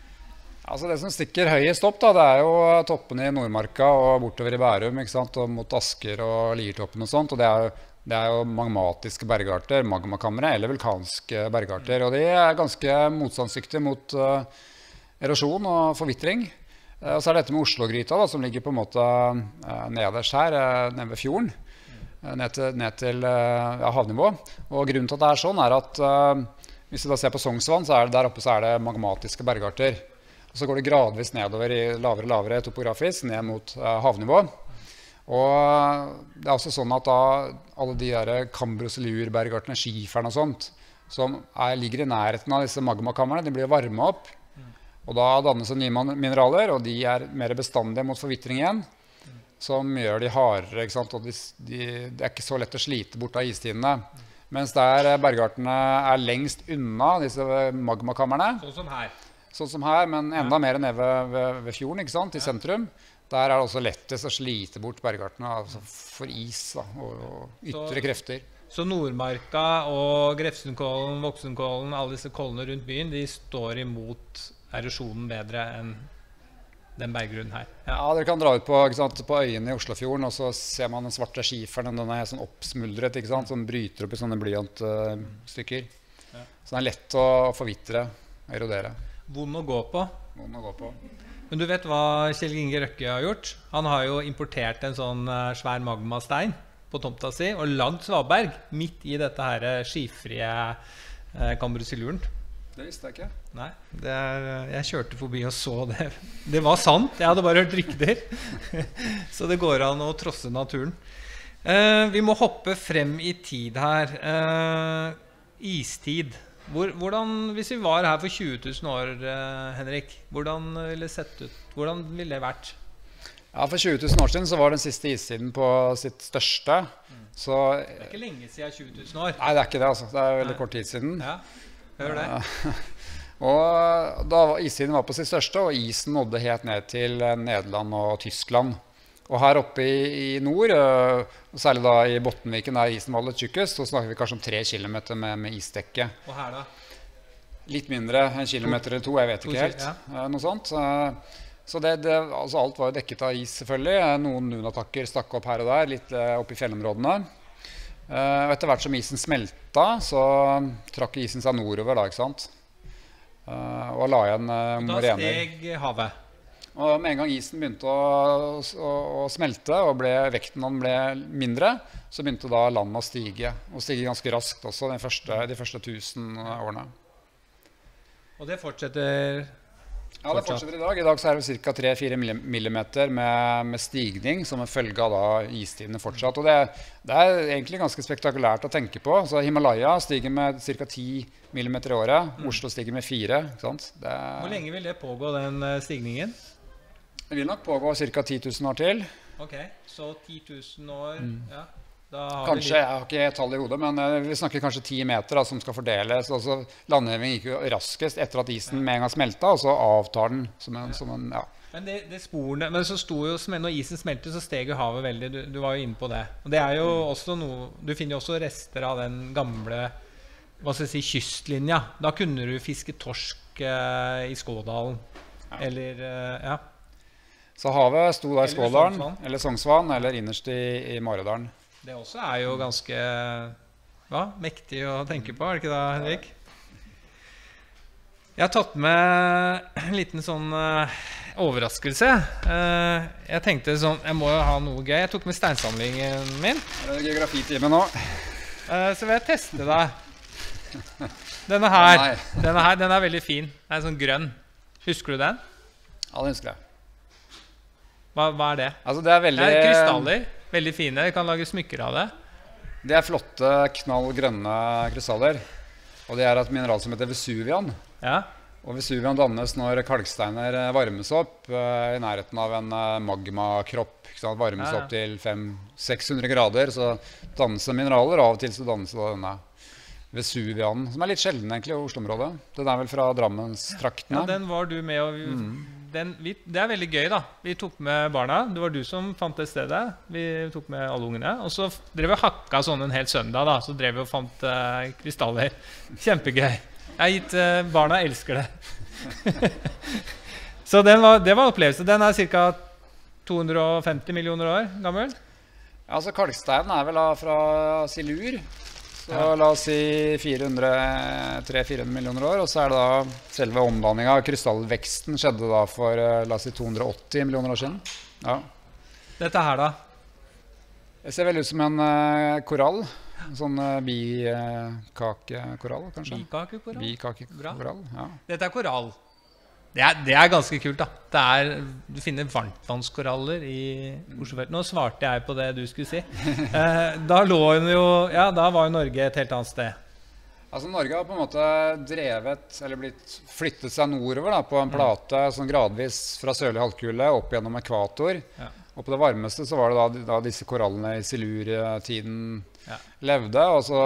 Altså det som stikker høyest opp da, det er jo toppene i Nordmarka og bortover i Bærum, ikke sant? Og mot Asker og Liertoppen og sånt. Og det er, det er jo magmatiske bergarter, magmakamre eller vulkanske bergarter. Og de er ganske motstandsdyktige mot uh, erosjon og forvitring. Uh, og så er dette med Oslo-gryta da, som ligger på en måte uh, nederst her, uh, nede ved fjorden. Ned til, ned til ja, havnivå. Og grunnen til at det er sånn er at uh, hvis vi da ser på Sognsvann, så er det der oppe så er det magmatiske bergarter. Og så går det gradvis nedover i lavere og lavere topografisk ned mot uh, havnivå. Og det er også sånn at da alle de der Cambroseliur-bergartene, skiferen og sånt, som er, ligger i nærheten av disse magmakammerne, de blir varmet opp. Og da dannes det nye mineraler, og de er mer bestandige mot forvitring igjen, som gjør de hardere, ikke sant? Og de, de, det er ikke så lett å slite bort av istidene. Mens der bergartene er lengst unna disse magmakammerne, sånn som her, sånn som her men enda ja. mer nede ved, ved, ved fjorden, ikke sant? I sentrum, der er det også lettest å slite bort bergartene altså for is da, og, og ytre så, krefter. Så Nordmarka og Grefsenkollen, Voksenkollen, alle disse kollene rundt byen, de står imot erosjonen bedre enn den berggrunnen her. Ja, Ja. dere kan dra ut på, ikke sant, på øyene i Oslofjorden, og så ser man den svarte skiferen, den er sånn oppsmuldret, ikke sant, som bryter opp i sånne blyantstykker. Ja. Så den er lett å forvitre, erodere. Vond å gå på. Vond å gå på. Men du vet hva Kjell Inge Røkke har gjort? Han har jo importert en sånn eh, svær magmastein på tomta si og lagd svaberg midt i dette her eh, skifrige eh, Kambrosiluren. Det visste jeg ikke. Nei, det er, eh, jeg kjørte forbi og så det. Det var sant, jeg hadde bare hørt rykter. Så det går an å trosse naturen. Eh, vi må hoppe frem i tid her. Eh, istid. Hvor, hvordan, hvis vi var her for tjue tusen år, eh, Henrik, hvordan ville det sett ut? Hvordan ville det vært? Ja, for tjue tusen år siden så var den siste istiden på sitt største. Så, Det er ikke lenge siden tjue tusen år. nei, det er ikke det, altså. Det er veldig Nei. kort tid siden. Ja, hør det. Og da var- istiden var på sitt største, og isen nådde helt ned til eh, Nederland og Tyskland. Og her oppe i, i nord, eh, og særlig da i Bottenviken der isen var litt tjukkest, så snakker vi kanskje om tre kilometer med, med isdekke. Og her da? Litt mindre, en kilometer eller to, jeg vet To ikke helt. kil- Eh, Noe sånt. Eh, Så det, det, altså alt var jo dekket av is, selvfølgelig. Eh, Noen nunattakker stakk opp her og der, litt eh, opp i fjellområdene. Eh, Og etter hvert som isen smelta, så trakk isen seg nordover, da, ikke sant? Eh, Og la igjen eh, Da morener. steg havet. Og med en gang isen begynte å, å, å smelte og ble, vekten den ble mindre, så begynte da landet å stige. Og stige ganske raskt også de første, de første tusen årene. Og det fortsetter. Ja, det fortsetter i dag. I dag så er det ca. tre til fire millimeter med, med stigning som en følge av da istidene fortsatt. Og det, det er egentlig ganske spektakulært å tenke på. Så Himalaya stiger med ca. ti millimeter i året. Oslo stiger med fire. Ikke sant? Det, Hvor lenge vil det pågå, den eh, stigningen? det vil nok pågå ca. ti tusen år til. Ok, så ti tusen år, ja. Da har Kanskje, vi jeg har ikke tall i hodet, men eh, vi snakker kanskje ti meter da, som skal fordeles. Altså, landheving gikk jo raskest etter at isen med en gang smelta, og så avtar den som en, som en ja. Men det, det sporene, men så sto jo, når isen smelter, så steg jo havet veldig. Du, du var jo inne på det. Og det er jo også noe, du finner jo også rester av den gamle, hva skal jeg si, kystlinja. Da kunne du fiske torsk eh, i Skådalen. Ja. Eller, eh, ja. Så havet sto da i Eller Skådalen, Sognsvann. eller Sognsvann, eller innerst i, i Maridalen. Det også er jo ganske hva, mektig å tenke på, er det ikke det, Henrik? Jeg har tatt med en liten sånn uh, overraskelse. Uh, jeg tenkte sånn, jeg må jo ha noe gøy. Jeg tok med steinsamlingen min. Er det geografitime nå? Uh, så vil jeg teste deg. Denne her, Nei. denne her, den er veldig fin. Den er sånn grønn. Husker du den? Ja, det husker jeg. Hva, hva er det? Altså, det er veldig... Det er krystaller. Veldig fine. Vi kan lage smykker av det. Det er flotte, knall grønne krystaller. Og det er et mineral som heter Vesuvian. Ja. Og Vesuvian dannes når kalksteiner eh, varmes opp eh, i nærheten av en eh, magmakropp. Ikke sant? Varmes Ja, ja. opp til fem til seks hundre grader, så dannes det mineraler. Og av og til så dannes det denne Vesuvianen, som er litt sjelden egentlig i Oslo-området. Den er vel fra Drammenstraktene. Ja, den var du med og den, vi, det er veldig gøy da. Vi tok med barna. Det var du som fant det stedet. Vi tok med alle ungene. Og så drev vi og hakka sånn en hel søndag da. Så drev vi og fant uh, krystaller. Kjempegøy. Jeg har gitt uh, barna elsker det. Så den var, det var en opplevelse. Den er ca. to hundre og femti millioner år gammel. Ja, altså kalksteinen er vel da fra silur. Så Ja. la oss si fire hundre til fire hundre millioner år. Og så er det da selve omdanningen av krystallveksten skjedde da for eh, la oss si to hundre og åtti millioner år siden. Ja. Dette her da. Det ser vel ut som en eh, korall. En sånn uh, bikakekorall, kanskje? Bikakekorall. Bikakekorall, ja. Dette er korall. Det er, det er ganske kult da. Det er, du finner varmtvannskoraller i Oslofjorden. Nå svarte jeg på det du skulle si. Eh, da lå hun jo, ja, da var jo Norge et helt annet sted. Altså Norge har på en måte drevet, eller blitt flyttet seg nordover da, på en plate sånn gradvis fra sørlig halvkule opp gjennom ekvator. Ja. Og på det varmeste så var det da, da disse korallene i silurtiden Ja. levde. Og så,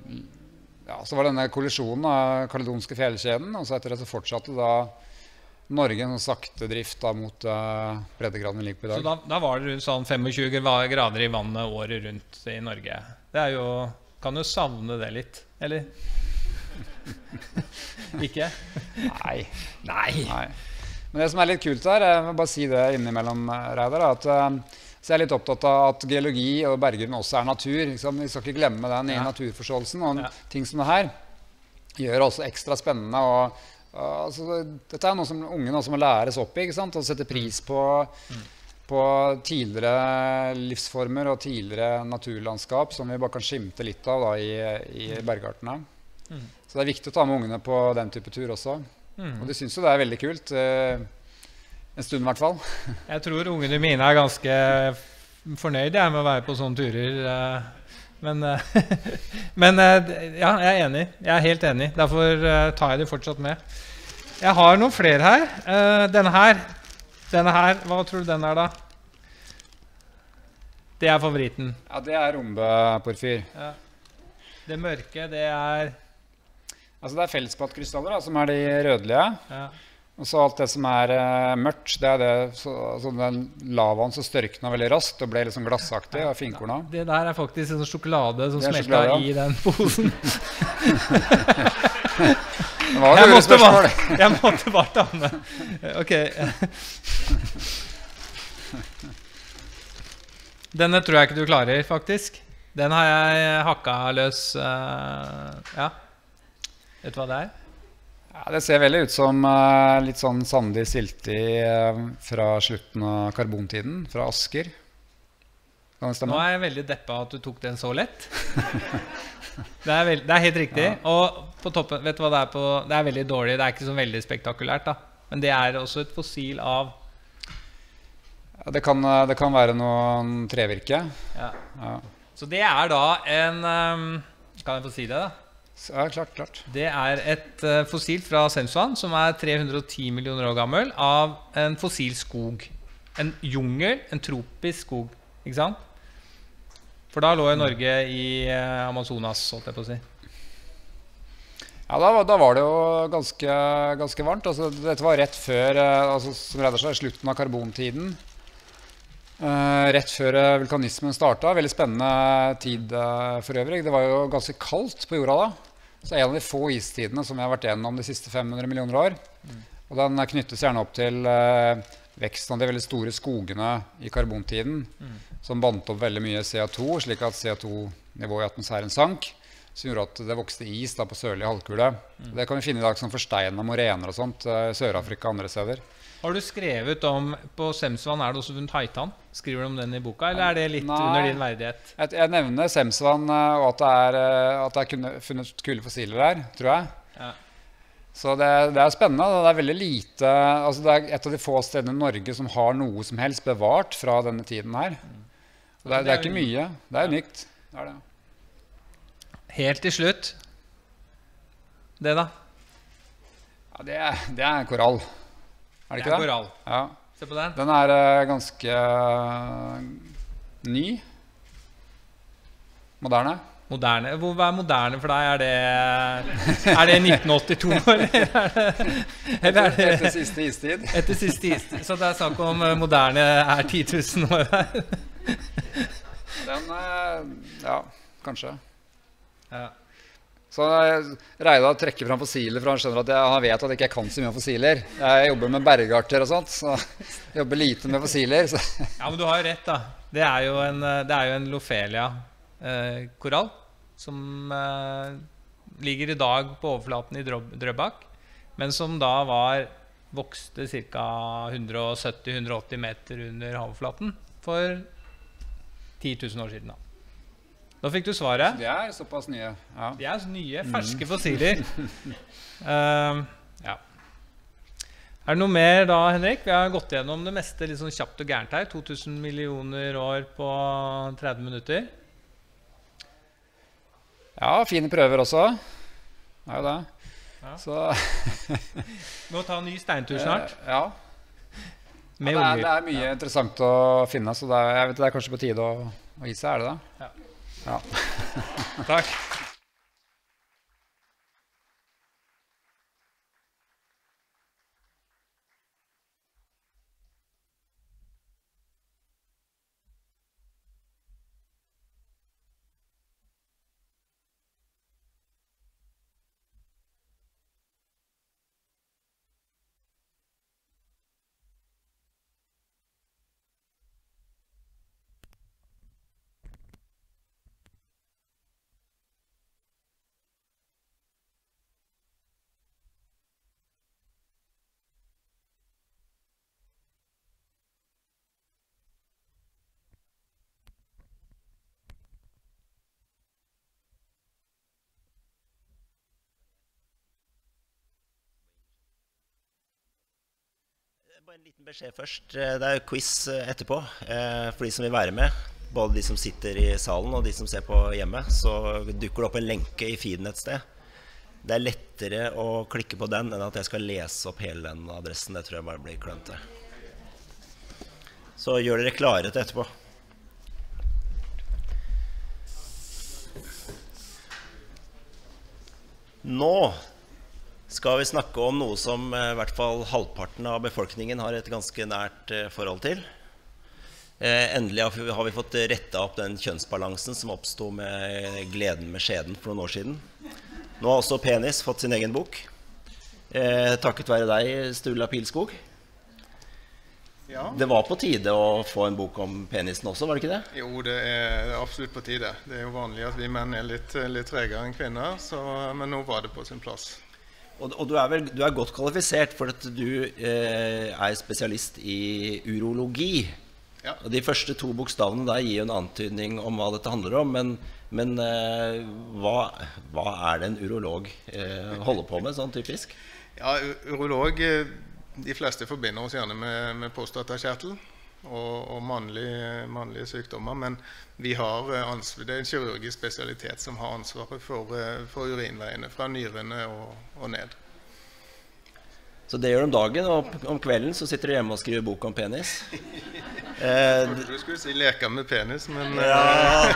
ja, så var denne kollisjonen av kaledonske fjellkjeden, og så etter det så fortsatte da Norge en sakte drift da, mot uh, breddegraden vi ligger på i Så dag. da, da var det rundt sånn tjuefem grader i vannet året rundt i Norge. Det er jo, kan jo savne det litt, eller? Ikke? Nei. Nei. Nei. Men det som er litt kult her, jeg må bare si det innimellom, Reidar, at så jeg er litt opptatt av at geologi og berggrunn også er natur. Liksom. Vi skal ikke glemme den i ja. naturforståelsen. Og ja. ting som det her gjør det også ekstra spennende. Og, og, altså, dette er noe som ungene også må læres opp i, ikke sant? Og sette pris på, mm. på tidligere livsformer og tidligere naturlandskap som vi bare kan skimte litt av da, i, i bergartene. Mm. Så det er viktig å ta med ungene på den type tur også. Mm. Og de synes jo det er veldig kult. En stund I hvert fall. Jeg tror ungene mine er ganske fornøyd med å være på sånne turer. Men, men ja, jeg er enig. Jeg er helt enig. Derfor tar jeg det fortsatt med. Jeg har noen flere her. Denne her, denne her, hva tror du den er da? Det er favoritten. Ja, det er rombeporfyr. Ja. Det mørke, det er... Altså det er feldspatkrystaller da, som er de rødlige. Ja. Og så alt det som er uh, mørkt, det er det, så, altså den lavaen som størkner veldig raskt og ble litt sånn glassaktig av finkorna. Det der er faktisk en sjokolade som smelta ja. I den posen. Det var jo et spørsmål. Jeg måtte bare ta med. Ok. Denne tror jeg ikke du klarer, faktisk. Den har jeg hakka løs. Uh, ja. Vet du hva det er? Ja, det ser veldig ut som uh, litt sånn sandig siltig uh, fra slutten av karbontiden, fra Asker. Kan det stemme? Nå er jeg veldig deppa at du tok den så lett. det, er veld, det er helt riktig. Ja. Og på toppen, vet du hva det er på? Det er veldig dårlig, det er ikke så veldig spektakulært da. Men det er også et fossil av... Ja, det, kan, det kan være noen trevirke. Ja. Ja. Så det er da en... Um, kan jeg få si det da? Ja, klart, klart. Det er et uh, fossil fra Semsvan som er tre hundre og ti millioner år gammel av en fossil skog. En jungel, en tropisk skog, ikke sant? For da lå jo Norge i uh, Amazonas, holdt jeg på å si. Ja, da, da var det jo ganske, ganske varmt. Altså, dette var rett før, uh, altså, som redder seg, slutten av karbontiden. Uh, rett før uh, vulkanismen startet. Veldig spennende tid uh, for øvrig. Det var jo ganske kaldt på jorda da. Så en av de få istidene som vi har vært gjennom de siste fem hundre millioner år. Mm. Og den knyttes gjerne opp til uh, veksten av de veldig store skogene i karbontiden, mm. som bandt opp veldig mye C O to, slik at C O to-nivået i atmosfæren sank, som gjorde at det vokste is da på sørlige halvkule. Mm. Det kan vi finne i dag som forsteina morener og sånt, uh, Sør-Afrika og andre steder. Har du skrevet om, på Semsvan er det også funnet haitann? Skriver du om den i boka, eller er det litt Nei, under din verdighet? Jeg, jeg nevner Semsvan og at det er, at det er funnet kule fossiler der, tror jeg. Ja. Så det, det er spennende, det er veldig lite, altså det er et av de få stedene i Norge som har noe som helst bevart fra denne tiden her. Og det, er, det er ikke mye, det er unikt. Det er det. Helt til slutt, det da? Ja, det er, det er en korall. Er det ikke det? Det er korall. Ja. Se på den. Den er uh, ganske uh, ny. Moderne. Moderne. Hva er moderne for deg? Er det, er det nitten åttito? Eller er det, eller er det etter siste istid? Etter siste istid. Så det er snakk om moderne er ti tusen år her? Den, uh, ja, kanskje. Ja. Så Reidar trekker fram fossiler, for han skjønner at jeg, han vet at jeg ikke kan så mye om fossiler. Jeg jobber med bergarter og sånt, så jeg jobber lite med fossiler. Så. Ja, men du har jo rett da. Det er jo en, det er jo en Lofelia-korall, eh, som eh, ligger i dag på overflaten i Drøbak, men som da var, vokste ca. hundre sytti til hundre åtti meter under havoverflaten for ti tusen år siden da. Da fikk du svaret. Så de er såpass nye. Ja. De er så nye, ferske fossiler. uh, ja. Er det noe mer da, Henrik? Vi har gått gjennom det meste litt sånn kjapt og gærent her. to tusen millioner år på tretti minutter. Ja, fine prøver også. Det er jo det. Ja. Så Må ta en ny steintur snart. Ja. Ja, det, er, det er mye ja. interessant å finne, så det er, jeg vet, det er kanskje på tide å, å gi seg, er det da? Ja. Ja. Takk. Bare en liten beskjed først. Det er quiz etterpå for de som vil være med. Både de som sitter i salen og de som ser på hjemme. Så dukker det opp en lenke i feeden et sted. Det er lettere å klikke på den enn at jeg skal lese opp hele den adressen. Det tror jeg bare blir klønete. Så gjør dere klare til etterpå. Nå skal vi snakke om noe som i hvert fall halvparten av befolkningen har et ganske nært forhold til. Eh, endelig har vi fått rettet opp den kjønnsbalansen som oppstod med gleden med skjeden for noen år siden. Nå har også penis fått sin egen bok. Eh, takket være deg, Sturla Pilskog. Ja. Det var på tide å få en bok om penisen også, var det ikke det? Jo, det er absolutt på tide. Det er jo vanlig at vi menn er litt, litt tregere enn kvinner, så, men nå var det på sin plass. Og, og du, er vel, du er godt kvalifisert, for at du eh, er spesialist i urologi. Ja. Og de første to bokstavene der gir jo en antydning om hva dette handler om, men, men eh, hva, hva er det en urolog eh, holder på med, sånn typisk? Ja, urolog, de fleste forbinder oss gjerne med, med prostatakjertel og, og mannlige, mannlige sykdommer, men vi har ansvar, det er en kirurgisk spesialitet som har ansvaret for, for urinveiene, fra nyrene og, og ned. Så det gjør du om dagen, og om kvelden så sitter du hjemme og skriver bok om penis? Jeg trodde du skulle si leker med penis, men... Ja,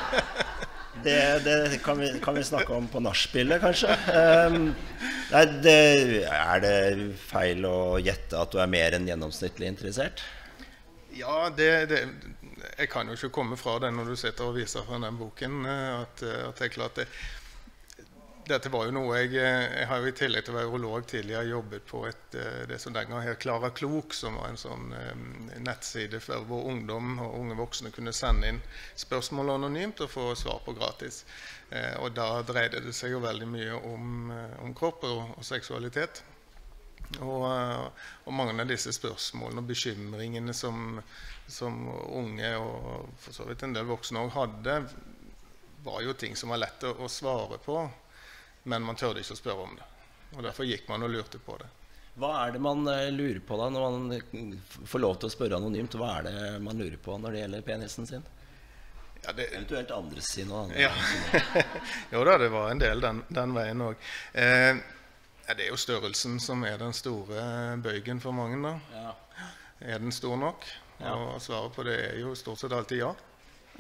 det, det kan, vi, kan vi snakke om på nachspielet, kanskje. Um, nei, det, er det feil å gjette at du er mer enn gjennomsnittlig interessert? Ja, det, det, jeg kan jo ikke komme fra det når du sitter og viser fra den boken, at, at det er klart det. Dette var jo noe jeg, jeg har jo i tillegg til å være urolog tidligere jobbet på et, det som den gang her Klara Klok, som var en sånn um, nettside for hvor ungdom og unge voksne kunne sende inn spørsmål anonymt og få svar på gratis. Eh, og da dreide det seg jo veldig mye om, om kropp og, og seksualitet. Og, og mange av disse spørsmålene og bekymringene som, som unge og for så vidt en del voksne også hadde, var jo ting som var lett å, å svare på, men man tørde ikke å spørre om det. Og derfor gikk man og lurte på det. Hva er det man lurer på da, når man får lov til å spørre anonymt? Hva er det man lurer på når det gjelder penisen sin? Ja, det, eventuelt andre sin og andre. Ja. Jo da, det var en del den, den veien også. Eh, Ja, det er jo størrelsen som er den store bøygen for mange da. Ja. Er den stor nok? Ja. Og svaret på det er jo stort sett alltid ja. Ja.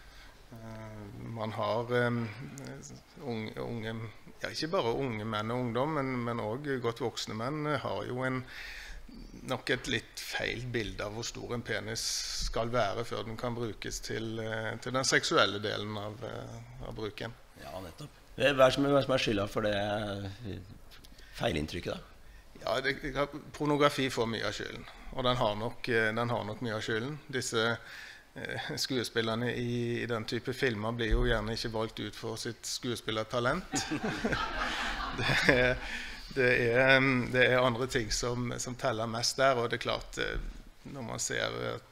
Uh, man har um, unge, unge, ja ikke bare unge menn og ungdom, men, men også godt voksne menn har jo en, nok et litt feil bilde av hvor stor en penis skal være før den kan brukes til, uh, til den seksuelle delen av, uh, av bruken. Ja, nettopp. Hva er som er, som er skylda for det feilinntrykket da? Ja, det, pornografi får mye av skylden, og den har nok, den har nok mye av skylden. Disse eh, skuespillerne i, i den type filmer blir jo gjerne ikke valgt ut for sitt skuespillertalent. det, er, det, er, det er andre ting som, som teller mest der, og det er klart, når man ser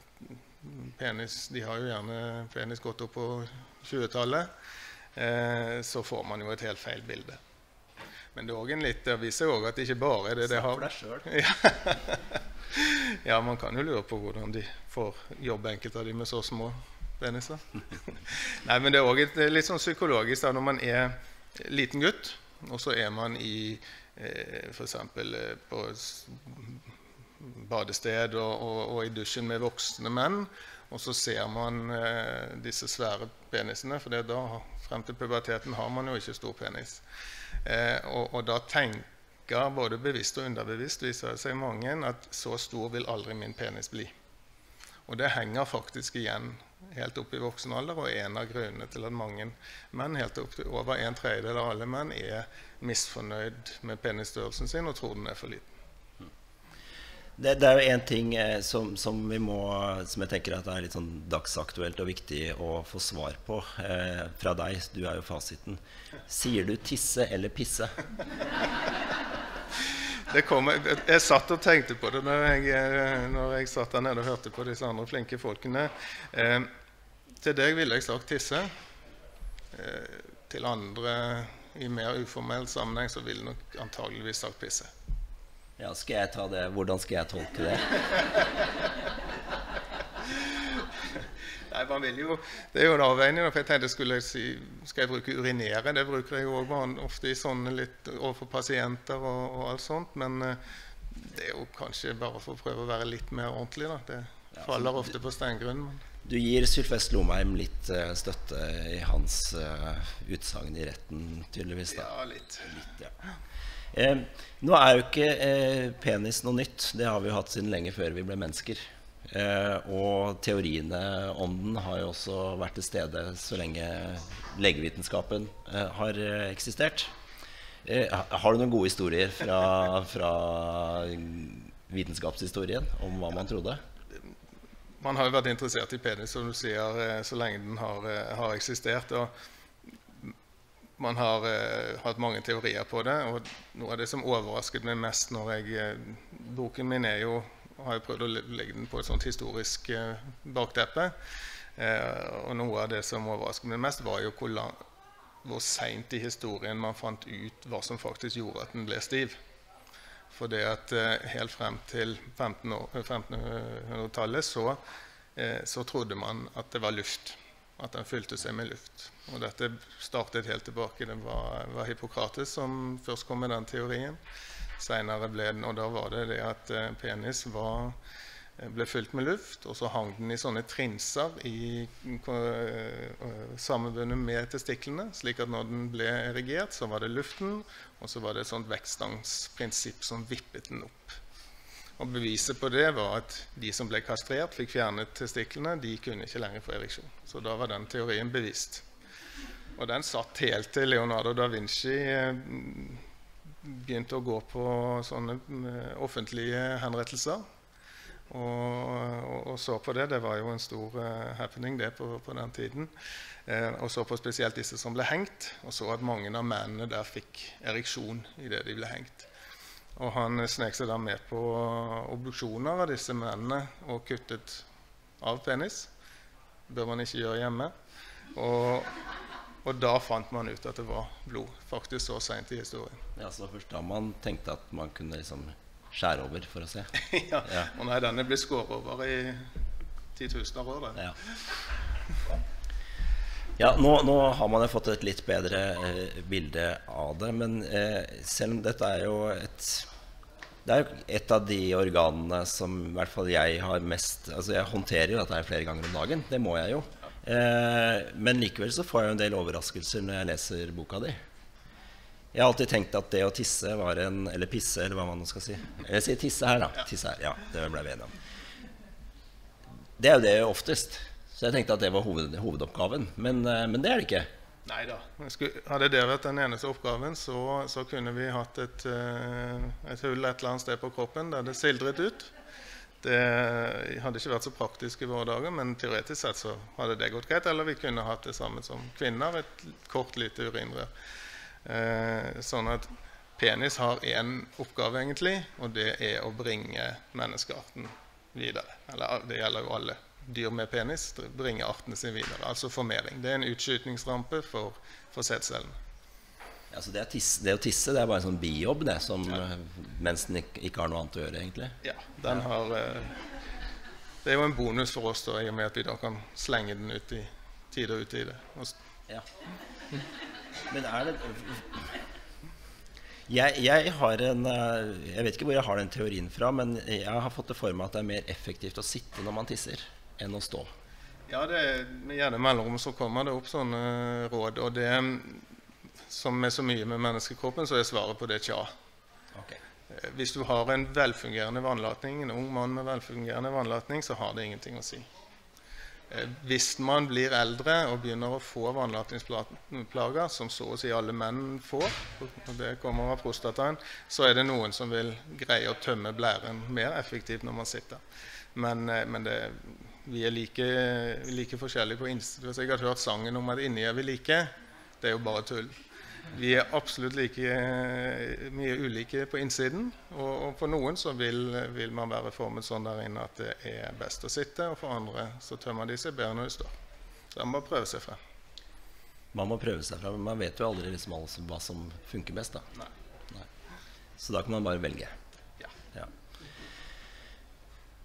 penis, de har jo gjerne penis gått opp på tjuetallet, eh, så får man jo et helt feil bilde. Men det, er også en litt, det viser jo også at det ikke bare er det det har. Snakk for deg selv. Ja, man kan jo lure på hvordan de får jobbe enkelte av de med så små peniser. Nei, men det er også et, litt sånn psykologisk da, når man er liten gutt, og så er man i eh, for eksempel eh, på badested og, og, og i dusjen med voksne menn, og så ser man eh, disse svære penisene, for det da, frem til puberteten har man jo ikke stor penis. Eh, og, og da tenker både bevisst og underbevisst, viser det seg mange, at så stor vil aldri min penis bli. Og det henger faktisk igjen helt opp i voksen alder, og en av grunnene til at mange menn, helt opp til over en tredjedel av alle menn, er misfornøyd med penisstørrelsen sin og tror den er for liten. Det, det er jo en ting eh, som, som vi må, som jeg tenker at er litt sånn dagsaktuelt og viktig å få svar på eh, fra deg. Du er jo fasiten. Sier du tisse eller pisse? Det kom, jeg, jeg satt og tenkte på det når jeg, når jeg satt der nede og hørte på disse andre flinke folkene. Eh, til deg ville jeg sagt tisse. Eh, til andre i mer uformell sammenheng så ville jeg nok antageligvis sagt pisse. Ja, skal jeg ta det? Hvordan skal jeg tolke det? Nei, man vil jo, det er jo en avveining, for jeg tenkte skulle jeg si, skal jeg bruke urinere? Det bruker jeg jo også ofte i sånne litt overfor pasienter og, og alt sånt, men uh, det er jo kanskje bare for å prøve å være litt mer ordentlig da. Det faller ofte på steingrunn. Men... Du gir Sylfest Lomheim litt uh, støtte i hans uh, utsagn i retten, tydeligvis da. Ja, litt. litt ja. eh, nå er jo ikke eh, penis noe nytt, det har vi jo hatt siden lenge før vi ble mennesker. Eh, og teoriene om den har jo også vært til stede så lenge legevitenskapen eh, har eksistert. Eh, har du noen gode historier fra, fra vitenskapshistorien om hva man trodde? Man har jo vært interessert i penis, som du sier, så lenge den har, har eksistert. Og man har eh, hatt mange teorier på det, og noe av det som overrasket meg mest når jeg... Boken min er jo har jeg prøvd å legge den på et sånt historisk eh, bakteppe. Eh, og noe av det som overrasket meg mest var jo hvor, lang, hvor sent i historien man fant ut hva som faktisk gjorde at den ble stiv. For det at eh, helt frem til femtenhundretallet så, eh, så trodde man at det var luft. At den fylte seg med luft. Og dette startet helt tilbake. Det var, var Hippokrates som først kom med den teorien. Senere ble den, og da var det det at penis var, ble fylt med luft, og så hang den i sånne trinser i, sammenbundet med testiklene, slik at når den ble erigert, så var det luften, og så var det et sånt vektstangsprinsipp som vippet den opp. Og beviset på det var at de som ble kastrert, fikk fjernet testiklene, de kunne ikke lenger få ereksjon. Så da var den teorien bevist. Og den satt helt til Leonardo da Vinci begynte å gå på sånne offentlige henrettelser og, og, og så på det. Det var jo en stor uh, happening det på, på den tiden. Eh, og så på spesielt disse som ble hengt, og så at mange av mennene der fikk ereksjon i det de ble hengt. Og han snek seg da med på obduksjoner av disse mennene og kuttet av penis. Det bør man ikke gjøre hjemme. Og Og da fant man ut at det var blod, faktisk så sent i historien. Ja, så først da man tenkte at man kunne liksom skjære over for å se. ja, ja, og nei, denne ble skåret over i titusener år. Da. Ja, ja nå, nå har man jo fått et litt bedre eh, bilde av det, men eh, selv om dette er jo et... Det er jo et av de organene som i hvert fall jeg har mest... Altså jeg håndterer jo dette her flere ganger om dagen, det må jeg jo. Eh, men likevel så får jeg en del overraskelser når jeg leser boka di. Jeg har alltid tenkt at det å tisse var en... Eller pisse, eller hva man nå skal si. Jeg sier tisse her da. Tisse her, ja, det ble vi enige om. Det er jo det oftest. Så jeg tenkte at det var hoved, hovedoppgaven. Men, eh, men det er det ikke. Neida. Hadde det vært den eneste oppgaven, så, så kunne vi hatt et, et hull et eller annet sted på kroppen der det sildret ut. Det hadde ikke vært så praktisk i våre dager, men teoretisk sett så hadde det gått greit. Eller vi kunne hatt det samme som kvinner, et kort lite urinrør. Eh, sånn at penis har en oppgave egentlig, og det er å bringe menneskearten videre. Eller det gjelder jo alle dyr med penis, bringe artene sin videre, altså formering. Det er en utskytningsrampe for, for sædcellene. Ja, så det, er tisse, det å tisse, det er bare en sånn bijobb det, som ja. Mens den ikke, ikke har noe annet å gjøre egentlig. Ja, den har, det er jo en bonus for oss da, i og med at vi da kan slenge den ut i tid og ut i det. Ja. Men er det... Jeg, jeg har en, jeg vet ikke hvor jeg har den teorien fra, men jeg har fått det for meg at det er mer effektivt å sitte når man tisser, enn å stå. Ja, det, med gjerne mellomrom så kommer det opp sånne råd, og det... Som med så mye med menneskekroppen, så er svaret på det tja. Okay. Hvis du har en velfungerende vannlatning, en ung mann med velfungerende vannlatning, så har det ingenting å si. Hvis man blir eldre og begynner å få vannlatningsplager, som så å si alle menn får, og det kommer av prostataen, så er det noen som vil greie å tømme blæren mer effektivt når man sitter. Men, men det, vi er like, like forskjellige på innsiden. Hvis jeg har hørt sangen om at inni er vi like, det er jo bare tull. Vi er absolutt like mye ulike på innsiden, og, og for noen så vil, vil man være formet sånn der inne at det er best å sitte, og for andre så tømmer de seg bedre når de står. Så man må prøve seg frem. Man må prøve seg frem, men man vet jo aldri liksom hva som funker best da. Nei. Nei. Så da kan man bare velge. Ja.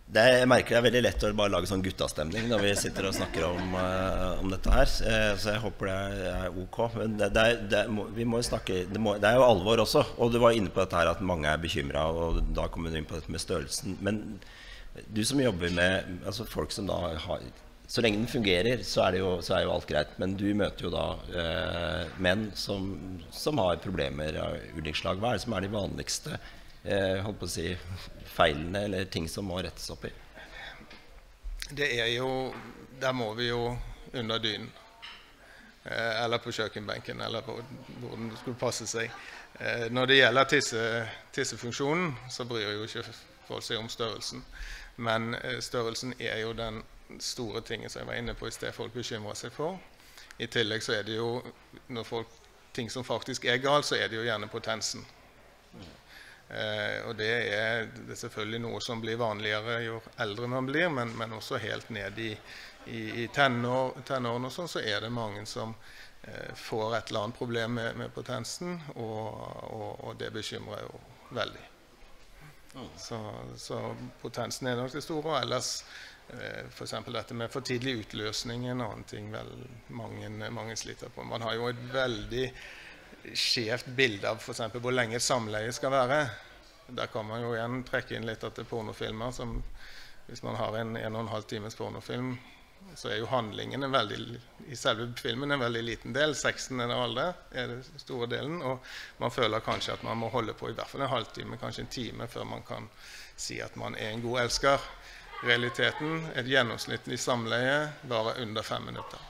Det, jeg merker det er veldig lett å bare lage sånn guttastemning når vi sitter og snakker om, uh, om dette her. Uh, så jeg håper det er ok. Men det, det, er, det, må, vi må jo snakke, det, må, det er jo alvor også. Og du var inne på dette her at mange er bekymret, og da kommer du inn på dette med størrelsen. Men du som jobber med altså folk som da har så lenge den fungerer, så er, det jo, så er jo alt greit. Men du møter jo da uh, menn som, som har problemer av ulike slag. Hva er det som er de vanligste Eh, holdt på å si feilene eller ting som må rettes opp i? Det er jo, der må vi jo under dynen eh, eller på kjøkkenbenken eller hvor, hvor den skulle passe seg. Eh, når det gjelder tisse, tissefunksjonen så bryr jo ikke folk seg om størrelsen, men eh, størrelsen er jo den store tingen som jeg var inne på i sted folk bekymrer seg for. I tillegg så er det jo når folk, ting som faktisk er galt, så er det jo gjerne potensen. Uh, og det er, det er selvfølgelig noe som blir vanligere jo eldre man blir, men, men også helt ned i, i, i tenår, tenårene og sånn, så er det mange som uh, får et eller annet problem med, med potensen, og, og, og det bekymrer jo veldig. Mm. Så, så potensen er nok det store, og ellers uh, for eksempel dette med for tidlig utløsning er en annen ting vel mange, mange sliter på. Man har jo et veldig skjevt bilde av for eksempel hvor lenge et samleie skal være. Der kan man jo igjen trekke inn litt etter pornofilmer, som hvis man har en en og en halv times pornofilm, så er jo handlingen en veldig, i selve filmen en veldig liten del. Sexen er det alle, er det store delen, og man føler kanskje at man må holde på i hvert fall en halvtime, kanskje en time, før man kan si at man er en god elsker. Realiteten, et gjennomsnittlig samleie, bare under fem minutter.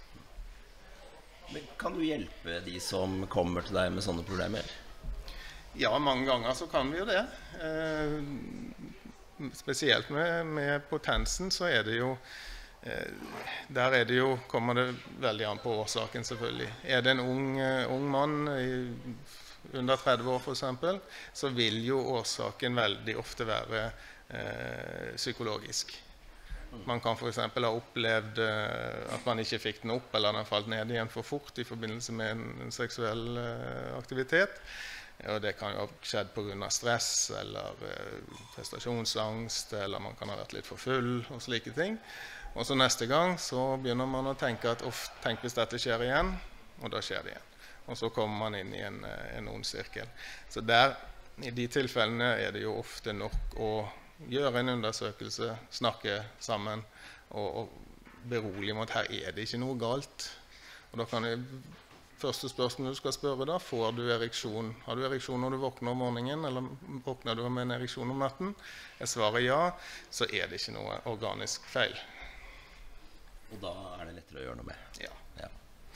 Men kan du hjelpe de som kommer til deg med sånne problemer? Ja, mange ganger så kan vi jo det. Eh, spesielt med, med potensen så er det jo, eh, der er det jo, kommer det veldig an på årsaken selvfølgelig. Er det en ung, uh, ung mann i, under tretti år for eksempel, så vil jo årsaken veldig ofte være eh, psykologisk. Man kan for eksempel ha opplevd uh, at man ikke fikk den opp, eller den falt ned igjen for fort i forbindelse med en, en seksuell uh, aktivitet. Og det kan jo ha skjedd på grunn av stress, eller uh, prestasjonsangst, eller man kan ha vært litt for full, og slike ting. Og så neste gang så begynner man å tenke at, off, tenk hvis dette skjer igjen, og da skjer det igjen. Og så kommer man inn i en, en ond sirkel. Så der, i de tilfellene er det jo ofte nok å gjøre en undersøkelse, snakke sammen og, og berolige med at her er det ikke noe galt. Og da kan jeg, første spørsmål du skal spørre da, får du ereksjon? Har du ereksjon når du våkner om morgenen, eller våkner du med en ereksjon om natten? Jeg svarer ja, så er det ikke noe organisk feil. Og da er det lettere å gjøre noe med? Ja. Ja.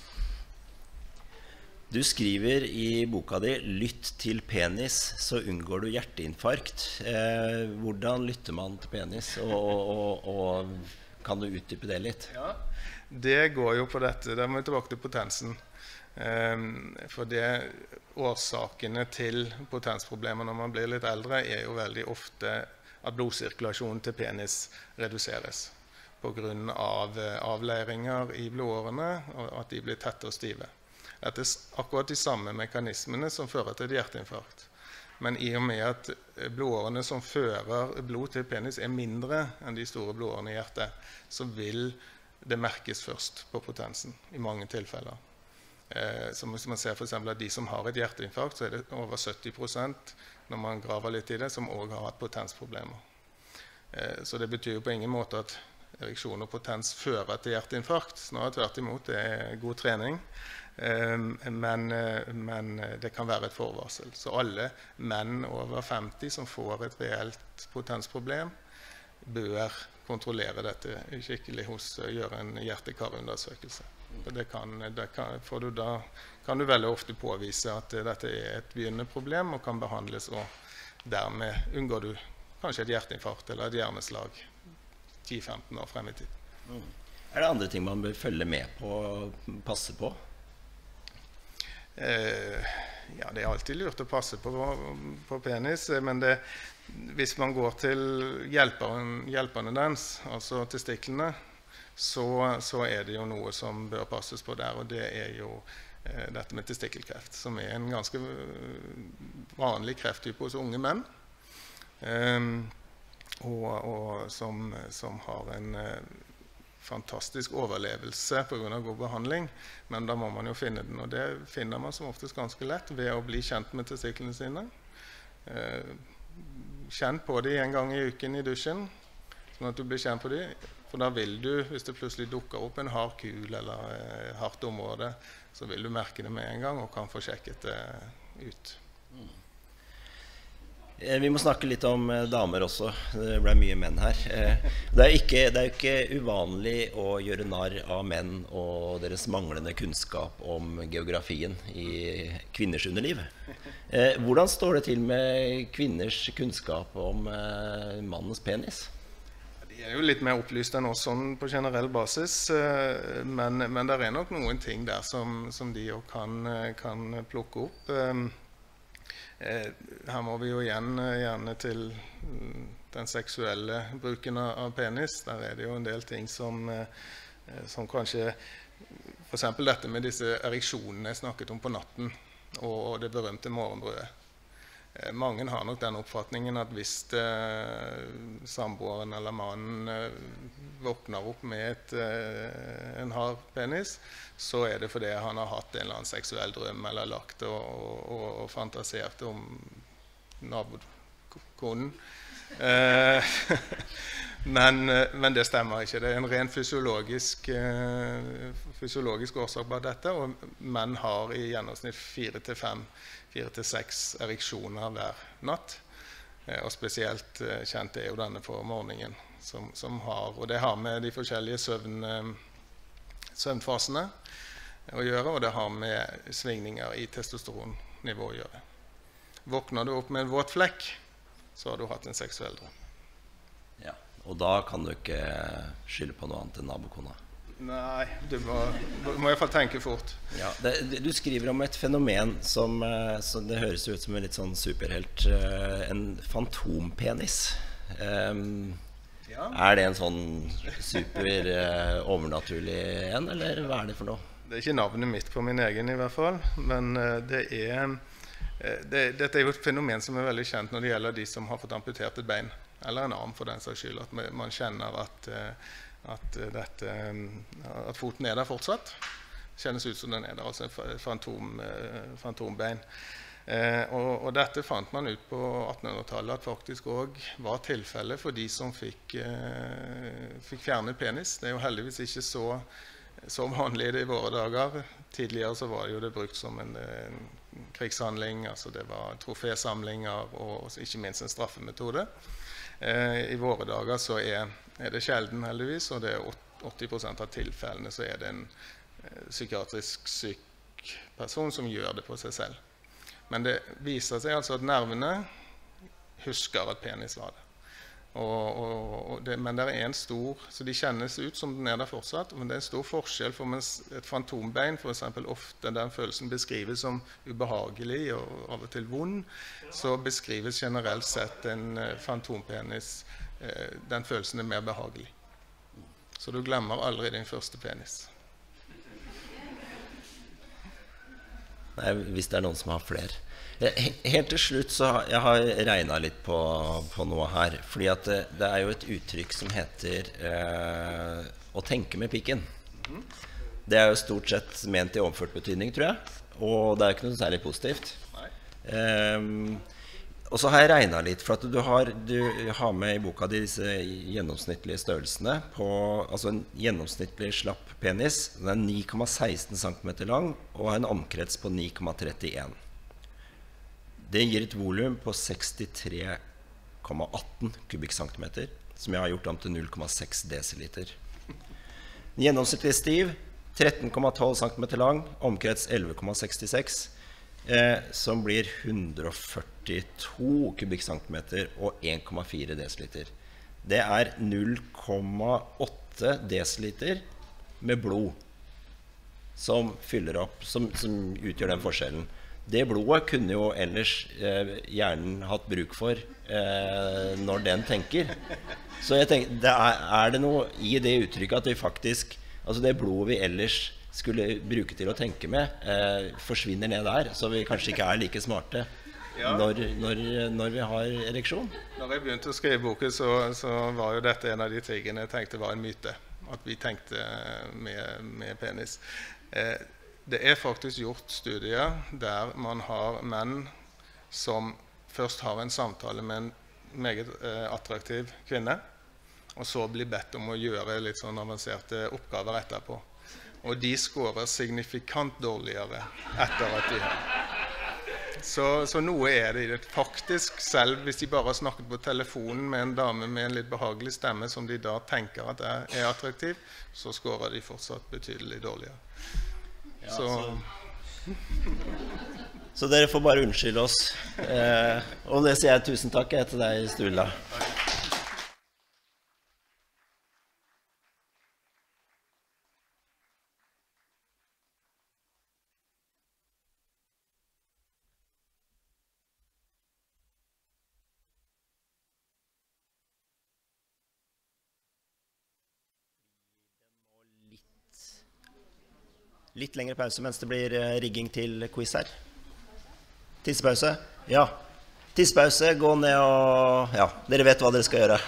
Du skriver i boka di «Lytt til penis, så unngår du hjerteinfarkt». Eh, hvordan lytter man til penis, og, og, og kan du utdype det litt? Ja, det går jo på dette. Der må vi tilbake til potensen. Eh, for det, årsakene til potensproblemer når man blir litt eldre, er jo veldig ofte at blodsirkulasjonen til penis reduseres på grunn av avleiringer i blodårene, og at de blir tette og stive. Dette er akkurat de samme mekanismene som fører til et hjerteinfarkt. Men i og med at blodårene som fører blod til penis er mindre enn de store blodårene i hjertet, så vil det merkes først på potensen i mange tilfeller. Eh, så hvis man ser for eksempel at de som har et hjerteinfarkt, så er det over sytti prosent når man graver litt i det, som også har hatt potensproblemer. Eh, så det betyr jo på ingen måte at ereksjon og potens fører til hjerteinfarkt. Snarere tvert imot, det er god trening. Men, men det kan være et forvarsel. Så alle menn over femti som får et reelt potensproblem, bør kontrollere dette skikkelig hos gjøre en hjerte-karundersøkelse. Det kan, det kan, for du da kan du veldig ofte påvise at dette er et begynnende problem og kan behandles, og dermed unngår du kanskje et hjerteinfarkt eller et hjerneslag ti til femten år frem i tid. Mm. Er det andre ting man bør følge med på og passe på? Eh, ja, det er alltid lurt å passe på, på penis, men det, hvis man går til hjelperen, hjelperne dens, altså testiklene, så, så er det jo noe som bør passes på der, og det er jo eh, dette med testikkelkreft, som er en ganske vanlig krefttype hos unge menn. Eh, og, og som, som har en eh, fantastisk overlevelse på grunn av god behandling, men da må man jo finne den, og det finner man som oftest ganske lett ved å bli kjent med testiklene sine. Eh, kjenn på de en gang i uken i dusjen, sånn at du blir kjent på de, for da vil du, hvis det plutselig dukker opp en hard kul eller eh, hardt område, så vil du merke det med en gang og kan få sjekket det ut. Vi må snakke litt om damer også. Det ble mye menn her. Det er, ikke, det er jo ikke uvanlig å gjøre narr av menn og deres manglende kunnskap om geografien i kvinners underliv. Hvordan står det til med kvinners kunnskap om mannens penis? De er jo litt mer opplyst enn oss sånn på generell basis, men, men det er nok noen ting der som, som de jo kan, kan plukke opp. Her må vi jo igjen gjerne til den seksuelle bruken av penis. Der er det jo en del ting som, som kanskje, for eksempel dette med disse ereksjonene jeg snakket om på natten, og det berømte morgenbrødet. Mange har nok den oppfatningen at hvis eh, samboeren eller mannen eh, våkner opp med et, eh, en hard penis, så er det fordi han har hatt en eller annen seksuell drøm eller lagt og, og, og fantasert om nabokonen. Eh, men, men det stemmer ikke. Det er en ren fysiologisk, eh, fysiologisk årsak bak dette, og menn har i gjennomsnitt fire til fem fire til seks ereksjoner hver natt, og spesielt kjent er jo denne på morgenen, som, som har, og det har med de forskjellige søvn, søvnfasene å gjøre, og det har med svingninger i testosteronnivå å gjøre. Våkner du opp med en våt flekk, så har du hatt en seksuell drøm. Ja, og da kan du ikke skylde på noe annet enn nabokona. Nei, du må, du må i hvert fall tenke fort. Ja, det, du skriver om et fenomen som, som det høres ut som en litt sånn superhelt, en fantompenis. Um, ja. Er det en sånn super uh, overnaturlig en, eller hva er det for noe? Det er ikke navnet mitt på min egen i hvert fall, men uh, det er, uh, det, dette er jo et fenomen som er veldig kjent når det gjelder de som har fått amputert et bein, eller en arm for den saks skyld, at man kjenner at uh, At, dette, at foten er der fortsatt. Kjennes ut som den er der, altså fantom, fantombein. Eh, og, og dette fant man ut på attenhundretallet at faktisk også var tilfellet for de som fikk, eh, fikk fjernet penis. Det er jo heldigvis ikke så, så vanlig i våre dager. Tidligere så var det jo det brukt som en, en krigshandling, altså det var trofésamlinger og ikke minst en straffemetode. I våre dager så er, er det sjelden heldigvis, og det er åtti prosent av tilfellene så er det en psykiatrisk syk person som gjør det på seg selv. Men det viser seg altså at nervene husker at penis var det. Og, og, og det men det er en stor, så de kjennes ut som den er der fortsatt, men det er en stor forskjell, for mens et fantombein for eksempel ofte den følelsen beskrives som ubehagelig og av og til vond, så beskrives generelt sett en fantompenis, eh, den følelsen er mer behagelig. Så du glemmer aldri din første penis. Nei, hvis det er noen som har flere. Helt til slutt så har jeg har regnet litt på, på noe her, fordi at det, det er jo et uttrykk som heter eh, å tenke med pikken. Det er jo stort sett ment i overført betydning, tror jeg, og det er ikke noe særlig positivt. Eh, og så har jeg regnet litt, for at du har, du har med i boka disse gjennomsnittlige størrelsene på, altså en gjennomsnittlig slapp penis, den er ni komma seksten centimeter lang og har en omkrets på ni komma trettien. Det gir et volum på sekstitre komma atten kubikkcentimeter, som jeg har gjort om til null komma seks desiliter. Gjennomsnittlig stiv, tretten komma tolv centimeter lang, omkrets elleve komma sekstiseks, eh, som blir hundre og førtito kubikkcentimeter og en komma fire desiliter. Det er null komma åtte desiliter med blod som fyller opp, som, som utgjør den forskjellen. Det blodet kunne jo ellers eh, hjernen hatt bruk for eh, når den tenker. Så jeg tenker, det er, er det noe i det uttrykket at vi faktisk, altså det blodet vi ellers skulle bruke til å tenke med, eh, forsvinner ned der, så vi kanskje ikke er like smarte. Ja. når, når, når vi har ereksjon? Når jeg begynte å skrive boken, så, så var jo dette en av de tingene jeg tenkte var en myte. At vi tenkte med, med penis. Eh, det er faktisk gjort studier der man har menn som først har en samtale med en meget eh, attraktiv kvinne, og så blir bedt om å gjøre litt sånn avanserte oppgaver etterpå. Og de skårer signifikant dårligere etter at de har. Så, så noe er det i det. Faktisk, selv hvis de bare har snakket på telefonen med en dame med en litt behagelig stemme, som de da tenker at er, er attraktiv, så skårer de fortsatt betydelig dårligere. Ja, så... så... så dere får bare unnskylde oss. Eh, og det sier jeg tusen takk til deg, Sturla. Litt lengre pause mens det blir rigging til quiz her. Tissepause? Ja. Tissepause, gå ned og... Ja, dere vet hva dere skal gjøre.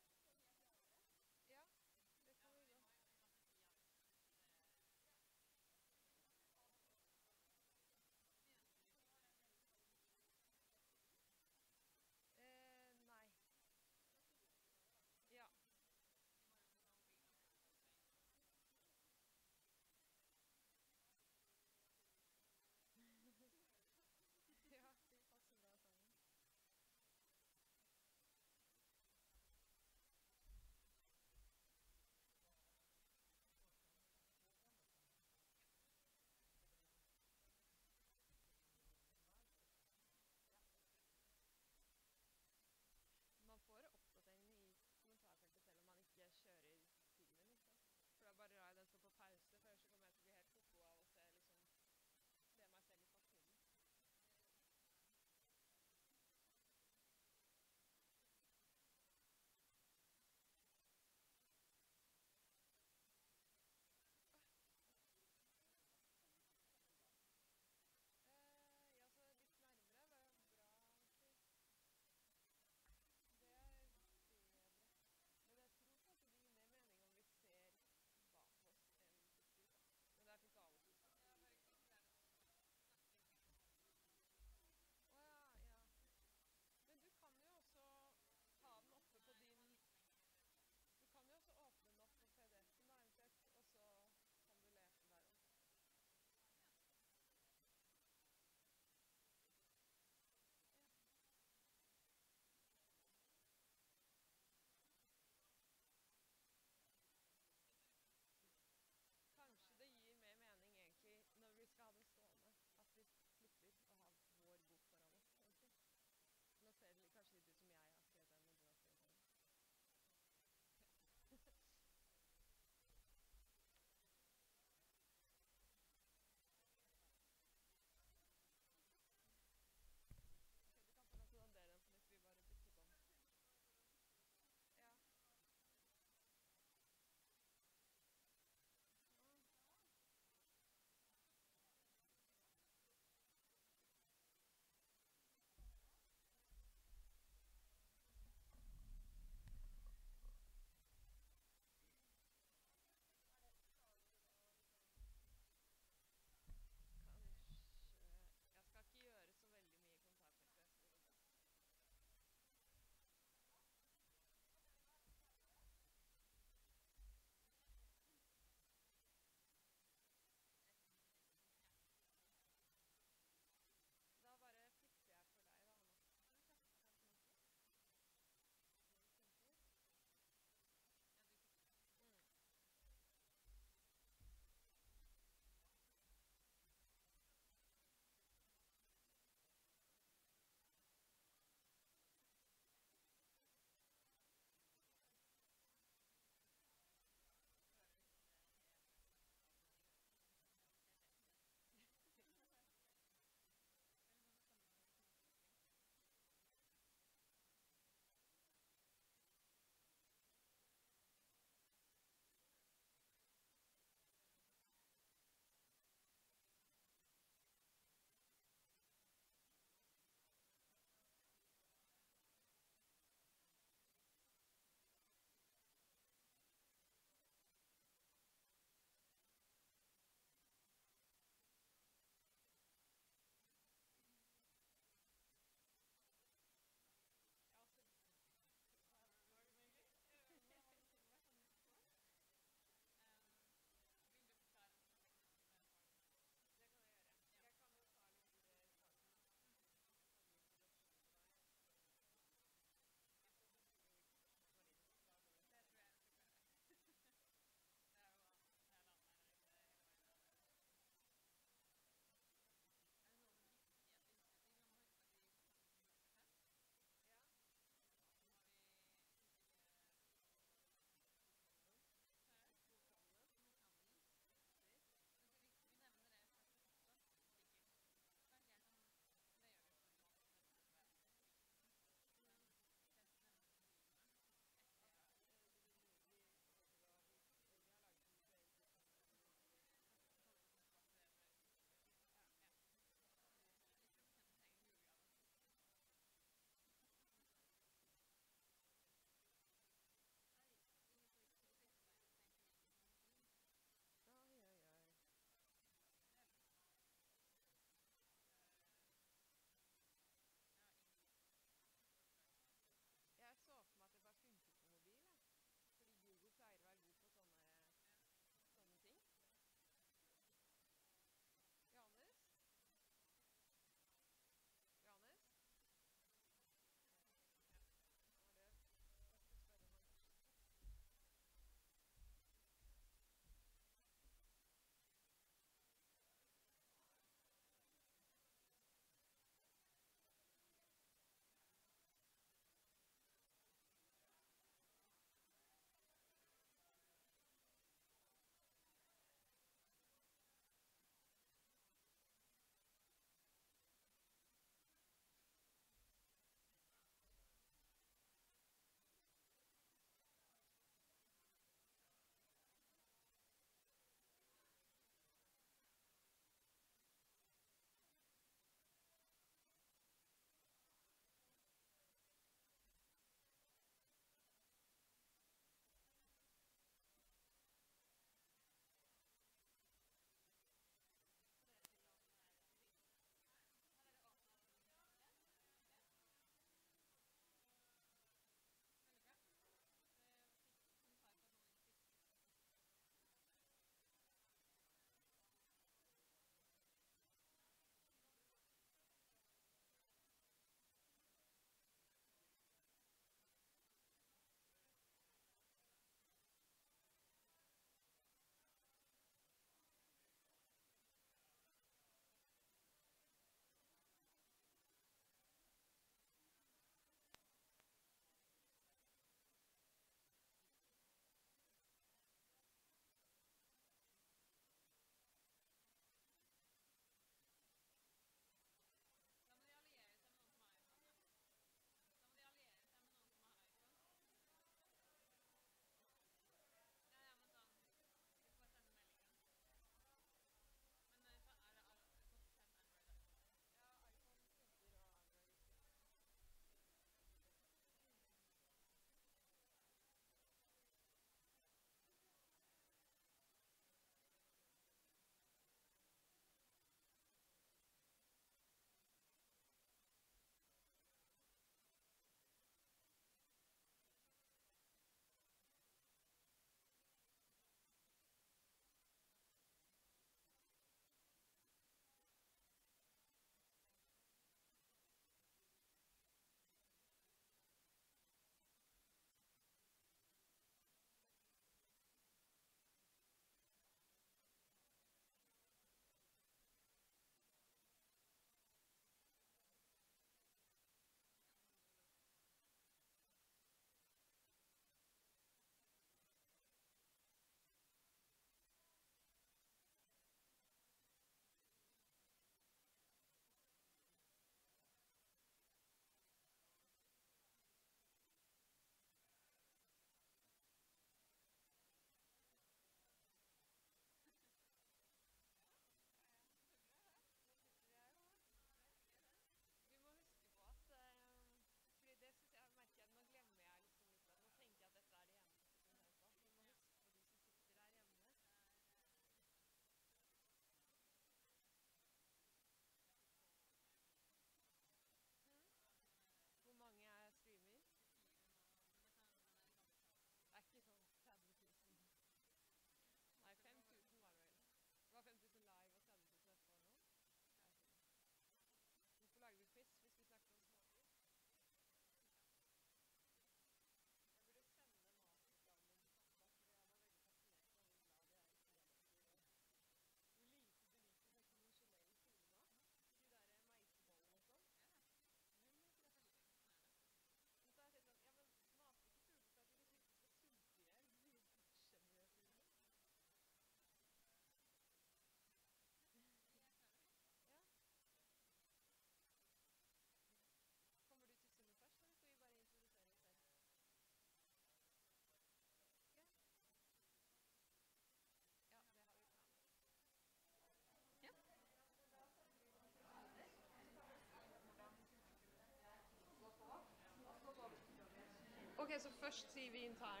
Ok, så først sier vi intern.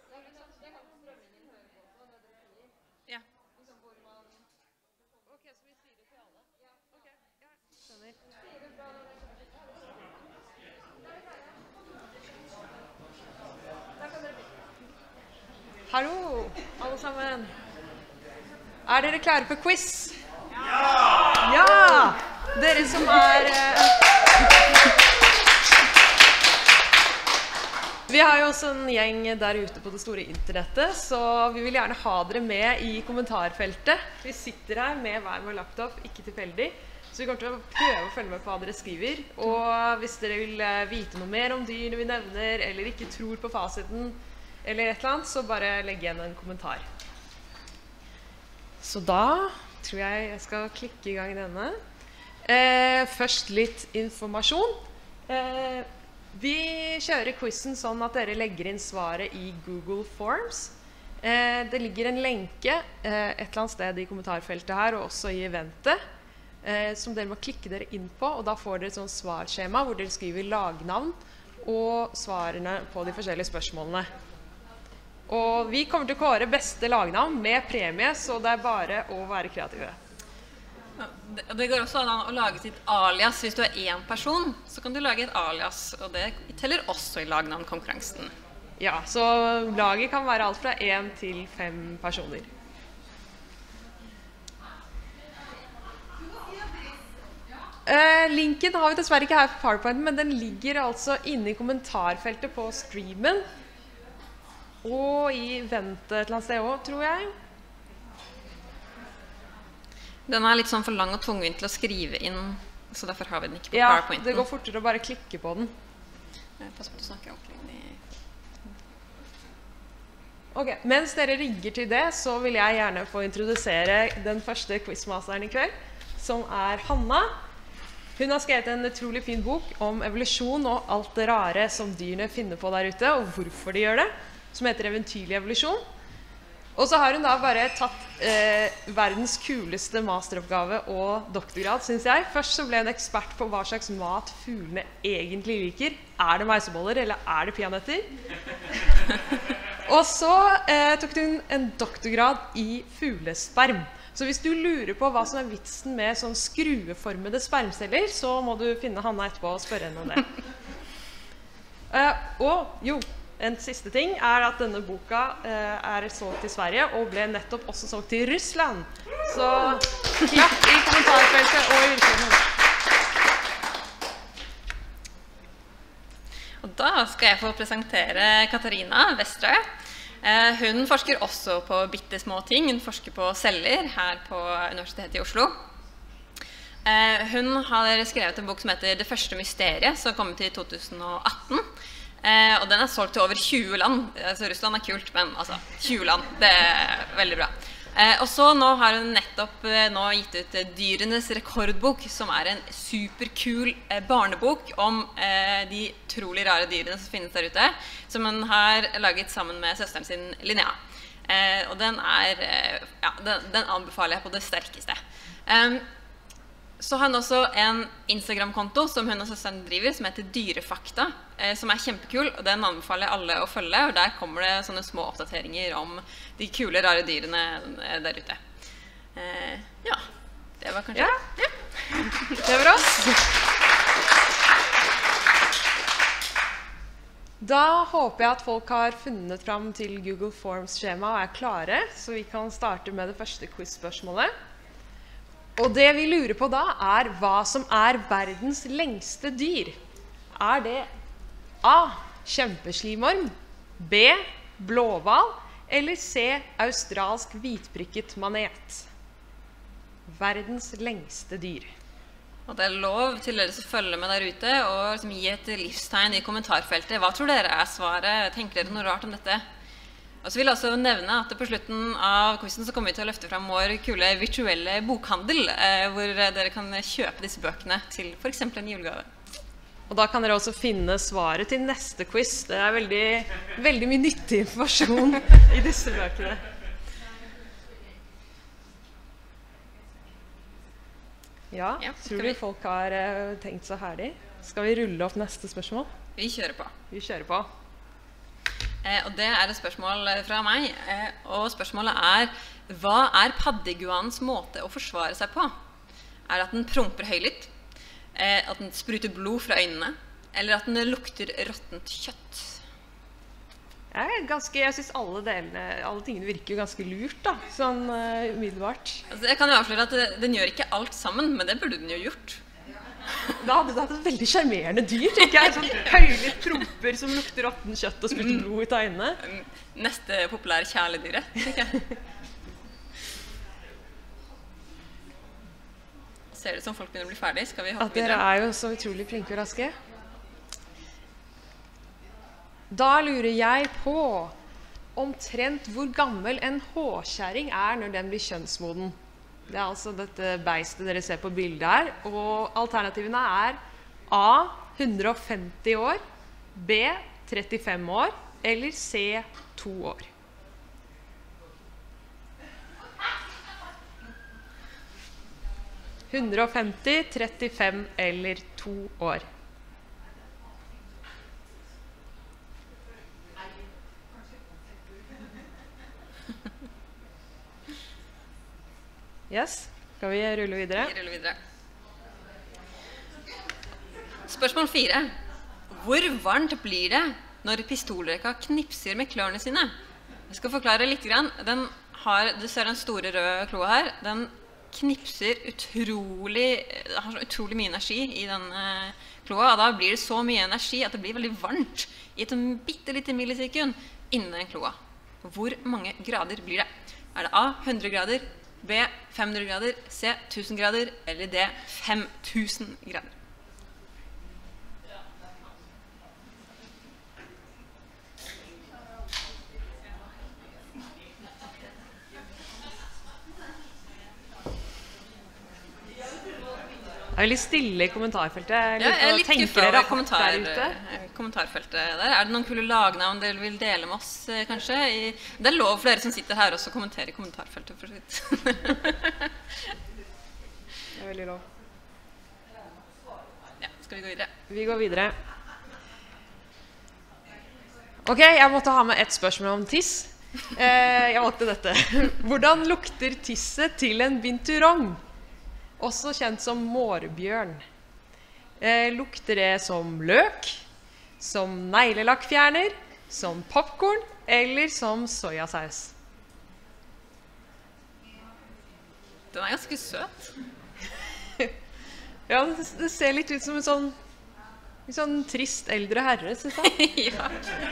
Ja. Ok, så vi sier det til alle? Ja. Ok, ja. Skjønner. Hallo, alle sammen. Er dere klare for quiz? Ja! Ja! Dere som er... Eh... Vi har jo også en gjeng der ute på det store internettet, så vi vil gjerne ha dere med i kommentarfeltet. Vi sitter her med hver vår laptop, ikke tilfeldig, så vi kommer til å prøve å følge med på hva dere skriver. Og hvis dere vil vite noe mer om dyrene vi nevner, eller ikke tror på fasiten, eller et eller annet, så bare legg igjen en kommentar. Så da tror jeg jeg skal klikke i gang denne. Eh, først litt informasjon. Eh, Vi kjører quizen sånn at dere legger inn svaret i Google Forms. Eh, det ligger en lenke eh, et eller annet sted i kommentarfeltet her, og også i eventet, eh, som dere må klikke dere inn på, og da får dere et sånt svarskjema hvor dere skriver lagnavn og svarene på de forskjellige spørsmålene. Og vi kommer til å kåre beste lagnavn med premie, så det er bare å være kreative. Det, det går også an å lage sitt alias. Hvis du er en person, så kan du lage et alias, og det teller også i lagnavnkonkurransen. Ja, så laget kan være alt fra én til fem personer. Eh, linken har vi dessverre ikke her på PowerPointen, men den ligger altså inne i kommentarfeltet på streamen. Og i ventet et eller annet sted også, tror jeg. Den er litt sånn for lang og tungvint til å skrive inn, så derfor har vi den ikke på ja, PowerPointen. Ja, det går fortere å bare klikke på den. Pass på at du snakker ordentlig. Ok, mens dere rigger til det, så vil jeg gjerne få introdusere den første quizmasteren i kveld, som er Hanna. Hun har skrevet en utrolig fin bok om evolusjon og alt det rare som dyrene finner på der ute, og hvorfor de gjør det, som heter Eventyrlig evolusjon. Og så har hun da bare tatt eh, verdens kuleste masteroppgave og doktorgrad, synes jeg. Først så ble hun ekspert på hva slags mat fuglene egentlig liker. Er det meiseboller, eller er det peanøtter? Og så eh, tok hun en doktorgrad i fuglesperm. Så hvis du lurer på hva som er vitsen med sånn skrueformede spermceller, så må du finne Hanna etterpå og spørre henne om det. eh, og jo... En siste ting er at denne boka eh, er solgt i Sverige og ble nettopp også solgt til Russland. Så klapp i kommentarfeltet og i virkeligheten. Og da skal jeg få presentere Katarina Vestrø. Eh, hun forsker også på bittesmå ting. Hun forsker på celler her på Universitetet i Oslo. Eh, hun har skrevet en bok som heter Det første mysteriet, som kom til i to tusen og atten. Eh, og den er solgt til over tjue land. Altså, Russland er kult, men altså, tjue land, det er veldig bra. Eh, og så nå har hun nettopp eh, nå gitt ut eh, Dyrenes rekordbok, som er en superkul eh, barnebok om eh, de utrolig rare dyrene som finnes der ute, som hun har laget sammen med søsteren sin Linnea. Eh, og den er, eh, ja, den, den anbefaler jeg på det sterkeste. Eh, Så har hun også en Instagram-konto som hun og søsteren driver, som heter Dyrefakta, eh, som er kjempekul, og den anbefaler jeg alle å følge, og der kommer det sånne små oppdateringer om de kule, rare dyrene der ute. Eh, ja, det var kanskje... Ja, ja. Det var oss. Da håper jeg at folk har funnet fram til Google Forms-skjema og er klare, så vi kan starte med det første quiz-spørsmålet. Og det vi lurer på da er hva som er verdens lengste dyr. Er det A. Kjempeslimorm, B. Blåhval eller C. Australsk hvitprikket manet? Verdens lengste dyr. Og det er lov til dere som følger med der ute og liksom gi et livstegn i kommentarfeltet. Hva tror dere er svaret? Tenker dere noe rart om dette? Og så vil jeg også nevne at på slutten av quizen så kommer vi til å løfte frem vår kule virtuelle bokhandel, eh, hvor dere kan kjøpe disse bøkene til for eksempel en julegave. Og da kan dere også finne svaret til neste quiz. Det er veldig, veldig mye nyttig informasjon i disse bøkene. Ja, Ja, tror skal du vi- folk har eh, tenkt så herlig? Skal vi rulle opp neste spørsmål? Vi kjører på. Vi kjører på. Eh, og det er et spørsmål fra meg. Eh, og spørsmålet er, hva er paddeiguanens måte å forsvare seg på? Er det at den promper høylytt? Eh, at den spruter blod fra øynene? Eller at den lukter råttent kjøtt? Jeg, er ganske, jeg synes alle, delene, alle tingene virker jo ganske lurt, da, sånn uh, umiddelbart. Altså, jeg kan jo avsløre at det, den gjør ikke alt sammen, men det burde den jo gjort. Da hadde det hatt et veldig sjarmerende dyr, tenker jeg. Sånn høylytt promper som lukter råttent kjøtt og spruter blod ut av øynene. Neste populære kjæledyret, tenker jeg. Ser det som folk begynner å bli ferdig? Skal vi hoppe At dere videre? er jo så utrolig flinke og raske. Da lurer jeg på omtrent hvor gammel en hårskjæring er når den blir kjønnsmoden. Det er altså dette beistet dere ser på bildet her. Og alternativene er A. hundre og femti år, B. trettifem år, eller C. to år. hundre og femti, trettifem eller to år. Yes, skal vi rulle videre? Vi ruller videre. Spørsmål fire. Hvor varmt blir det når pistolrekka knipser med klørne sine? Jeg skal forklare litt grann. Den har, du ser den store røde kloa her. Den knipser utrolig, har så utrolig mye energi i den kloa, og da blir det så mye energi at det blir veldig varmt i et bittelite millisekund innen den kloa. Hvor mange grader blir det? Er det A. hundre grader, B. fem hundre grader, C. tusen grader, eller D. fem tusen grader? Det er veldig stille i kommentarfeltet. Jeg, Ja, jeg er litt tenker skuffet dere over kommentar, der ute. kommentarfeltet der. Er det noen kule lagnavn dere vil dele med oss, eh, kanskje? I, det er lov for dere som sitter her også å kommentere i kommentarfeltet, for så vidt. Det er veldig lov. Ja, skal vi gå videre? Vi går videre. Ok, jeg måtte ha med et spørsmål om tiss. Eh, jeg valgte dette. Hvordan lukter tisset til en binturong? Også kjent som mårbjørn. Eh, lukter det som løk, som neglelakkfjerner, som popcorn eller som sojasaus? Den er ganske søt. Ja, det, det ser litt ut som en sånn, en sånn trist eldre herre, synes jeg. Ja.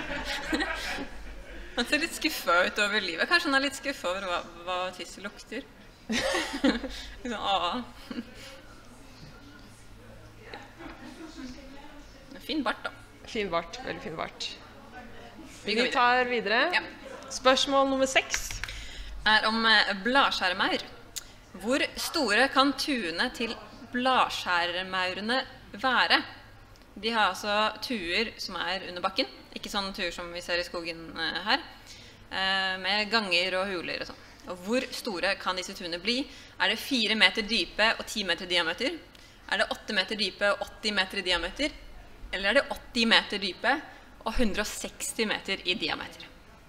Han ser litt skuffet ut over livet. Kanskje han er litt skuffet over hva, hva tisset lukter. Liksom, ah. Fin bart, da. Fin bart, veldig fin bart. Vi Vi går videre. tar videre. Ja. Spørsmål nummer seks. Er om eh, bladskjæremaur. Hvor store kan tuene til bladskjæremaurene være? De har altså tuer som er under bakken, ikke sånne tuer som vi ser i skogen eh, her, eh, med ganger og huler og sånn. Og hvor store kan disse tuene bli? Er det fire meter dype og ti meter i diameter? Er det åtte meter dype og åtti meter i diameter? Eller er det åtti meter dype og hundre og seksti meter i diameter?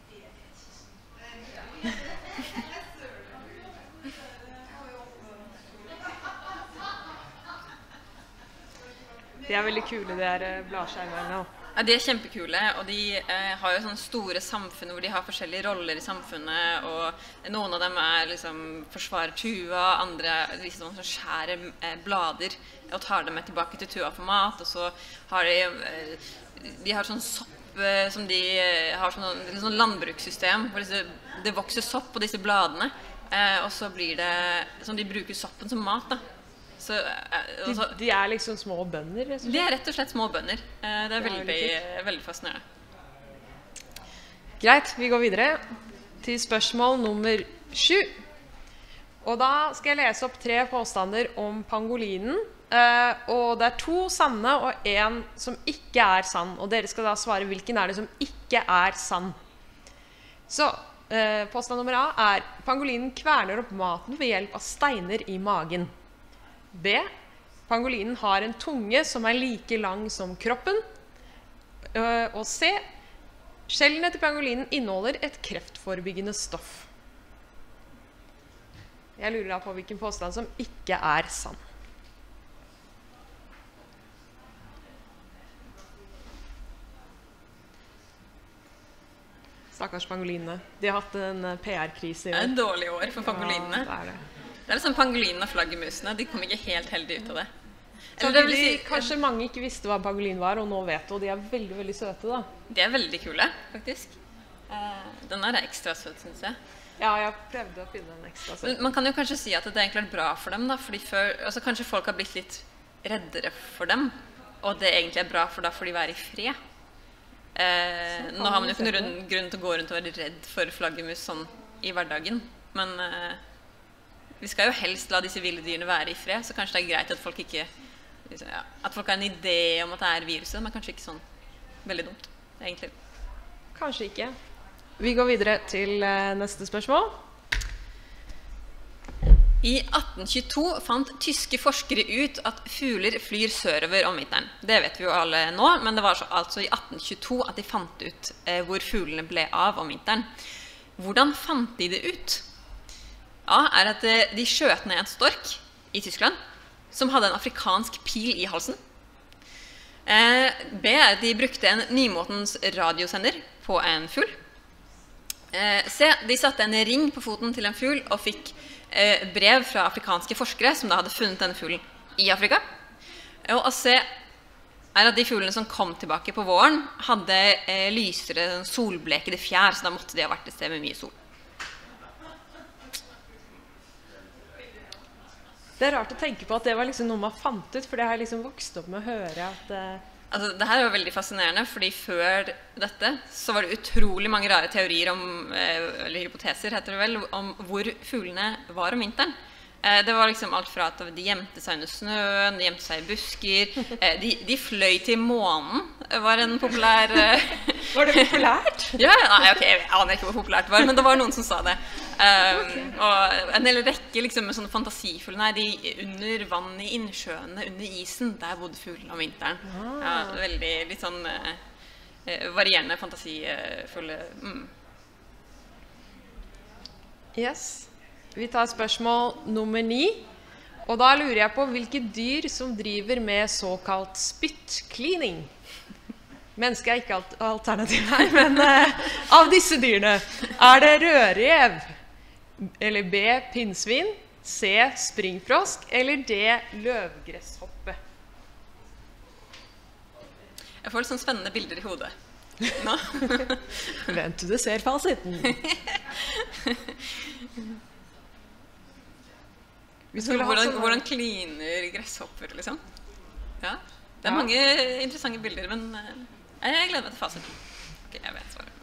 De er veldig kule, de her eh, bladskjermerne. Ja, de er kjempekule, og de eh, har jo sånne store samfunn hvor de har forskjellige roller i samfunnet, og noen av dem er liksom forsvarer tua, andre liksom sånn skjærer eh, blader og tar dem med tilbake til tua for mat, og så har de, eh, de har sånn sopp eh, som de eh, har sånn, sånn landbrukssystem, hvor disse, det vokser sopp på disse bladene, eh, og så blir det, som de bruker soppen som mat da. Så, eh, De, så, de er liksom små bønder, rett og slett. de er rett og slett små bønder. Eh, Det er Det er veldig, veldig veldig fascinerende. Greit, vi går videre til spørsmål nummer sju. Og da skal jeg lese opp tre påstander om pangolinen. Eh, og det er to sanne og en som ikke er sann. Og dere skal da svare hvilken er det som ikke er sann. Så eh, påstand nummer A er pangolinen kverner opp maten ved hjelp av steiner i magen. B. Pangolinen har en tunge som er like lang som kroppen. Uh, og C. Skjellene til pangolinen inneholder et kreftforebyggende stoff. Jeg lurer da på hvilken påstand som ikke er sann. Stakkars pangolinene. De har hatt en P R-krise i år. Det er en dårlig år for pangolinene. Ja, det er det. Det er liksom pangolinene og flaggermusene. De kom ikke helt heldig ut av det. Eller det vil si, kanskje mange ikke visste hva pangolin var, og nå vet du, og de er veldig, veldig søte da. De er veldig kule, faktisk. Den er ekstra søt, synes jeg. Ja, jeg prøvde å finne en ekstra søt. Men man kan jo kanskje si at det egentlig er bra for dem da, fordi før, altså kanskje folk har blitt litt reddere for dem, og det egentlig er bra, for da får de være i fred. Eh, nå har man jo ikke noen grunn til å gå rundt og være redd for flaggermus sånn i hverdagen, men eh, vi skal jo helst la disse ville dyrene være i fred, så kanskje det er greit at folk ikke, liksom, ja, at folk har en idé om at det er viruset, men kanskje ikke sånn veldig dumt, egentlig. Kanskje ikke. Vi går videre til eh, neste spørsmål. I atten tjueto fant tyske forskere ut at fugler flyr sørover om vinteren. Det vet vi jo alle nå, men det var så, altså i atten tjueto at de fant ut eh, hvor fuglene ble av om vinteren. Hvordan fant de det ut? A er at eh, de skjøt ned en stork i Tyskland, som hadde en afrikansk pil i halsen. Eh, B er at de brukte en nymotens radiosender på en fugl. Eh, C, de satte en ring på foten til en fugl og fikk brev fra afrikanske forskere som da hadde funnet denne fuglen i Afrika. Og C er at de fuglene som kom tilbake på våren hadde eh, lysere solblekede fjær, så da måtte de ha vært et sted med mye sol. Det er rart å tenke på at det var liksom noe man fant ut, for det har jeg liksom vokst opp med å høre at eh, Altså, det her var veldig fascinerende, fordi før dette så var det utrolig mange rare teorier om, eller hypoteser heter det vel, om hvor fuglene var om vinteren. Det var liksom alt fra at de gjemte seg under snøen, de gjemte seg i busker, de, de fløy til månen, var en populær... Var det populært? Ja, nei, ok, jeg aner ikke hvor populært det var, men det var noen som sa det. Um, og en del rekke liksom, med sånne fantasifulle, nei, de under vann i innsjøene, under isen, der bodde fuglene om vinteren. Ja, veldig litt sånn uh, varierende, fantasifulle. Mm. Yes. Vi tar spørsmål nummer ni, og da lurer jeg på hvilke dyr som driver med såkalt spytt-cleaning. Mennesket er ikke alt alternativ her, men uh, av disse dyrene er det rødrev, eller B, pinnsvin, C, springfrosk, eller D, løvgresshoppe. Jeg får litt sånn spennende bilder i hodet. Nå. Vent til du ser fasiten. Hvordan, hvordan kliner gresshopper, liksom? Ja, det er ja. mange interessante bilder, men uh, jeg gleder meg til fasiten. Ok, jeg vet svaret.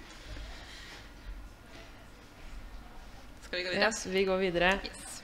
Skal vi gå videre? Yes, vi går videre. Yes.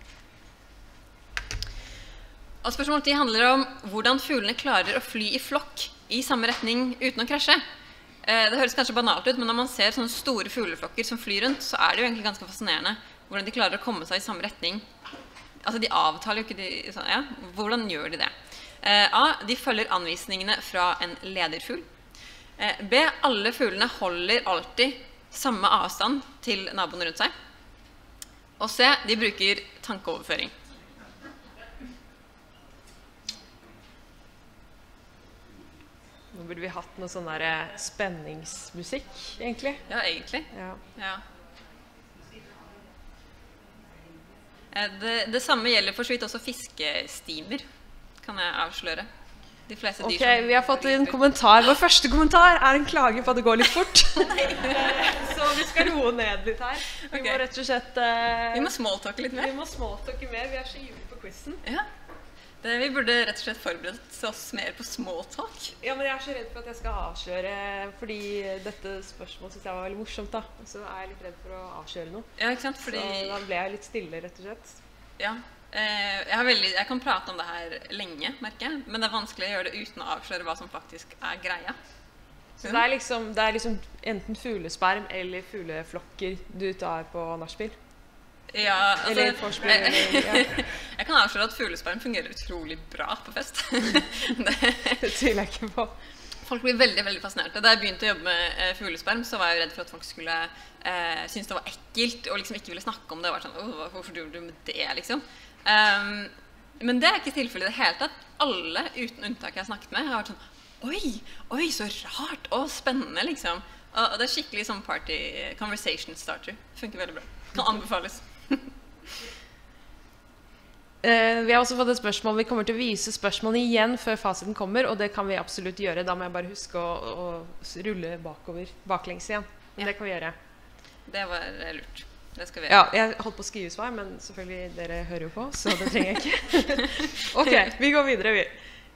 Og spørsmål ti handler om hvordan fuglene klarer å fly i flokk i samme retning uten å krasje. Uh, det høres kanskje banalt ut, men når man ser sånne store fugleflokker som flyr rundt, så er det jo egentlig ganske fascinerende hvordan de klarer å komme seg i samme retning. Altså, de avtaler jo ikke de, så, ja, hvordan gjør de det? Eh, A, de følger anvisningene fra en lederfugl. Eh, B, alle fuglene holder alltid samme avstand til naboene rundt seg. Og C, de bruker tankeoverføring. Nå burde vi hatt noe sånn der spenningsmusikk, egentlig. Ja, egentlig. Ja. Ja. Det, det samme gjelder for så vidt også fiskestimer, kan jeg avsløre. De fleste dyr Ok, vi har fått en kommentar. Vår første kommentar er en klage på at det går litt fort. Så vi skal roe ned litt her. Vi okay. må rett og slett... Uh, vi må smalltalke litt mer. Vi må smalltalke mer, vi er så ivrig på quizen. Ja. Det, vi burde rett og slett forberedt oss mer på smalltalk. Ja, men jeg er så redd for at jeg skal avsløre, fordi dette spørsmålet synes jeg var veldig morsomt da. Så er jeg litt redd for å avsløre noe. Ja, ikke sant? Fordi... Så da ble jeg litt stille, rett og slett. Ja, eh, jeg, har veldig, jeg kan prate om det her lenge, merker jeg, men det er vanskelig å gjøre det uten å avsløre hva som faktisk er greia. Så det er liksom, det er liksom enten fuglesperm eller fugleflokker du tar på nachspiel? Ja, altså, eller forspill, eller, ja. Jeg kan avsløre at fuglesperm fungerer utrolig bra på fest. Det tviler jeg ikke på. folk blir veldig, veldig fascinerte. Da jeg begynte å jobbe med eh, fuglesperm, så var jeg jo redd for at folk skulle eh, synes det var ekkelt, og liksom ikke ville snakke om det, og var sånn, «Åh, hvorfor gjør du med det, liksom?» Um, men det er ikke tilfellet i det hele tatt. Alle, uten unntak jeg har snakket med, har vært sånn, oi, oi, så rart, og spennende, liksom. Og, og det er skikkelig sånn party conversation starter. Funker veldig bra. Kan anbefales. Uh, vi har også fått et spørsmål. Vi kommer til å vise spørsmålene igjen før fasiten kommer, og det kan vi absolutt gjøre. Da må jeg bare huske å, å rulle bakover, baklengs igjen. Men ja. Det kan vi gjøre. Det var lurt. Det skal vi gjøre. Ja, jeg holdt på å skrive svar, men selvfølgelig dere hører jo på, så det trenger jeg ikke. Ok, vi går videre. Vi.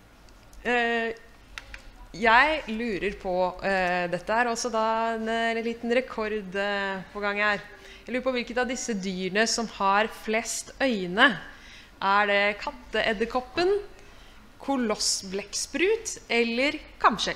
Uh, jeg lurer på uh, dette er også da en, en liten rekord uh, på gang her. Jeg lurer på hvilket av disse dyrene som har flest øyne. Er det katteedderkoppen, kolossblekksprut eller kamskjell?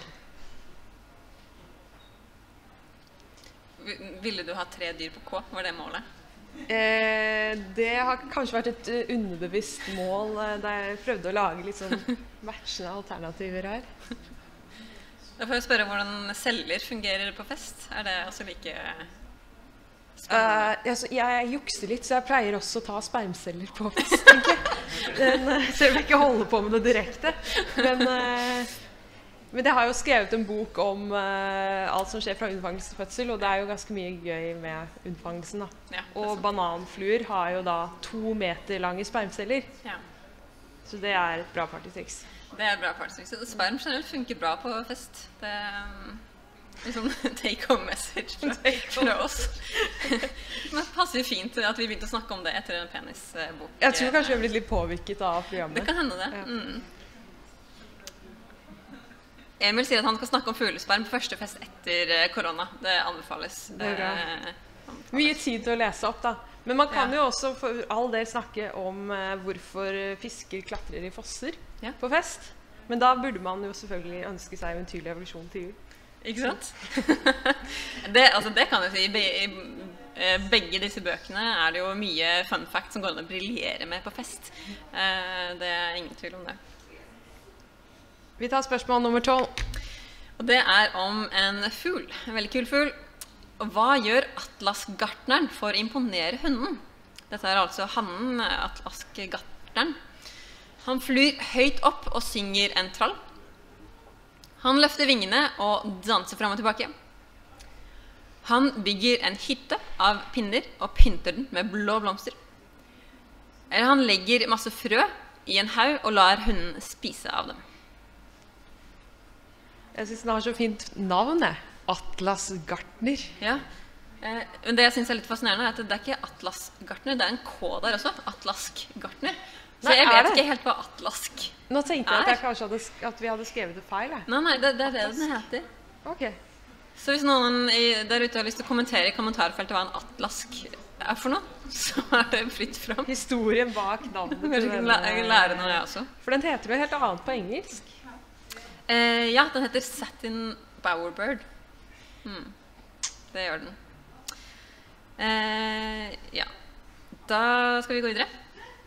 Ville du ha tre dyr på K? Var det målet? Eh, det har kanskje vært et uh, underbevisst mål uh, da jeg prøvde å lage litt sånn matchende alternativer her. Da får jeg spørre hvordan celler fungerer på fest. Er det også like... Uh, altså, jeg jukser litt, så jeg pleier også å ta spermceller på fest, tenker jeg. Den, uh, så jeg vil ikke holde på med det direkte. Men, uh, men jeg har jo skrevet en bok om uh, alt som skjer fra unnfangelse til fødsel, og det er jo ganske mye gøy med unnfangelsen. Da. Ja, og bananfluer har jo da to meter lange spermceller. Ja. Så det er et bra partytriks. Det er et bra partytriks. Sperm generelt funker bra på fest. Det um liksom take-home message fra, fra oss. Men det passer jo fint at vi begynte å snakke om det etter en penisbok. Jeg tror kanskje vi har blitt litt påvirket av programmet. Det kan hende det. Ja. Mm. Emil sier at han skal snakke om fuglesperm på første fest etter korona. Det anbefales. Det er bra. Anbefales. Mye tid til å lese opp da. Men man kan ja. jo også for all del snakke om uh, hvorfor fisker klatrer i fosser ja. på fest. Men da burde man jo selvfølgelig ønske seg eventyrlig evolusjon til jul. Ikke sant? det, altså det kan jeg si. I, be, I begge disse bøkene er det jo mye fun fact som går an å briljere med på fest. Eh, det er ingen tvil om det. Vi tar spørsmål nummer tolv. Og det er om en fugl. En veldig kul fugl. Og hva gjør atlasgartneren for å imponere hunden? Dette er altså hannen, atlasgartneren. Han flyr høyt opp og synger en trall. Han løfter vingene og danser frem og tilbake. Han bygger en hytte av pinner og pynter den med blå blomster. Eller han legger masse frø i en haug og lar hunden spise av dem. Jeg synes den har så fint navn, Atlasgartner. Ja, eh, men det jeg synes er litt fascinerende er at det er ikke Atlasgartner, det er en K der også, Atlasgartner. Så nei, jeg vet ikke helt hva atlask er. Nå tenkte jeg at, jeg kanskje hadde, at vi hadde skrevet det feil. Jeg. Nei, nei, det, det er det den heter. Ok. Så hvis noen i, der ute har lyst til å kommentere i kommentarfeltet hva en atlask er for noe, så er det fritt fram. Historien bak navnet. Jeg kan lære noe jeg også. For den heter jo helt annet på engelsk. Eh, ja, den heter Satin Bowerbird. Hmm. Det gjør den. Eh, ja. Da skal vi gå videre.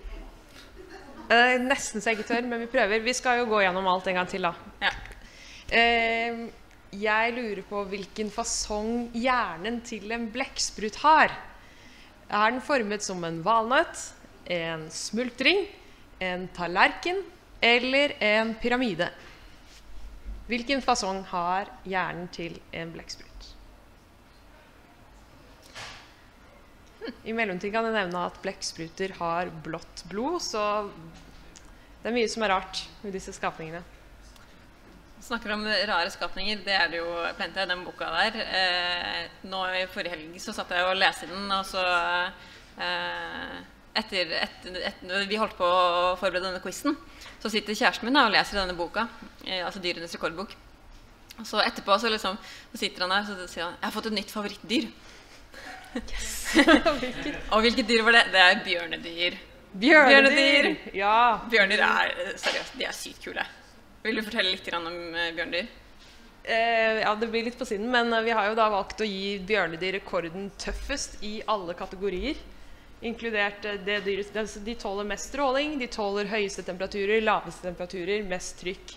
Uh, nesten så jeg ikke tør, men vi prøver. Vi skal jo gå gjennom alt en gang til da. Ja. Uh, jeg lurer på hvilken fasong hjernen til en blekksprut har. Er den formet som en valnøtt, en smultring, en tallerken eller en pyramide? Hvilken fasong har hjernen til en blekksprut? I mellomtiden kan jeg nevne at blekkspruter har blått blod, så det er mye som er rart med disse skapningene. Snakker om rare skapninger, det er det jo plenty av den boka der. Eh, nå i forrige helg så satt jeg og leste den, og så eh, etter, etter, etter vi holdt på å forberede denne quizen, så sitter kjæresten min da, og leser denne boka, eh, altså Dyrenes rekordbok. Og så etterpå så, liksom, så sitter han der og så sier han, jeg har fått et nytt favorittdyr. Yes. Og hvilket dyr var det? Det er bjørnedyr. Bjørnedyr! Ja. Bjørnedyr er, seriøst, de er sykt kule. Vil du fortelle litt om bjørnedyr? Eh, ja, det blir litt på siden, men vi har jo da valgt å gi bjørnedyr rekorden tøffest i alle kategorier. Inkludert det dyret, de tåler mest stråling, de tåler høyeste temperaturer, laveste temperaturer, mest trykk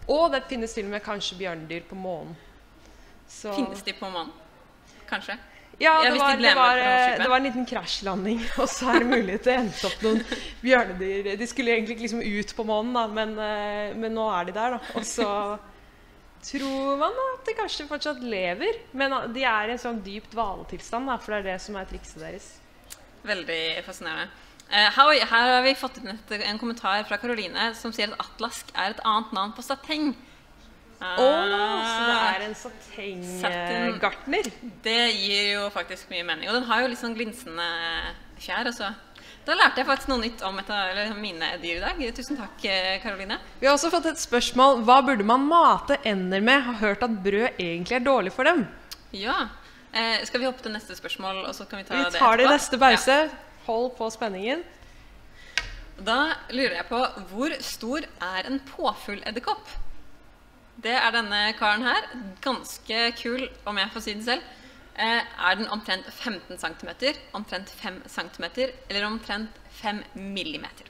Og det finnes til og med kanskje bjørnedyr på månen. Så... Finnes de på månen? Kanskje? Ja, Ja, det hvis de var, ble det, med var, på romskipet. det var en liten krasjlanding, og så er det mulig til å endte opp noen bjørnedyr. De skulle egentlig ikke liksom ut på månen, da, men, eh, men nå er de der, da. Og så tror man at de kanskje fortsatt lever, men de er i en sånn dyp dvaletilstand, da, for det er det som er trikset deres. Veldig fascinerende. Eh, her, her har vi fått inn et, en kommentar fra Karoline som sier at atlask er et annet navn på sateng. Åh, oh, så det er en satenggartner. Det gir jo faktisk mye mening. Og den har jo litt sånn glinsende fjær. Altså. Da lærte jeg faktisk noe nytt om et av eller, mine dyr i dag. Tusen takk, Karoline. Vi har også fått et spørsmål. Hva burde man mate ender med? Har hørt at brød egentlig er dårlig for dem. Ja. Eh, skal vi hoppe til neste spørsmål, og så kan vi ta vi det tar det i neste pause. Ja. Hold på spenningen. Da lurer jeg på, hvor stor er en påfugledderkopp? Det er denne karen her. Ganske kul, om jeg får si det selv. Eh, er den omtrent femten centimeter, omtrent fem centimeter, eller omtrent fem millimeter?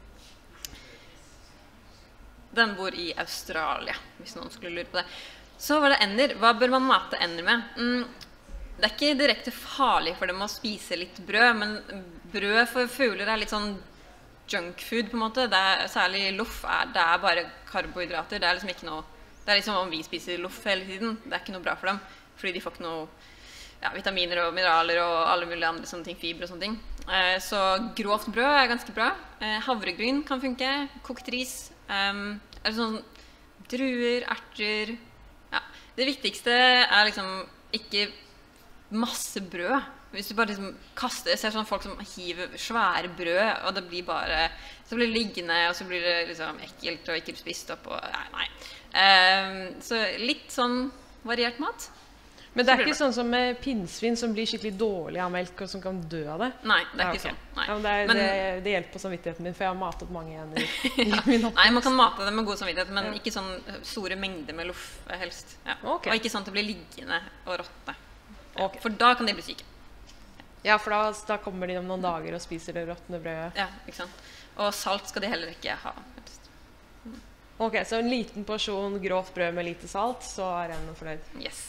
Den bor i Australia, hvis noen skulle lure på det. Så var det ender. Hva bør man mate ender med? Mm, det er ikke direkte farlig for dem å spise litt brød, men brød for fugler er litt sånn junkfood på en måte. Det er, særlig loff, er, det er bare karbohydrater. Det er liksom ikke noe... Det er liksom om vi spiser loff hele tiden. Det er ikke noe bra for dem, fordi de får ikke noe ja, vitaminer og mineraler og alle mulige andre sånne ting, fiber og sånne ting. Eh, så grovt brød er ganske bra. Eh, havregryn kan funke, kokt ris, eh, eller sånn druer, erter. Ja. Det viktigste er liksom ikke masse brød. Hvis du bare liksom kaster, jeg ser sånn folk som hiver svære brød, og det blir bare, så blir det liggende, og så blir det liksom ekkelt og ikke spist opp, og nei, nei. Um, så litt sånn variert mat. Men det er ikke sånn som med pinnsvin som blir skikkelig dårlig av melk og som kan dø av det? Nei, det er ja, ikke okay. sånn. Nei. Ja, det, er, men, det, det hjelper på samvittigheten min, for jeg har matet mange igjen i, i min oppvekst. Nei, man kan mate det med god samvittighet, men ja. ikke sånn store mengder med loff helst. Ja. Okay. Og ikke sånn at det blir liggende og råtne. Ja. Okay. For da kan de bli syke. Ja, for da, da kommer de om noen dager og spiser det råtne brødet. Ja, ikke sant. Og salt skal de heller ikke ha. Ok, så en liten porsjon grovt brød med lite salt, så er en fornøyd. Yes.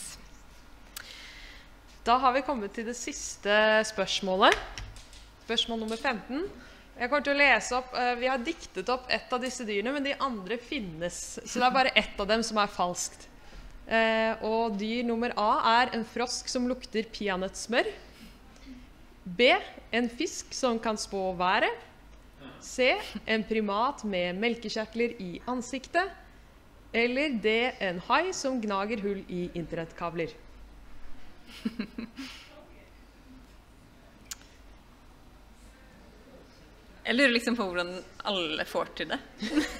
Da har vi kommet til det siste spørsmålet. Spørsmål nummer femten. Jeg kommer til å lese opp, uh, vi har diktet opp ett av disse dyrene, men de andre finnes. Så det er bare ett av dem som er falskt. Uh, og dyr nummer A er en frosk som lukter peanøttsmør. B, en fisk som kan spå været. C, en primat med melkekjertler i ansiktet. Eller D, en hai som gnager hull i internettkabler. Jeg lurer liksom på hvordan alle får til det.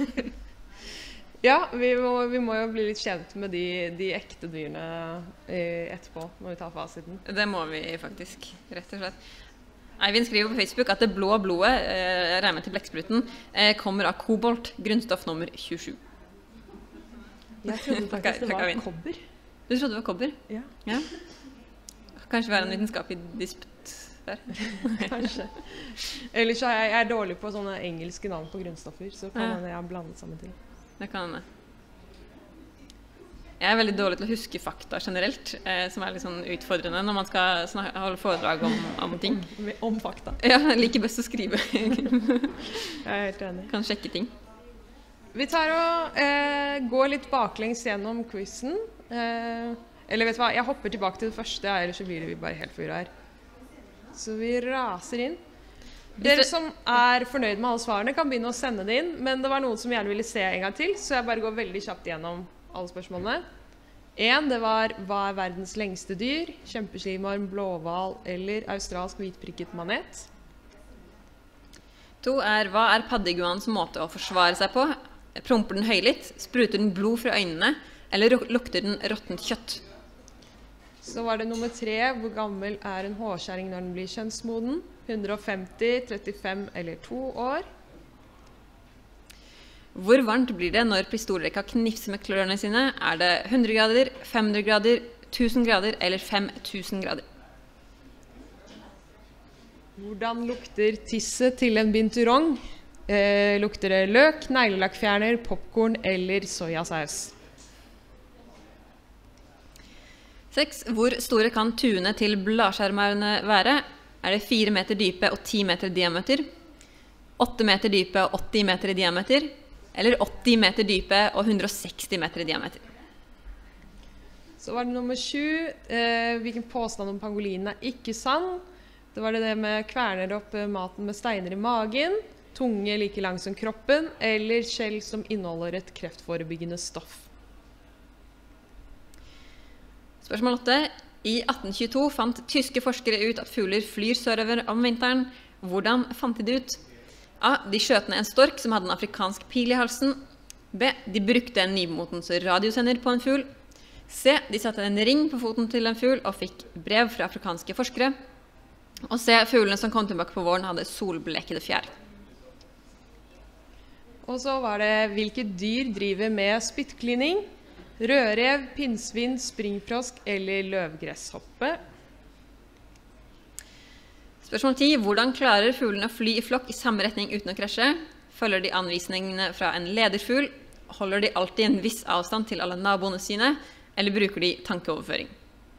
Ja, vi må, vi må jo bli litt kjent med de, de ekte dyrene etterpå, når vi tar fasiten. Det må vi faktisk, rett og slett. Eivind skriver på Facebook at det blå blodet, eh, jeg regner med til blekkspruten, eh, kommer av kobolt, grunnstoff nummer tjuesju. Jeg trodde faktisk det var kobber. Du trodde det var kobber? Ja. Ja. Kanskje være en vitenskapelig disputt der. Kanskje. Ellers er jeg, jeg er dårlig på sånne engelske navn på grunnstoffer, så kan Ja. jeg ha blandet sammen ting. Det kan hende. Jeg er veldig dårlig til å huske fakta generelt, eh, som er litt sånn utfordrende når man skal snakke, holde foredrag om, om ting. Om, om fakta. Ja, jeg liker best å skrive. Jeg er helt enig. Kan sjekke ting. Vi tar og eh, går litt baklengs gjennom quizen. Eh, eller vet du hva, jeg hopper tilbake til det første, ellers så blir det bare helt forvirret her. Så vi raser inn. Dere som er fornøyd med alle svarene kan begynne å sende det inn, men det var noen som gjerne ville se en gang til, så jeg bare går veldig kjapt gjennom alle spørsmålene. En, det var hva er verdens lengste dyr? Kjempeslimorm, blåhval eller australsk hvitprikket manet? To er hva er paddeiguans måte å forsvare seg på? Promper den høylytt? Spruter den blod fra øynene? Eller lukter den råttent kjøtt? Så var det nummer tre, hvor gammel er en hårskjæring når den blir kjønnsmoden? hundre og femti, trettifem eller to år? Hvor varmt blir det når pistolrekka knipser med klørne sine? Er det hundre grader, fem hundre grader, tusen grader eller fem tusen grader? Hvordan lukter tisset til en binturong? Eh, lukter det løk, neglelakkfjerner, popcorn eller sojasaus? Seks. Hvor store kan tuene til bladskjermerne være? Er det fire meter dype og ti meter diameter? åtte meter dype og åtti meter i diameter? Eller åtti meter dype og hundre og seksti meter i diameter? Så var det nummer sju. Eh, hvilken påstand om pangolinen er ikke sann? Det var det det med kverner opp maten med steiner i magen, tunge like lang som kroppen, eller skjell som inneholder et kreftforebyggende stoff. Spørsmål åtte. I atten tjueto fant tyske forskere ut at fugler flyr sørover om vinteren. Hvordan fant de det ut? A. De skjøt ned en stork som hadde en afrikansk pil i halsen. B. De brukte en nymotens radiosender på en fugl. C. De satte en ring på foten til en fugl og fikk brev fra afrikanske forskere. Og C. Fuglene som kom tilbake på våren hadde solblekede fjær. Og så var det hvilke dyr driver med spyttklining? Rødrev, pinnsvin, springfrosk eller løvgresshoppe? Spørsmål ti. Hvordan klarer fuglene å fly i flokk i samme retning uten å krasje? Følger de anvisningene fra en lederfugl? Holder de alltid en viss avstand til alle naboene sine? Eller bruker de tankeoverføring?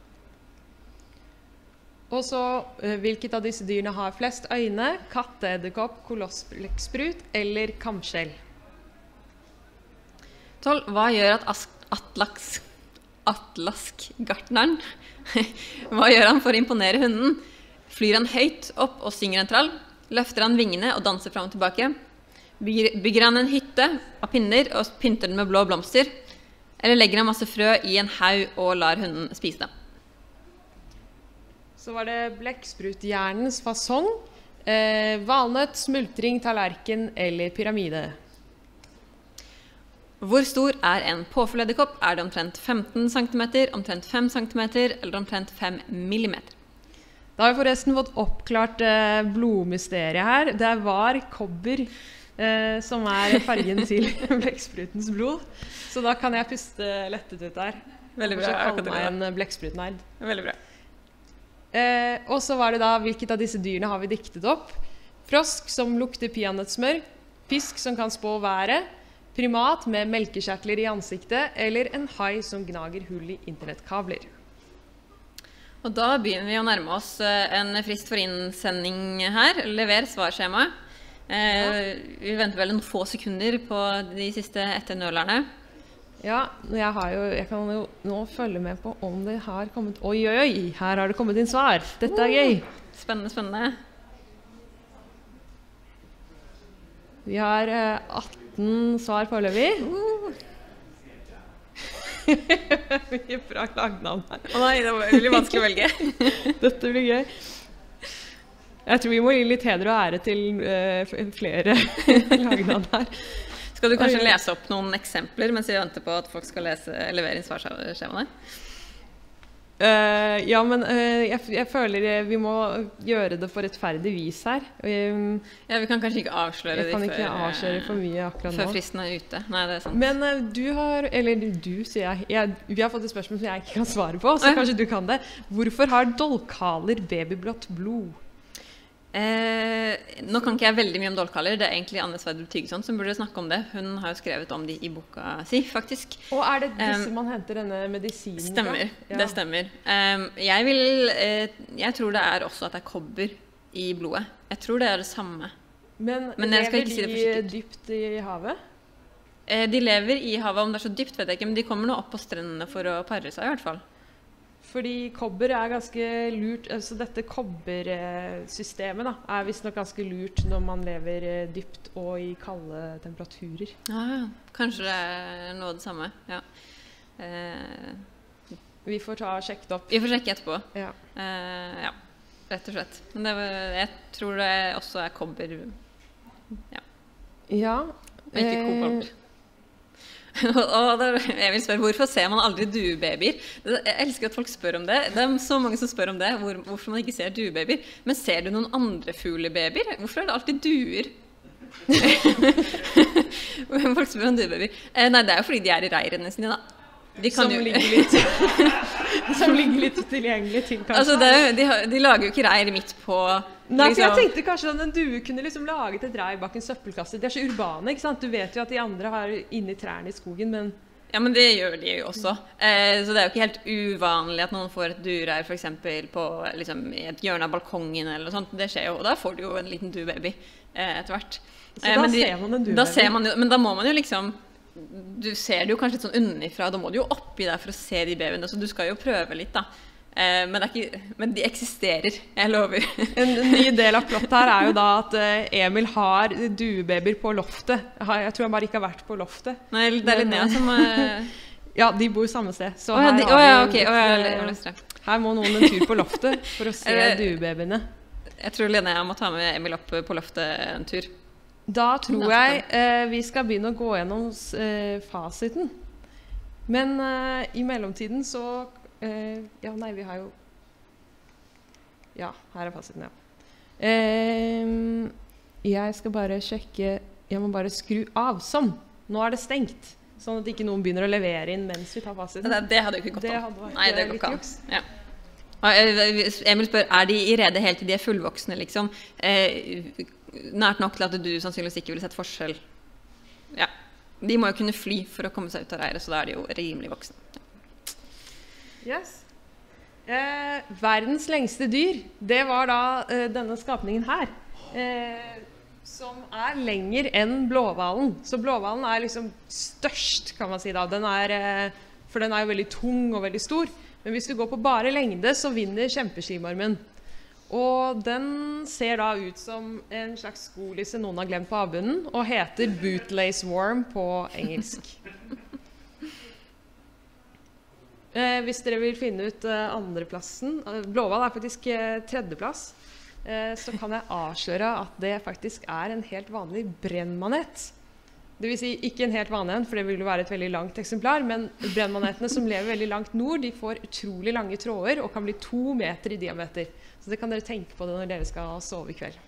Og så, hvilket av disse dyrene har flest øyne? Katteedderkopp, kolossblekksprut eller kamskjell? tolv. Hva gjør at Atlas, Atlaskgartneren Hva gjør han for å imponere hunden? Flyr han høyt opp og synger en trall? Løfter han vingene og danser fram og tilbake? Bygger, bygger han en hytte av pinner og pynter den med blå blomster? Eller legger han masse frø i en haug og lar hunden spise dem? Så var det blekkspruthjernens fasong, eh, valnøtt, smultring, tallerken eller pyramide. Hvor stor er en påfugledderkopp? Er det omtrent femten centimeter, omtrent fem centimeter eller omtrent fem millimeter? Da har vi forresten fått oppklart eh, blodmysteriet her. Det var kobber eh, som er fargen til blekksprutens blod. Så da kan jeg puste lettet ut der. Veldig bra. Jeg kaller meg en blekksprutnerd. Veldig bra. Eh, og så var det da, hvilket av disse dyrene har vi diktet opp? Frosk som lukter peanøttsmør, fisk som kan spå været, primat med melkekjertler i ansiktet, eller en hai som gnager hull i internettkabler. Og da begynner vi å nærme oss en frist for innsending her. Lever svarskjema. Eh, vi venter vel noen få sekunder på de siste etternølerne. Ja, jeg, har jo, jeg kan jo nå følge med på om det har kommet... Oi, oi, oi, her har det kommet inn svar. Dette er gøy. Spennende, spennende. Vi har eh, atten svar foreløpig. Uh. Mye bra lagnavn her. Å nei, det var veldig vanskelig å velge. Dette blir gøy. Jeg tror vi må gi litt heder og ære til uh, flere lagnavn her. Skal du kanskje lese opp noen eksempler mens vi venter på at folk skal lese, levere inn svarskjemaene? Uh, ja, men uh, jeg, jeg føler vi må gjøre det på rettferdig vis her. Um, ja, vi kan kanskje ikke avsløre de før, ikke avsløre for mye akkurat før nå. fristen er ute. Nei, det er sant. Men uh, du har, eller du sier jeg, jeg, vi har fått et spørsmål som jeg ikke kan svare på, så ja. Kanskje du kan det. Hvorfor har dolkhaler babyblått blod? Eh, nå kan ikke jeg veldig mye om dolkhaler. Det er egentlig Anne Sverdrup Thygeson som burde snakke om det. Hun har jo skrevet om de i boka si, faktisk. Og er det disse um, man henter denne medisinen Stemmer, ja. det stemmer. Um, jeg vil, eh, jeg tror det er også at det er kobber i blodet. Jeg tror det er det samme. Men, Men jeg skal ikke si det for lever sikkert. de dypt i havet? Eh, de lever i havet, om det er så dypt vet jeg ikke, men de kommer nå opp på strendene for å pare seg i hvert fall. Fordi kobber er ganske lurt, altså dette kobbersystemet da, er visst nok ganske lurt når man lever dypt og i kalde temperaturer. Ah, kanskje det er noe av det samme, ja. Eh, Vi får ta og sjekke det opp. Vi får sjekke etterpå. Ja. Eh, ja, rett og slett. Men det var, jeg tror det også er kobber, ja. Ja. Og ikke kobolt. Og jeg vil spørre, hvorfor ser man aldri duebabyer? Jeg elsker at folk spør om det. Det er så mange som spør om det, hvor, hvorfor man ikke ser duebabyer. Men ser du noen andre fuglebabyer? Hvorfor er det alltid duer? Folk spør om duebabyer. Eh, nei, det er jo fordi de er i reirene sine da. De kan som, jo... ligger litt, som ligger litt tilgjengelig til, kanskje. Altså, det er, jo- de, har- de lager jo ikke reir midt på... Nei, for jeg liksom- tenkte kanskje at en due kunne liksom laget et reir bak en søppelkasse. De er så urbane, ikke sant? Du vet jo at de andre har inni trærne i skogen, men... Ja, men det gjør de jo også. Eh, så det er jo ikke helt uvanlig at noen får et duereir for eksempel på liksom, i et hjørne av balkongen eller noe sånt. Det skjer jo, og da får du jo en liten duebaby eh, etter hvert. Så da men de- ser man en duebaby. Da ser man jo, men da må man jo liksom, du ser det jo kanskje litt sånn unnifra, da må du jo oppi der for å se de babyene, så du skal jo prøve litt da. Eh, men, det er ikke, men de eksisterer, jeg lover. En ny del av plottet her er jo da at eh, Emil har duebabyer på loftet. Har- Jeg tror han bare ikke har vært på loftet. Nei, det er Linnea som... Eh... Ja, de bor samme sted. Så Å, ja, her, de- har å, ja, vi ok, litt, å, ja, eh, jeg lyst til. her må noen en tur på loftet for å se Eh, duebabyene. Jeg tror Linnea må ta med Emil opp på loftet en tur. Da tror Ja, jeg eh, vi skal begynne å gå gjennom eh, fasiten. Men eh, i mellomtiden så eh, Ja, nei, vi har jo Ja, her er fasiten, ja. Eh, jeg skal bare sjekke Jeg må bare skru av. Sånn! Nå er det stengt. Sånn at ikke noen begynner å levere inn mens vi tar fasiten. Det, det hadde jo ikke gått Det an. hadde vært- Nei, det det er går litt ikke an. juks. Ja. Og, eh, Emil spør, er de i rede helt til de er fullvoksne, liksom? Eh, nært nok til at du sannsynligvis ikke ville sett forskjell. Ja. De må jo kunne fly for å komme seg ut av reiret, så da er de jo rimelig voksne. Yes. Eh, verdens lengste dyr, det var da eh, denne skapningen her. Eh, som er lenger enn blåhvalen. Så blåhvalen er liksom størst, kan man si da. Den er, eh, for den er jo veldig tung og veldig stor. Men hvis du går på bare lengde, så vinner kjempeskimarmen. Og den ser da ut som en slags skolisse noen har glemt på avbunnen, og heter bootlace worm på engelsk. Eh, hvis dere vil finne ut eh, andreplassen, eh, blåhval er faktisk eh, tredjeplass, eh, så kan jeg avsløre at det faktisk er en helt vanlig brennmanet. Det vil si ikke en helt vanlig en, for det vil jo være et veldig langt eksemplar, men brennmanetene som lever veldig langt nord, de får utrolig lange tråder og kan bli to meter i diameter. Så det kan dere tenke på det når dere skal sove i kveld.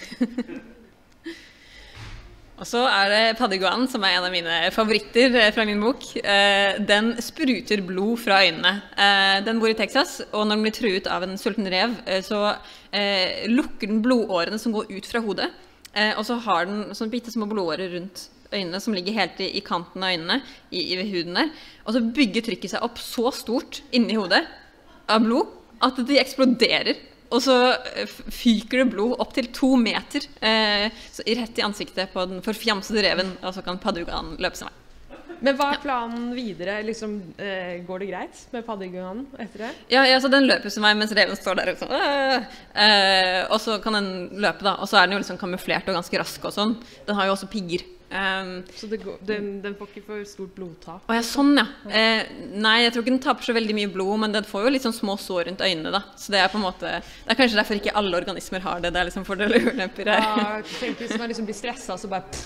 Og så er det paddeguanen, som er en av mine favoritter eh, fra min bok. Eh, den spruter blod fra øynene. Eh, den bor i Texas, og når den blir truet av en sulten rev, eh, så eh, lukker den blodårene som går ut fra hodet. Eh, og så har den sånn bitte små blodårer rundt øynene, som ligger helt i, i kanten av øynene, i, i ved huden der. Og så bygger trykket seg opp så stort inni hodet av blod, at de eksploderer. Og så eh, fyker det blod opp til to meter eh, så rett i ansiktet på den forfjamsede reven, og så kan paddeguanen løpe seg vei. Men hva er planen videre? Liksom, eh, går det greit med paddeguanen etter det? Ja, ja, så den løper som vei mens reven står der og sånn, øh, øh, og så kan den løpe da, og så er den jo liksom kamuflert og ganske rask og sånn. Den har jo også pigger. Um, så det går, den, den får ikke for stort blodtap? Å ja, sånn ja. Eh, nei, jeg tror ikke den taper så veldig mye blod, men den får jo litt sånn små sår rundt øynene da. Så det er på en måte, det er kanskje derfor ikke alle organismer har det, det er liksom fordeler og ulemper her. Ja, tenk hvis man liksom blir stresset, så bare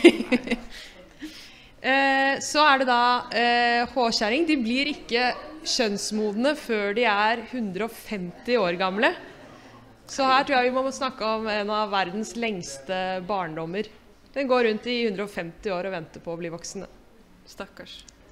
eh, Så er det da eh, hårskjæring. De blir ikke kjønnsmodne før de er hundre og femti år gamle. Så her tror jeg vi må snakke om en av verdens lengste barndommer. Den går rundt i hundre og femti år og venter på å bli voksne. Stakkars.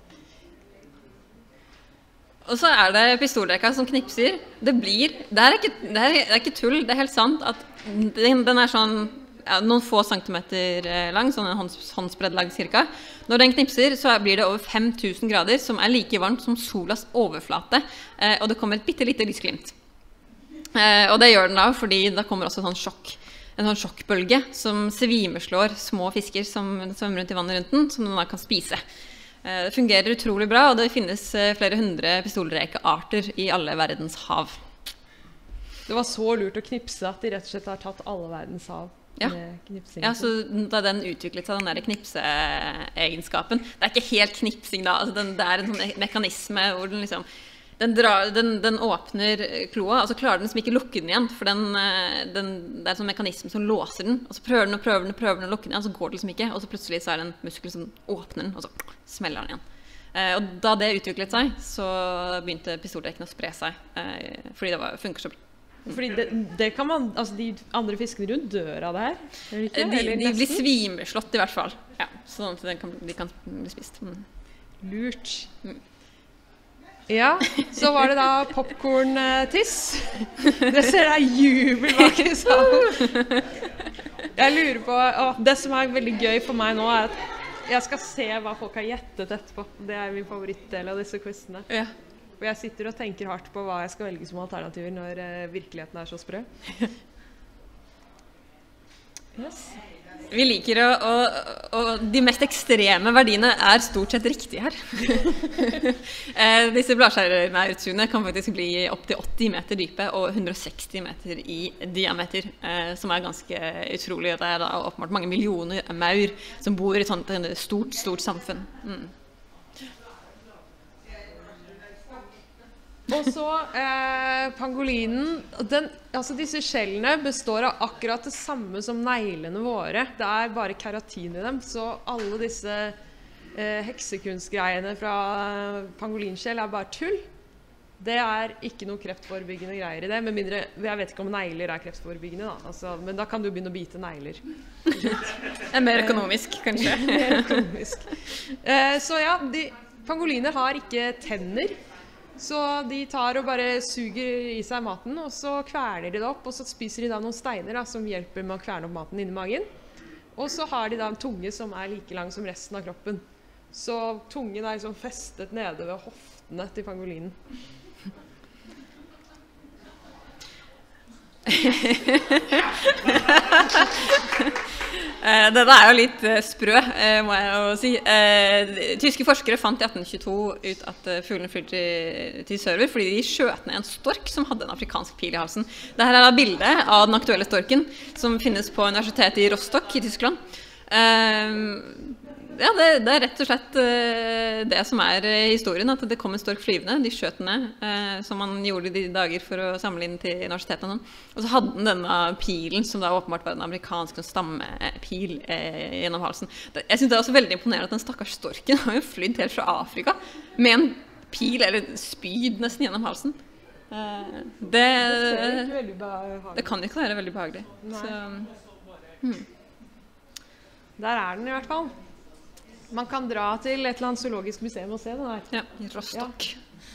Og så er det pistolrekka som knipser. Det blir, det er ikke, det er, det er ikke tull, det er helt sant at den, den er sånn ja, noen få centimeter lang, sånn en hånds, håndsbredd lang cirka. Når den knipser så blir det over fem tusen grader, som er like varmt som solas overflate, eh, og det kommer et bitte lite lysglimt. Eh, og det gjør den da, fordi da kommer også sånn sjokk. En sånn sjokkbølge som svimeslår små fisker som svømmer rundt i vannet rundt den, som den da kan spise. Det fungerer utrolig bra, og det finnes flere hundre pistolrekearter i alle verdens hav. Det var så lurt å knipse at de rett og slett har tatt alle verdens hav ja. med knipsing. Ja, så da den utviklet seg, den der knipseegenskapen, det er ikke helt knipsing da, altså den, det er en sånn mekanisme hvor den liksom Den, drar, den, den åpner kloa, og så klarer den som ikke lukke den igjen, for den, den, det er en sånn mekanisme som låser den, og så prøver den og prøver den og prøver den å lukke den igjen, så går det liksom ikke, og så plutselig så er det en muskel som åpner den, og så smeller den igjen. Eh, og da det utviklet seg, så begynte pistolrekken å spre seg, eh, fordi det var, funker så bra. Fordi det, det kan man, altså de andre fiskene rundt dør av det her? De, de blir svimeslått i hvert fall, ja, sånn at de kan, de kan bli spist. Mm. Lurt. Mm. Ja, så var det da popcorn-tiss. Det ser jeg jubel bak i salen. Jeg lurer på, å, det som er veldig gøy for meg nå er at jeg skal se hva folk har gjettet etterpå. Det er min favorittdel av disse quizene. Ja. Og jeg sitter og tenker hardt på hva jeg skal velge som alternativer når uh, virkeligheten er så sprø. Yes. Vi liker å, å, å de mest ekstreme verdiene er stort sett riktige her. eh, disse bladskjærmaurtuene kan faktisk bli opp til åtti meter dype og hundre og seksti meter i diameter, eh, som er ganske utrolig. Det er da åpenbart mange millioner maur som bor i et sånt stort, stort samfunn. Mm. Og så eh, pangolinen, den, altså disse skjellene består av akkurat det samme som neglene våre. Det er bare keratin i dem, så alle disse eh, heksekunstgreiene fra pangolinskjell er bare tull. Det er ikke noe kreftforebyggende greier i det, med mindre, jeg vet ikke om negler er kreftforebyggende da, altså, men da kan du begynne å bite negler. Det er mer økonomisk, kanskje. Mer økonomisk. Eh, så ja, de, pangoliner har ikke tenner. Så de tar og bare suger i seg maten, og så kverner de det opp, og så spiser de da noen steiner da, som hjelper med å kverne opp maten inni magen. Og så har de da en tunge som er like lang som resten av kroppen. Så tungen er liksom festet nede ved hoftene til pangolinen. Dette er jo litt sprø, må jeg jo si. Tyske forskere fant i atten tjueto ut at fuglene flyr til, til server fordi de skjøt ned en stork som hadde en afrikansk pil i halsen. Dette er da bildet av den aktuelle storken som finnes på universitetet i Rostock i Tyskland. Ja, det, det er rett og slett uh, det som er uh, historien, at det kom en stork flyvende, de skjøt den uh, som man gjorde de dager for å samle inn til universitetet og sånn. Og så hadde den denne pilen, som da åpenbart var en amerikansk stammepil uh, gjennom halsen. Det, jeg synes det er også veldig imponerende at den stakkars storken har jo flydd helt fra Afrika med en pil, eller spyd nesten gjennom halsen. Uh, det, det, det kan ikke være veldig behagelig. Så, hmm. Der er den i hvert fall. Man kan dra til et eller annet zoologisk museum og se den her. Ja, i Rostock.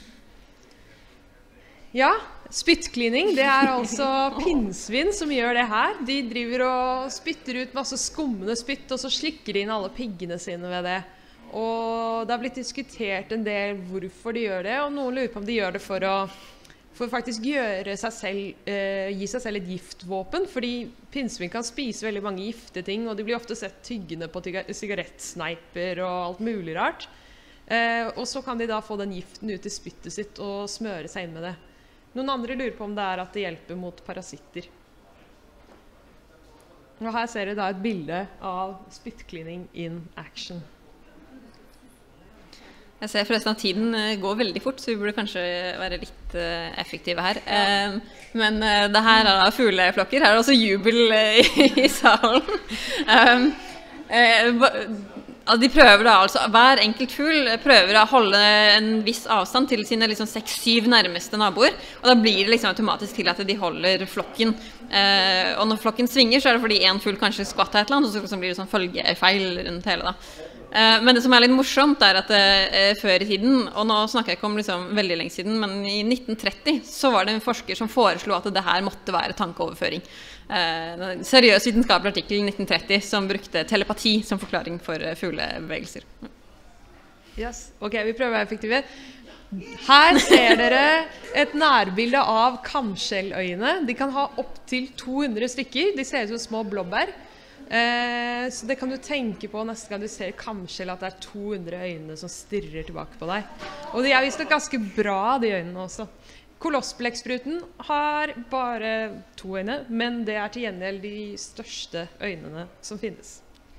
Ja, spyttklining, det er altså pinnsvin som gjør det her. De driver og spytter ut masse skummende spytt, og så slikker de inn alle piggene sine ved det. Og det har blitt diskutert en del hvorfor de gjør det, og noen lurer på om de gjør det for å for faktisk gjøre seg selv, eh, gi seg selv et giftvåpen, fordi pinnsvin kan spise veldig mange giftige ting, og de blir ofte sett tyggende på sigarettsneiper og alt mulig rart. Eh, og så kan de da få den giften ut i spyttet sitt og smøre seg inn med det. Noen andre lurer på om det er at det hjelper mot parasitter. Og her ser dere da et bilde av spyttklining in action. Jeg ser forresten at tiden går veldig fort, så vi burde kanskje være litt uh, effektive her. Uh, men uh, det her er fugleflokker. Her er også jubel uh, i, i salen. Um, uh, de prøver da altså, hver enkelt fugl prøver å holde en viss avstand til sine liksom seks syv nærmeste naboer, og da blir det liksom automatisk til at de holder flokken. Uh, og når flokken svinger, så er det fordi en fugl kanskje skvatter et eller annet, og så liksom blir det sånn følgefeil rundt hele da. Men det som er litt morsomt er at uh, før i tiden, og nå snakker jeg ikke om liksom veldig lenge siden, men i nitten tretti så var det en forsker som foreslo at det her måtte være tankeoverføring. Uh, en seriøs vitenskapelig artikkel i nitten tretti som brukte telepati som forklaring for uh, fuglebevegelser. Yes, ok, vi prøver å være effektive. Her ser dere et nærbilde av kamskjelløyne. De kan ha opp til to hundre stykker. De ser ut som små blåbær. Eh, så det kan du tenke på neste gang du ser kamskjell, at det er to hundre øyne som stirrer tilbake på deg. Og de er vist ganske bra, de øynene også. Kolossblekkspruten har bare to øyne, men det er til gjengjeld de største øynene som finnes.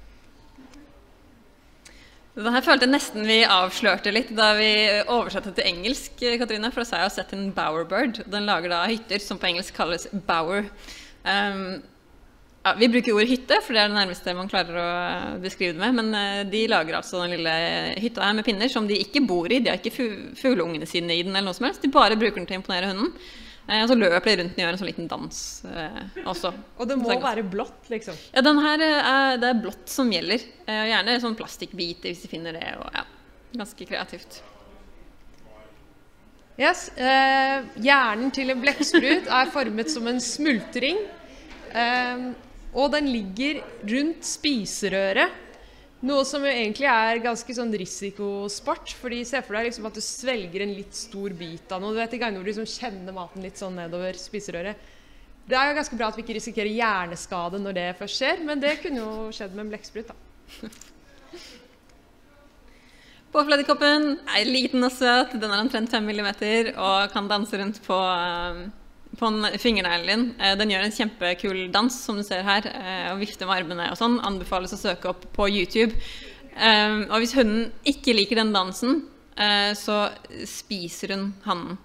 Denne følte jeg nesten vi avslørte litt da vi oversatte til engelsk, Katrine, for så har jeg sett en bowerbird. Den lager da hytter som på engelsk kalles bower. Um, Ja, vi bruker ordet hytte, for det er det nærmeste man klarer å beskrive det med, men de lager altså den lille hytta her med pinner som de ikke bor i, de har ikke fugleungene sine i den eller noe som helst, de bare bruker den til å imponere hunden, og så løper de rundt den og gjør en sånn liten dans eh, også. Og det må være blått, liksom? Ja, den her er, det er blått som gjelder, og gjerne sånn plastikkbiter hvis de finner det, og ja, ganske kreativt. Yes, eh, hjernen til en blekksprut er formet som en smultring, eh, og den ligger rundt spiserøret, noe som jo egentlig er ganske sånn risikosport, fordi se for deg liksom at du svelger en litt stor bit av noe, du vet i gangen hvor du liksom kjenner maten litt sånn nedover spiserøret. Det er jo ganske bra at vi ikke risikerer hjerneskade når det først skjer, men det kunne jo skjedd med en blekksprut da. Påfladekoppen er liten og søt, den er omtrent fem millimeter og kan danse rundt på, på fingerneglen din. Den gjør en kjempekul dans, som du ser her, og vifter med armene og sånn. Anbefales å søke opp på YouTube. Og hvis hunden ikke liker den dansen, så spiser hun hannen.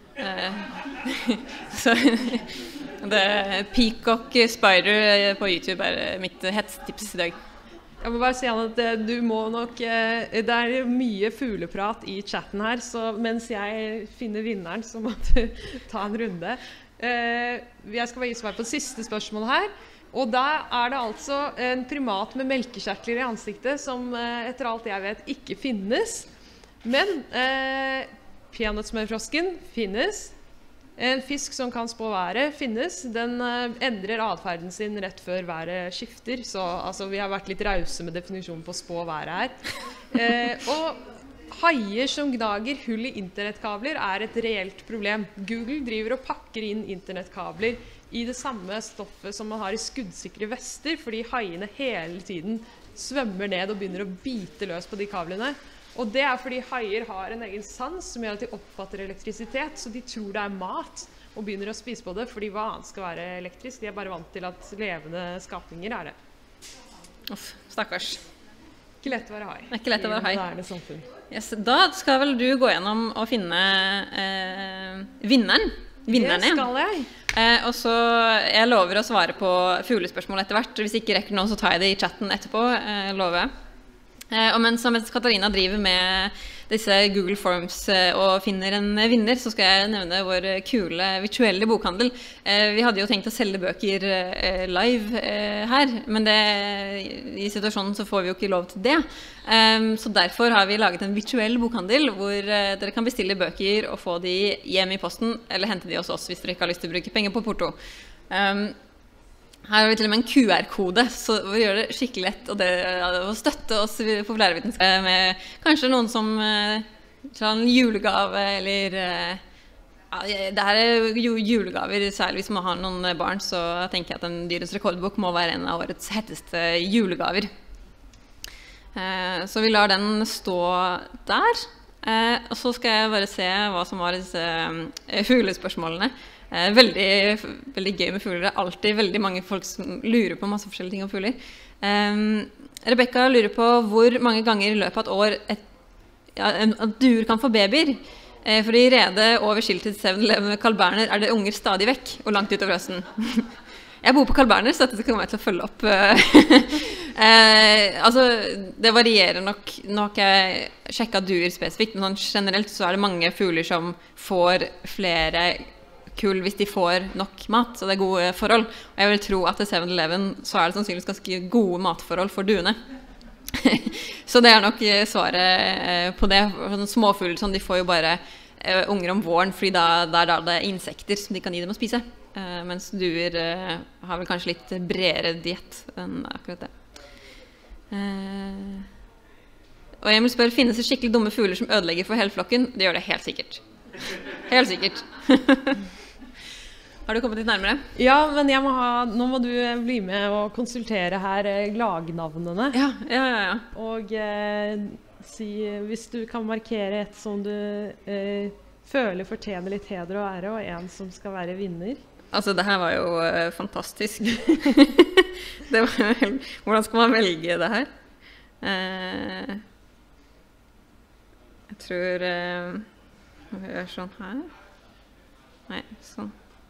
Så det Peacock Spider på YouTube er mitt hetstips i dag. Jeg må bare si at du må nok, det er mye fugleprat i chatten her, så mens jeg finner vinneren, så må du ta en runde. Jeg skal bare gi svar på siste spørsmål her, og da er det altså en primat med melkekjertler i ansiktet, som etter alt jeg vet ikke finnes, men eh, peanøttsmørfrosken finnes. En fisk som kan spå været finnes. Den uh, endrer adferden sin rett før været skifter, så altså, vi har vært litt rause med definisjonen på spå været her. Eh, og haier som gnager hull i internettkabler er et reelt problem. Google driver og pakker inn internettkabler i det samme stoffet som man har i skuddsikre vester, fordi haiene hele tiden svømmer ned og begynner å bite løs på de kablene. Og det er fordi haier har en egen sans som gjør at de oppfatter elektrisitet, så de tror det er mat og begynner å spise på det, fordi hva annet skal være elektrisk? De er bare vant til at levende skapninger er det. Uff, stakkars. Ikke lett å være hai. Det er ikke lett å være hai. I moderne samfunn. Yes, da skal vel du gå gjennom og finne eh, vinneren. Vinneren Det skal jeg. Eh, og så, jeg lover å svare på fuglespørsmål etter hvert. Hvis ikke rekker noe, så tar jeg det i chatten etterpå, eh, lover jeg. Og mens, mens Katarina driver med disse Google Forms og finner en vinner, så skal jeg nevne vår kule virtuelle bokhandel. Vi hadde jo tenkt å selge bøker live her, men det, i situasjonen så får vi jo ikke lov til det. Så derfor har vi laget en virtuell bokhandel hvor dere kan bestille bøker og få de hjem i posten, eller hente de hos oss hvis dere ikke har lyst til å bruke penger på porto. Her har vi til og med en Q R-kode, så vi gjør det skikkelig lett å, det, å støtte oss på populærvitenskap med kanskje noen som sånn julegave, eller ja, det her er jo julegaver, særlig hvis man har noen barn, så tenker jeg at en Dyrens rekordbok må være en av årets hetteste julegaver. Så vi lar den stå der, og så skal jeg bare se hva som var disse fuglespørsmålene. Veldig, veldig gøy med fugler. Det er alltid veldig mange folk som lurer på masse forskjellige ting om fugler. Um, Rebecca lurer på hvor mange ganger i løpet av et år et, ja, at duer kan få babyer. Eh, for i rede over skiltet Seven Eleven med Carl Berner er det unger stadig vekk og langt utover høsten. Jeg bor på Carl Berner, så dette kommer jeg til å følge opp. eh, altså, det varierer nok. Nå har ikke jeg sjekket duer spesifikt, men sånn generelt så er det mange fugler som får flere kull hvis de får nok mat, så det er gode forhold. Og jeg vil tro at til Seven Eleven så er det sannsynligvis ganske gode matforhold for duene. Så det er nok svaret på det. Sånne småfugler, sånn, de får jo bare uh, unger om våren, fordi da, da er det insekter som de kan gi dem å spise. Uh, mens duer uh, har vel kanskje litt bredere diett enn akkurat det. Uh, og Emil spør, finnes det skikkelig dumme fugler som ødelegger for hele flokken? Det gjør det helt sikkert. Helt sikkert. Har du kommet litt nærmere? Ja, men jeg må ha, nå må du bli med og konsultere her lagnavnene. Ja, ja, ja, ja. Og eh, si, hvis du kan markere et som du eh, føler fortjener litt heder og ære, og en som skal være vinner. Altså, det her var jo uh, fantastisk. Det var, hvordan skal man velge det her? Uh, jeg tror... Uh, vi gjør sånn her. Nei, sånn.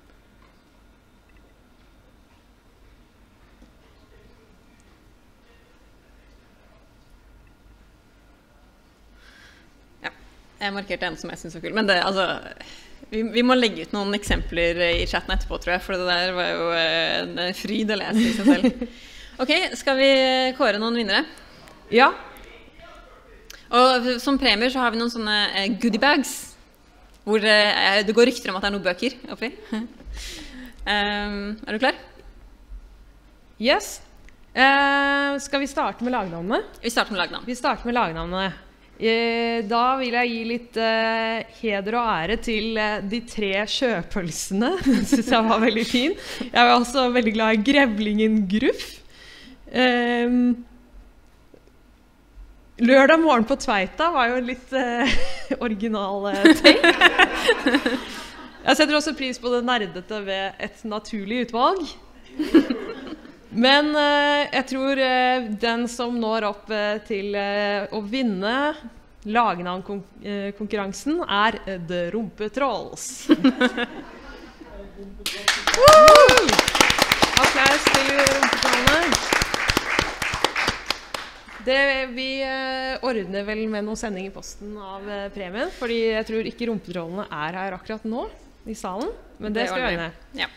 Ja, jeg markerte en som jeg synes var kul. Men det, altså, vi, vi må legge ut noen eksempler i chatten etterpå, tror jeg, for det der var jo en fryd å lese i seg selv. Ok, skal vi kåre noen vinnere? Ja. Og som premier så har vi noen sånne goodie bags. hvor eh, det går rykter om at det er noen bøker oppi. um, er du klar? Yes. Eh, skal vi starte med lagnavnene? Vi starter med lagnavn. Vi starter med lagnavnene. Eh, da vil jeg gi litt eh, heder og ære til eh, de tre sjøpølsene. Det synes jeg var veldig fin. Jeg var også veldig glad i grevlingen Gruff. Eh, lørdag morgen på Tveita var jo litt eh, original ting. Jeg setter også pris på det nerdete ved et naturlig utvalg. Men eh, jeg tror eh, den som når opp eh, til eh, å vinne lagnavnkonkurransen er eh, The Rumpetrolls. Applaus til Rumpetrollene. Det, vi eh, ordner vel med noen sending i posten av eh, premien, fordi jeg tror ikke Rumpetrollene er her akkurat nå i salen, men det, det skal vi ordne. Ja.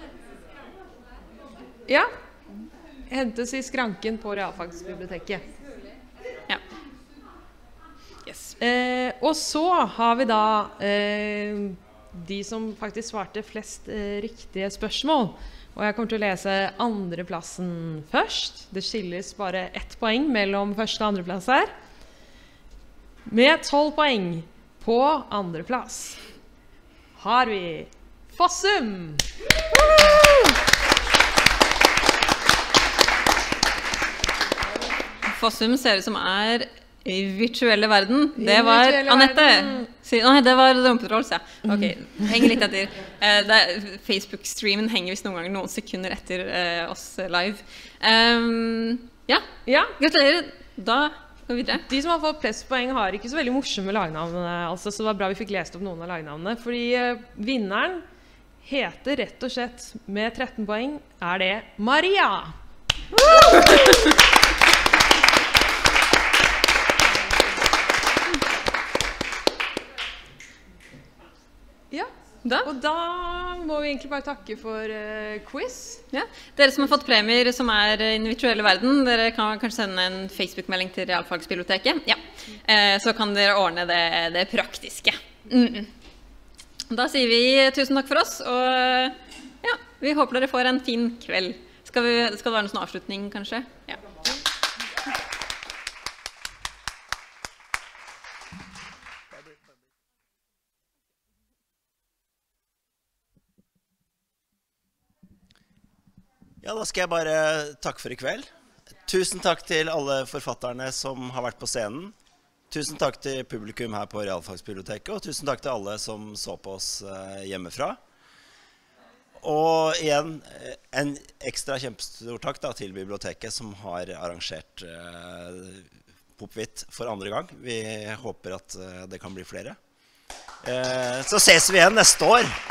Ja. Hentes i skranken på Realfagsbiblioteket. Ja. Yes. Eh, og så har vi da eh, de som faktisk svarte flest eh, riktige spørsmål. Og jeg kommer til å lese andreplassen først. Det skilles bare ett poeng mellom første og andreplass her. Med tolv poeng på andreplass har vi Fossum! Woo! Fossum ser ut som er i virtuelle verden. I Det var virtuelle Annette. verden. Si, nei, det var Rumpetrolls, ja. Ok, henger litt etter. Eh, det- Facebook-streamen henger visst noen ganger noen sekunder etter eh, oss live. Um, ja, Ja. gratulerer. Da går vi videre. De som har fått flest-poeng har ikke så veldig morsomme lagnavnene, altså, så det var bra vi fikk lest opp noen av lagnavnene. Fordi eh, vinneren heter rett og slett, med tretten poeng, er det Maria. Ja, Da? og da må vi egentlig bare takke for eh, quiz. Ja. Dere som har fått premier som er i den virtuelle verden, dere kan kanskje sende en Facebook-melding til Realfagsbiblioteket. Ja. Eh, så kan dere ordne det, det praktiske. Mm. Da sier vi tusen takk for oss, og ja, vi håper dere får en fin kveld. Skal, vi, skal det være noen sånn avslutning, kanskje? Ja. Ja, da skal jeg bare takke for i kveld. Tusen takk til alle forfatterne som har vært på scenen. Tusen takk til publikum her på Realfagsbiblioteket, og tusen takk til alle som så på oss eh, hjemmefra. Og igjen, eh, en ekstra kjempestor takk da, til biblioteket som har arrangert eh, Popvitt for andre gang. Vi håper at eh, det kan bli flere. Eh, så ses vi igjen neste år.